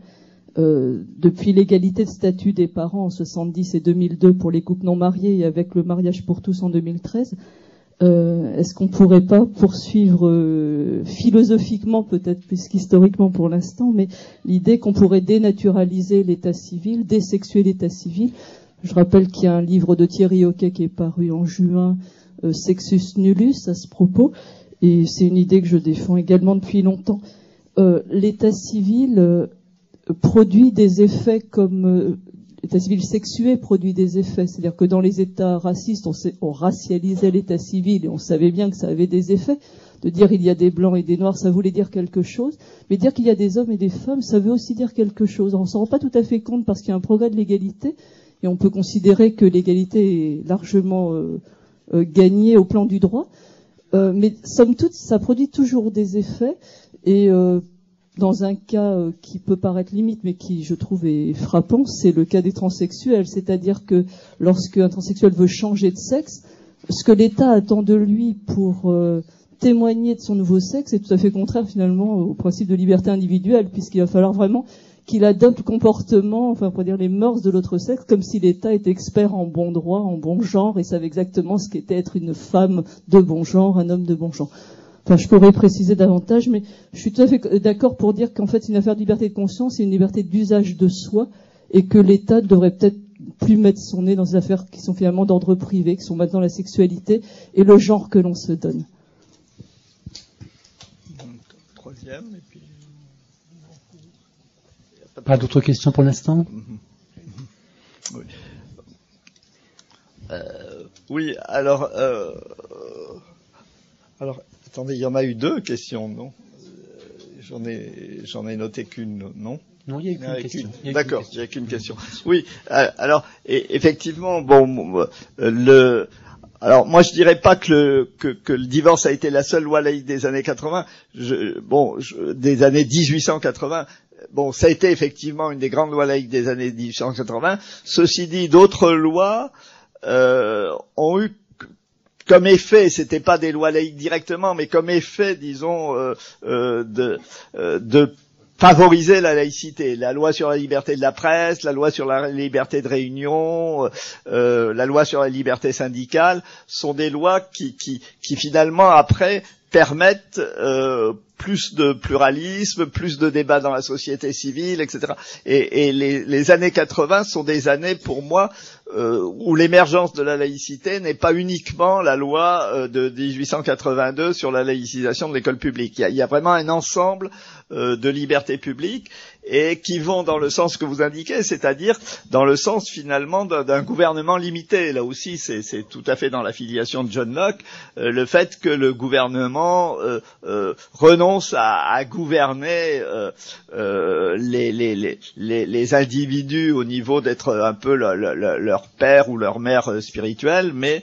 depuis l'égalité de statut des parents en 70 et 2002 pour les couples non mariés et avec le mariage pour tous en 2013. Est-ce qu'on pourrait pas poursuivre philosophiquement, peut-être plus qu'historiquement pour l'instant, mais l'idée qu'on pourrait dénaturaliser l'état civil, désexuer l'état civil? Je rappelle qu'il y a un livre de Thierry Hoquet qui est paru en juin, Sexus Nullus, à ce propos, et c'est une idée que je défends également depuis longtemps. L'état civil produit des effets comme l'état civil sexué produit des effets, c'est-à-dire que dans les États racistes, on racialisait l'état civil et on savait bien que ça avait des effets. De dire il y a des blancs et des noirs, ça voulait dire quelque chose, mais dire qu'il y a des hommes et des femmes, ça veut aussi dire quelque chose. On s'en rend pas tout à fait compte parce qu'il y a un progrès de l'égalité et on peut considérer que l'égalité est largement gagnée au plan du droit. Mais somme toute, ça produit toujours des effets et dans un cas qui peut paraître limite mais qui, je trouve, est frappant, c'est le cas des transsexuels. C'est-à-dire que lorsqu'un transsexuel veut changer de sexe, ce que l'État attend de lui pour témoigner de son nouveau sexe est tout à fait contraire finalement au principe de liberté individuelle, puisqu'il va falloir vraiment qu'il adopte le comportement, enfin pour dire les mœurs de l'autre sexe, comme si l'État était expert en bon droit, en bon genre, et savait exactement ce qu'était être une femme de bon genre, un homme de bon genre. Enfin, je pourrais préciser davantage, mais je suis tout à fait d'accord pour dire qu'en fait, c'est une affaire de liberté de conscience, c'est une liberté d'usage de soi, et que l'État devrait peut-être plus mettre son nez dans des affaires qui sont finalement d'ordre privé, qui sont maintenant la sexualité et le genre que l'on se donne. Troisième, et puis... Pas d'autres questions pour l'instant? Oui. Oui, alors, attendez, il y en a eu deux questions, non? J'en ai noté qu'une, non? Non, il y a eu qu'une question. D'accord, il y a qu'une question. Oui, alors, effectivement, bon, alors moi je dirais pas que le divorce a été la seule loi laïque des années 80, des années 1880. Bon, ça a été effectivement une des grandes lois laïques des années 1880. Ceci dit, d'autres lois ont eu comme effet, c'était pas des lois laïques directement, mais comme effet, disons, de favoriser la laïcité. La loi sur la liberté de la presse, la loi sur la liberté de réunion, la loi sur la liberté syndicale sont des lois qui finalement après permettent plus de pluralisme, plus de débats dans la société civile, etc. Et les années 80 sont des années, pour moi, où l'émergence de la laïcité n'est pas uniquement la loi de 1882 sur la laïcisation de l'école publique. Il y a vraiment un ensemble de libertés publiques et qui vont dans le sens que vous indiquez, c'est-à-dire dans le sens finalement d'un gouvernement limité. Là aussi, c'est tout à fait dans la filiation de John Locke, le fait que le gouvernement renonce à gouverner les individus au niveau d'être un peu leur père ou leur mère spirituelle, mais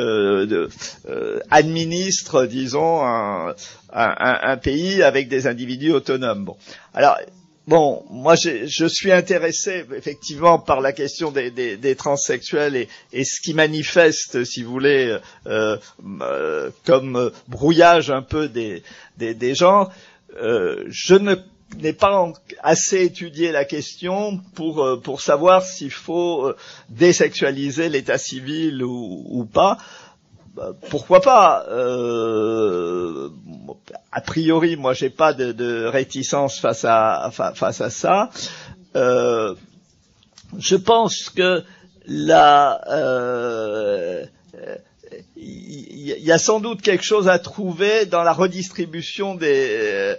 administre, disons, un pays avec des individus autonomes. Bon, alors. Bon, moi je suis intéressé effectivement par la question des transsexuels et ce qui manifeste, si vous voulez, comme brouillage un peu des gens. Je n'ai pas assez étudié la question pour savoir s'il faut désexualiser l'état civil ou pas. Pourquoi pas a priori, moi, j'ai pas de réticence face à ça. Je pense que il y a sans doute quelque chose à trouver dans la redistribution des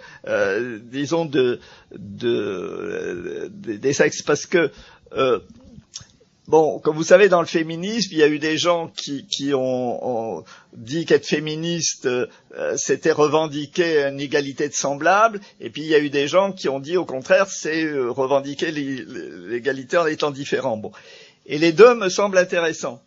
sexes, parce que bon, comme vous savez, dans le féminisme, il y a eu des gens qui ont dit qu'être féministe, c'était revendiquer une égalité de semblables, et puis il y a eu des gens qui ont dit au contraire, c'est revendiquer l'égalité en étant différent. Bon, et les deux me semblent intéressants.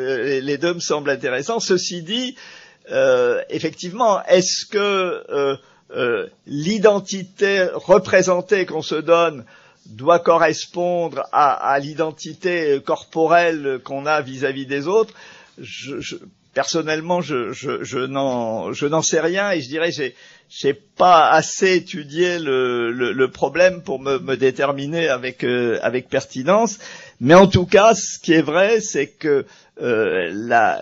Ceci dit, effectivement, est-ce que l'identité représentée qu'on se donne doit correspondre à l'identité corporelle qu'on a vis-à-vis des autres? Personnellement, je n'en sais rien, et je dirais j'ai pas assez étudié le problème pour me déterminer avec pertinence. Mais en tout cas, ce qui est vrai, c'est que la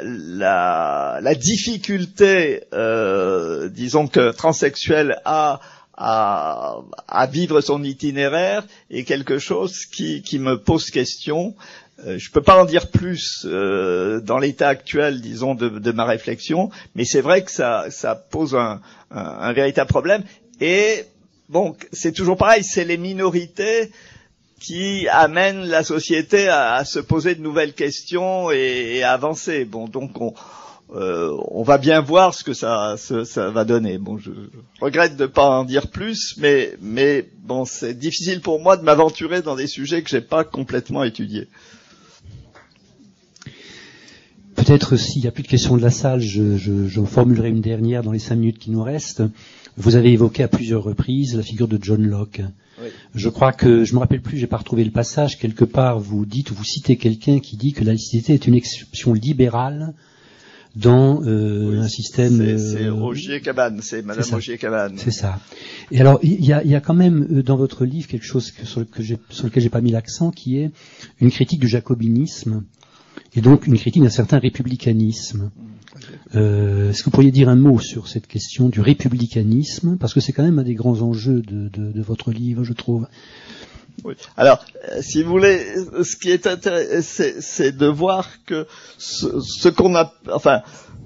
difficulté, disons, que transsexuel a à vivre son itinéraire est quelque chose qui me pose question. Je peux pas en dire plus dans l'état actuel, disons, de ma réflexion, mais c'est vrai que ça pose un véritable problème. Et bon, c'est toujours pareil, c'est les minorités qui amènent la société à se poser de nouvelles questions et à avancer. Bon, donc on va bien voir ce que ça va donner. Bon, je regrette de pas en dire plus, mais bon, c'est difficile pour moi de m'aventurer dans des sujets que j'ai pas complètement étudiés. Peut-être s'il n'y a plus de questions de la salle, j'en formulerai une dernière dans les 5 minutes qui nous restent. Vous avez évoqué à plusieurs reprises la figure de John Locke. Oui. Je crois que, je me rappelle plus, j'ai pas retrouvé le passage, quelque part vous citez quelqu'un qui dit que la laïcité est une exception libérale dans un système... C'est Rogier-Cabane, c'est Madame Rogier-Cabane. C'est ça. Et alors, il y a quand même dans votre livre quelque chose sur lequel j'ai pas mis l'accent, qui est une critique du jacobinisme, et donc une critique d'un certain républicanisme. Est-ce que vous pourriez dire un mot sur cette question du républicanisme, parce que c'est quand même un des grands enjeux de votre livre, je trouve. Oui. Alors, si vous voulez, ce qui est intéressant, c'est de voir que ce qu'on a, enfin,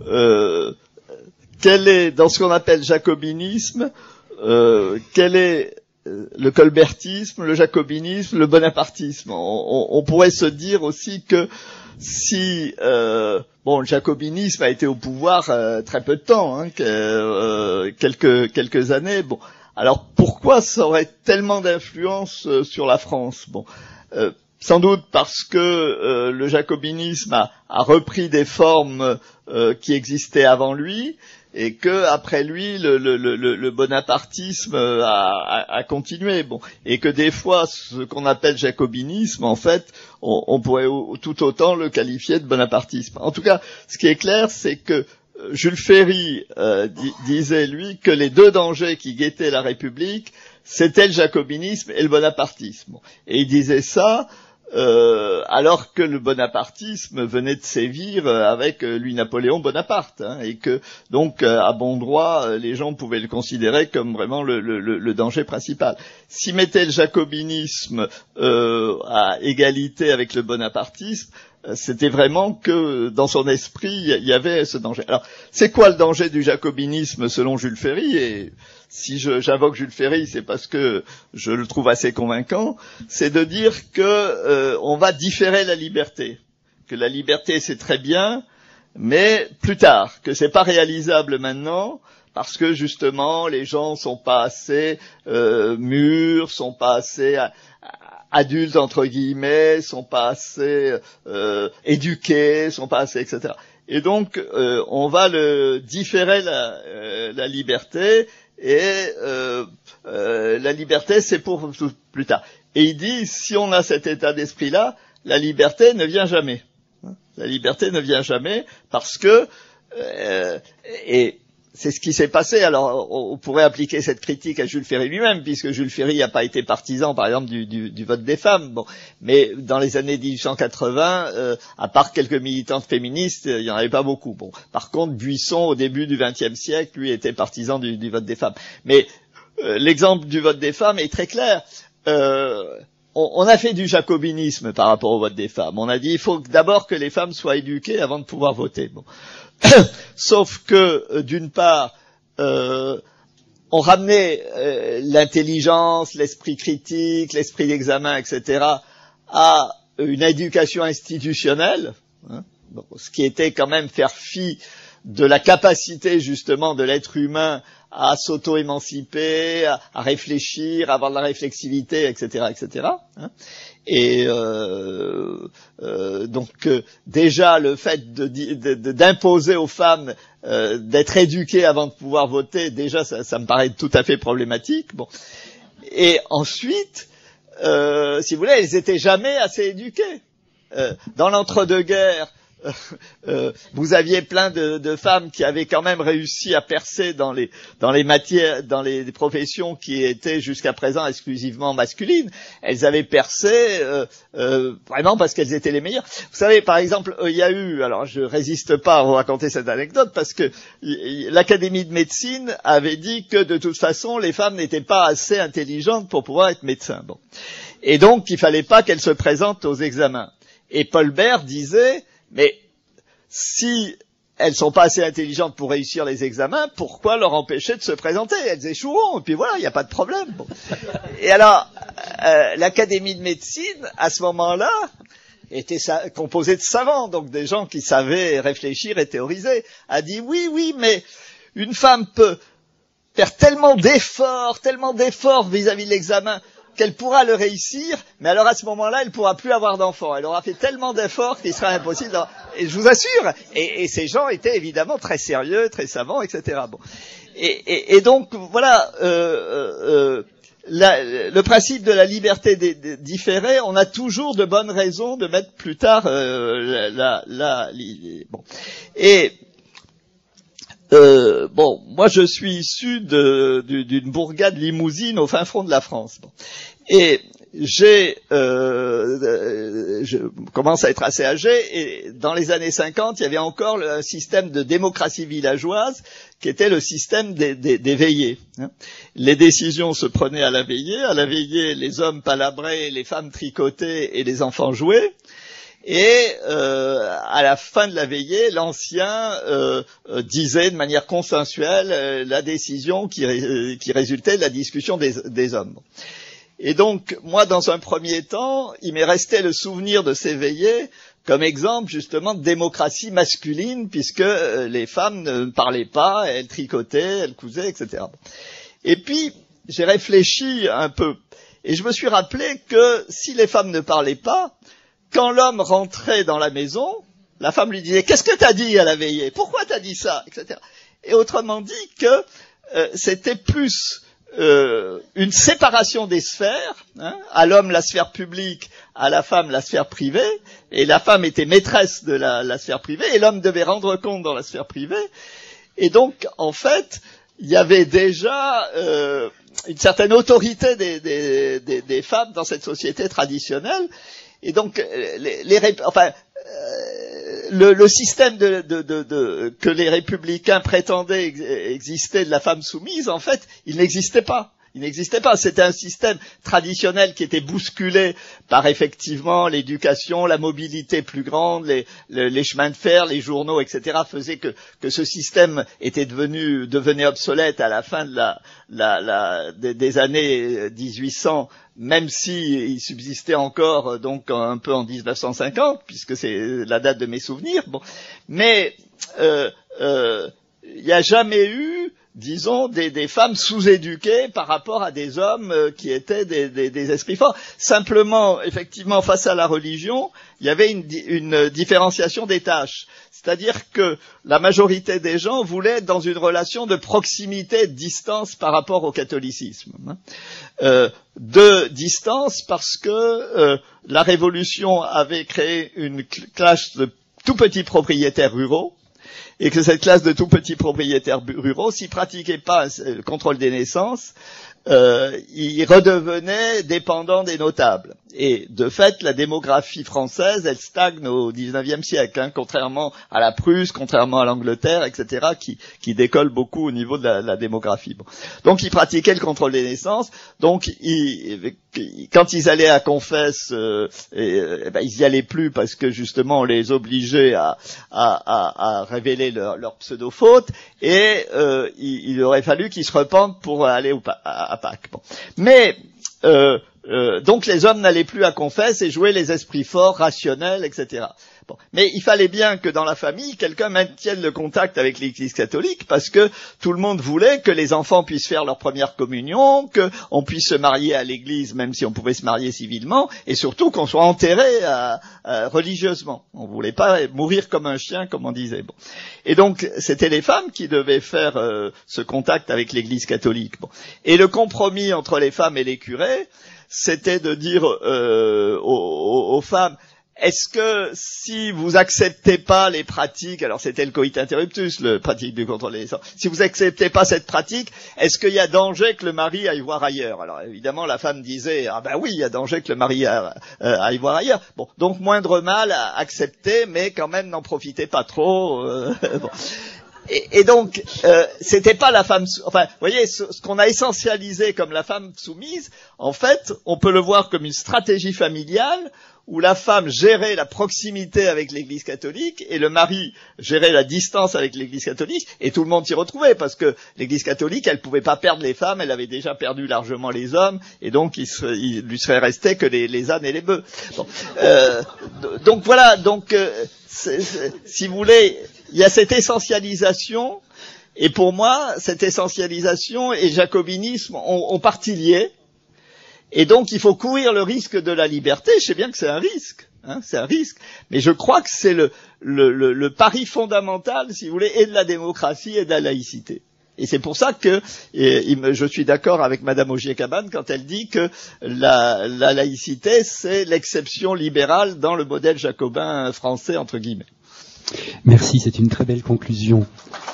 quel est dans ce qu'on appelle jacobinisme, quel est le colbertisme, le jacobinisme, le bonapartisme. On pourrait se dire aussi que si bon, le jacobinisme a été au pouvoir très peu de temps, hein, quelques années. Bon, alors pourquoi ça aurait tellement d'influence sur la France? Bon, sans doute parce que le jacobinisme a repris des formes qui existaient avant lui, et que après lui le bonapartisme a continué. Bon, et que des fois ce qu'on appelle jacobinisme, en fait, on pourrait tout autant le qualifier de bonapartisme. En tout cas, ce qui est clair, c'est que Jules Ferry disait, lui, que les deux dangers qui guettaient la République, c'était le jacobinisme et le bonapartisme. Et il disait ça alors que le bonapartisme venait de sévir avec Louis-Napoléon Bonaparte, hein, et que donc à bon droit les gens pouvaient le considérer comme vraiment le danger principal. S'ils mettaient le jacobinisme à égalité avec le bonapartisme, c'était vraiment que dans son esprit il y avait ce danger. Alors c'est quoi le danger du jacobinisme selon Jules Ferry? Et si j'invoque Jules Ferry, c'est parce que je le trouve assez convaincant, c'est de dire que on va différer la liberté, que la liberté c'est très bien, mais plus tard, que c'est pas réalisable maintenant, parce que justement les gens sont pas assez mûrs, sont pas assez adultes entre guillemets, sont pas assez éduqués, sont pas assez, etc. Et donc on va le différer la liberté. Et la liberté, c'est pour plus tard. Et il dit, si on a cet état d'esprit-là, la liberté ne vient jamais. La liberté ne vient jamais parce que, et c'est ce qui s'est passé. Alors, on pourrait appliquer cette critique à Jules Ferry lui-même, puisque Jules Ferry n'a pas été partisan, par exemple, du vote des femmes. Bon, mais dans les années 1880, à part quelques militantes féministes, il n'y en avait pas beaucoup. Bon, par contre, Buisson, au début du XXe siècle, lui, était partisan du vote des femmes. Mais l'exemple du vote des femmes est très clair. On a fait du jacobinisme par rapport au vote des femmes. On a dit il faut d'abord que les femmes soient éduquées avant de pouvoir voter. Bon. Sauf que, d'une part, on ramenait l'intelligence, l'esprit critique, l'esprit d'examen, etc., à une éducation institutionnelle, hein, bon, ce qui était quand même faire fi de la capacité justement de l'être humain à s'auto-émanciper, à réfléchir, à avoir de la réflexivité, etc., etc. Hein. Et donc déjà le fait d'imposer aux femmes d'être éduquées avant de pouvoir voter, déjà ça me paraît tout à fait problématique. Bon. Et ensuite, si vous voulez, elles étaient jamais assez éduquées. Dans l'entre-deux-guerres, vous aviez plein de femmes qui avaient quand même réussi à percer dans les matières, dans les professions qui étaient jusqu'à présent exclusivement masculines. Elles avaient percé vraiment parce qu'elles étaient les meilleures. Vous savez, par exemple, il y a eu, alors je résiste pas à vous raconter cette anecdote parce que l'Académie de médecine avait dit que de toute façon les femmes n'étaient pas assez intelligentes pour pouvoir être médecins. Bon. Et donc il fallait pas qu'elles se présentent aux examens. Et Paul Bert disait mais si elles sont pas assez intelligentes pour réussir les examens, pourquoi leur empêcher de se présenter? Elles échoueront, et puis voilà, il n'y a pas de problème. Bon. Et alors, l'Académie de médecine, à ce moment-là, était composée de savants, donc des gens qui savaient réfléchir et théoriser, a dit oui, mais une femme peut faire tellement d'efforts vis-à-vis de l'examen, qu'elle pourra le réussir, mais alors à ce moment-là, elle pourra plus avoir d'enfants. Elle aura fait tellement d'efforts qu'il sera impossible. Et je vous assure, et ces gens étaient évidemment très sérieux, très savants, etc. Bon. Et donc voilà, le principe de la liberté différée, on a toujours de bonnes raisons de mettre plus tard bon. Et bon, moi je suis issu d'une bourgade limousine au fin fond de la France. Bon. Et je commence à être assez âgé, et dans les années 50, il y avait encore un système de démocratie villageoise qui était le système des veillées. Les décisions se prenaient à la veillée, les hommes palabraient, les femmes tricotaient et les enfants jouaient. Et à la fin de la veillée, l'ancien disait de manière consensuelle la décision qui résultait de la discussion des hommes. Et donc, moi, dans un premier temps, il m'est resté le souvenir de ces veillées comme exemple, justement, de démocratie masculine, puisque les femmes ne parlaient pas, elles tricotaient, elles cousaient, etc. Et puis, j'ai réfléchi un peu, et je me suis rappelé que si les femmes ne parlaient pas, quand l'homme rentrait dans la maison, la femme lui disait « Qu'est-ce que t'as dit à la veillée? Pourquoi t'as dit ça ?» etc. Et autrement dit que c'était plus une séparation des sphères, hein, à l'homme la sphère publique, à la femme la sphère privée, et la femme était maîtresse de la sphère privée, et l'homme devait rendre compte dans la sphère privée. Et donc, en fait, il y avait déjà une certaine autorité des femmes dans cette société traditionnelle. Et donc le système que les républicains prétendaient exister de la femme soumise, en fait, il n'existait pas. Il n'existait pas. C'était un système traditionnel qui était bousculé par effectivement l'éducation, la mobilité plus grande, les chemins de fer, les journaux, etc. faisaient que ce système devenait obsolète à la fin des années 1800, même si il subsistait encore donc un peu en 1950, puisque c'est la date de mes souvenirs. Bon, mais il n'y a jamais eu, disons, des femmes sous-éduquées par rapport à des hommes qui étaient des esprits forts. Simplement, effectivement, face à la religion, il y avait une différenciation des tâches. C'est-à-dire que la majorité des gens voulaient être dans une relation de proximité, de distance par rapport au catholicisme. De distance parce que la Révolution avait créé une classe de tout petits propriétaires ruraux, et que cette classe de tout petits propriétaires ruraux, s'ils pratiquaient pas le contrôle des naissances, ils redevenaient dépendants des notables. Et de fait, la démographie française, elle stagne au XIXe siècle, contrairement à la Prusse, contrairement à l'Angleterre, etc., qui décolle beaucoup au niveau de la démographie. Bon. Donc, ils pratiquaient le contrôle des naissances. Donc, quand ils allaient à confesse, ils y allaient plus parce que justement, on les obligeait à révéler leur pseudo-faute, et il aurait fallu qu'ils se repentent pour aller à Pâques. Bon. Mais donc les hommes n'allaient plus à confesse et jouaient les esprits forts, rationnels, etc. Bon. Mais il fallait bien que dans la famille, quelqu'un maintienne le contact avec l'Église catholique, parce que tout le monde voulait que les enfants puissent faire leur première communion, qu'on puisse se marier à l'Église, même si on pouvait se marier civilement, et surtout qu'on soit enterré religieusement. On voulait pas mourir comme un chien, comme on disait. Bon. Et donc, c'était les femmes qui devaient faire ce contact avec l'Église catholique. Bon. Et le compromis entre les femmes et les curés, c'était de dire aux femmes: est-ce que si vous acceptez pas les pratiques, alors c'était le coït interruptus, le pratique du contrôle des naissances, si vous acceptez pas cette pratique, est-ce qu'il y a danger que le mari aille voir ailleurs? Alors évidemment la femme disait: ah ben oui, il y a danger que le mari aille voir ailleurs. Bon, donc moindre mal à accepter, mais quand même n'en profitez pas trop. Bon. Et donc, c'était pas la femme, enfin, vous voyez, ce qu'on a essentialisé comme la femme soumise, en fait, on peut le voir comme une stratégie familiale où la femme gérait la proximité avec l'Église catholique et le mari gérait la distance avec l'Église catholique, et tout le monde s'y retrouvait parce que l'Église catholique, elle pouvait pas perdre les femmes, elle avait déjà perdu largement les hommes, et donc il lui serait resté que les ânes et les bœufs. Bon. Donc voilà, si vous voulez, il y a cette essentialisation, et pour moi, cette essentialisation et jacobinisme ont partie liée. Et donc, il faut courir le risque de la liberté. Je sais bien que c'est un risque, c'est un risque. Mais je crois que c'est le pari fondamental, si vous voulez, et de la démocratie et de la laïcité. Et c'est pour ça que je suis d'accord avec Madame Augier-Cabane quand elle dit que la laïcité, c'est l'exception libérale dans le modèle jacobin français, entre guillemets. Merci, c'est une très belle conclusion.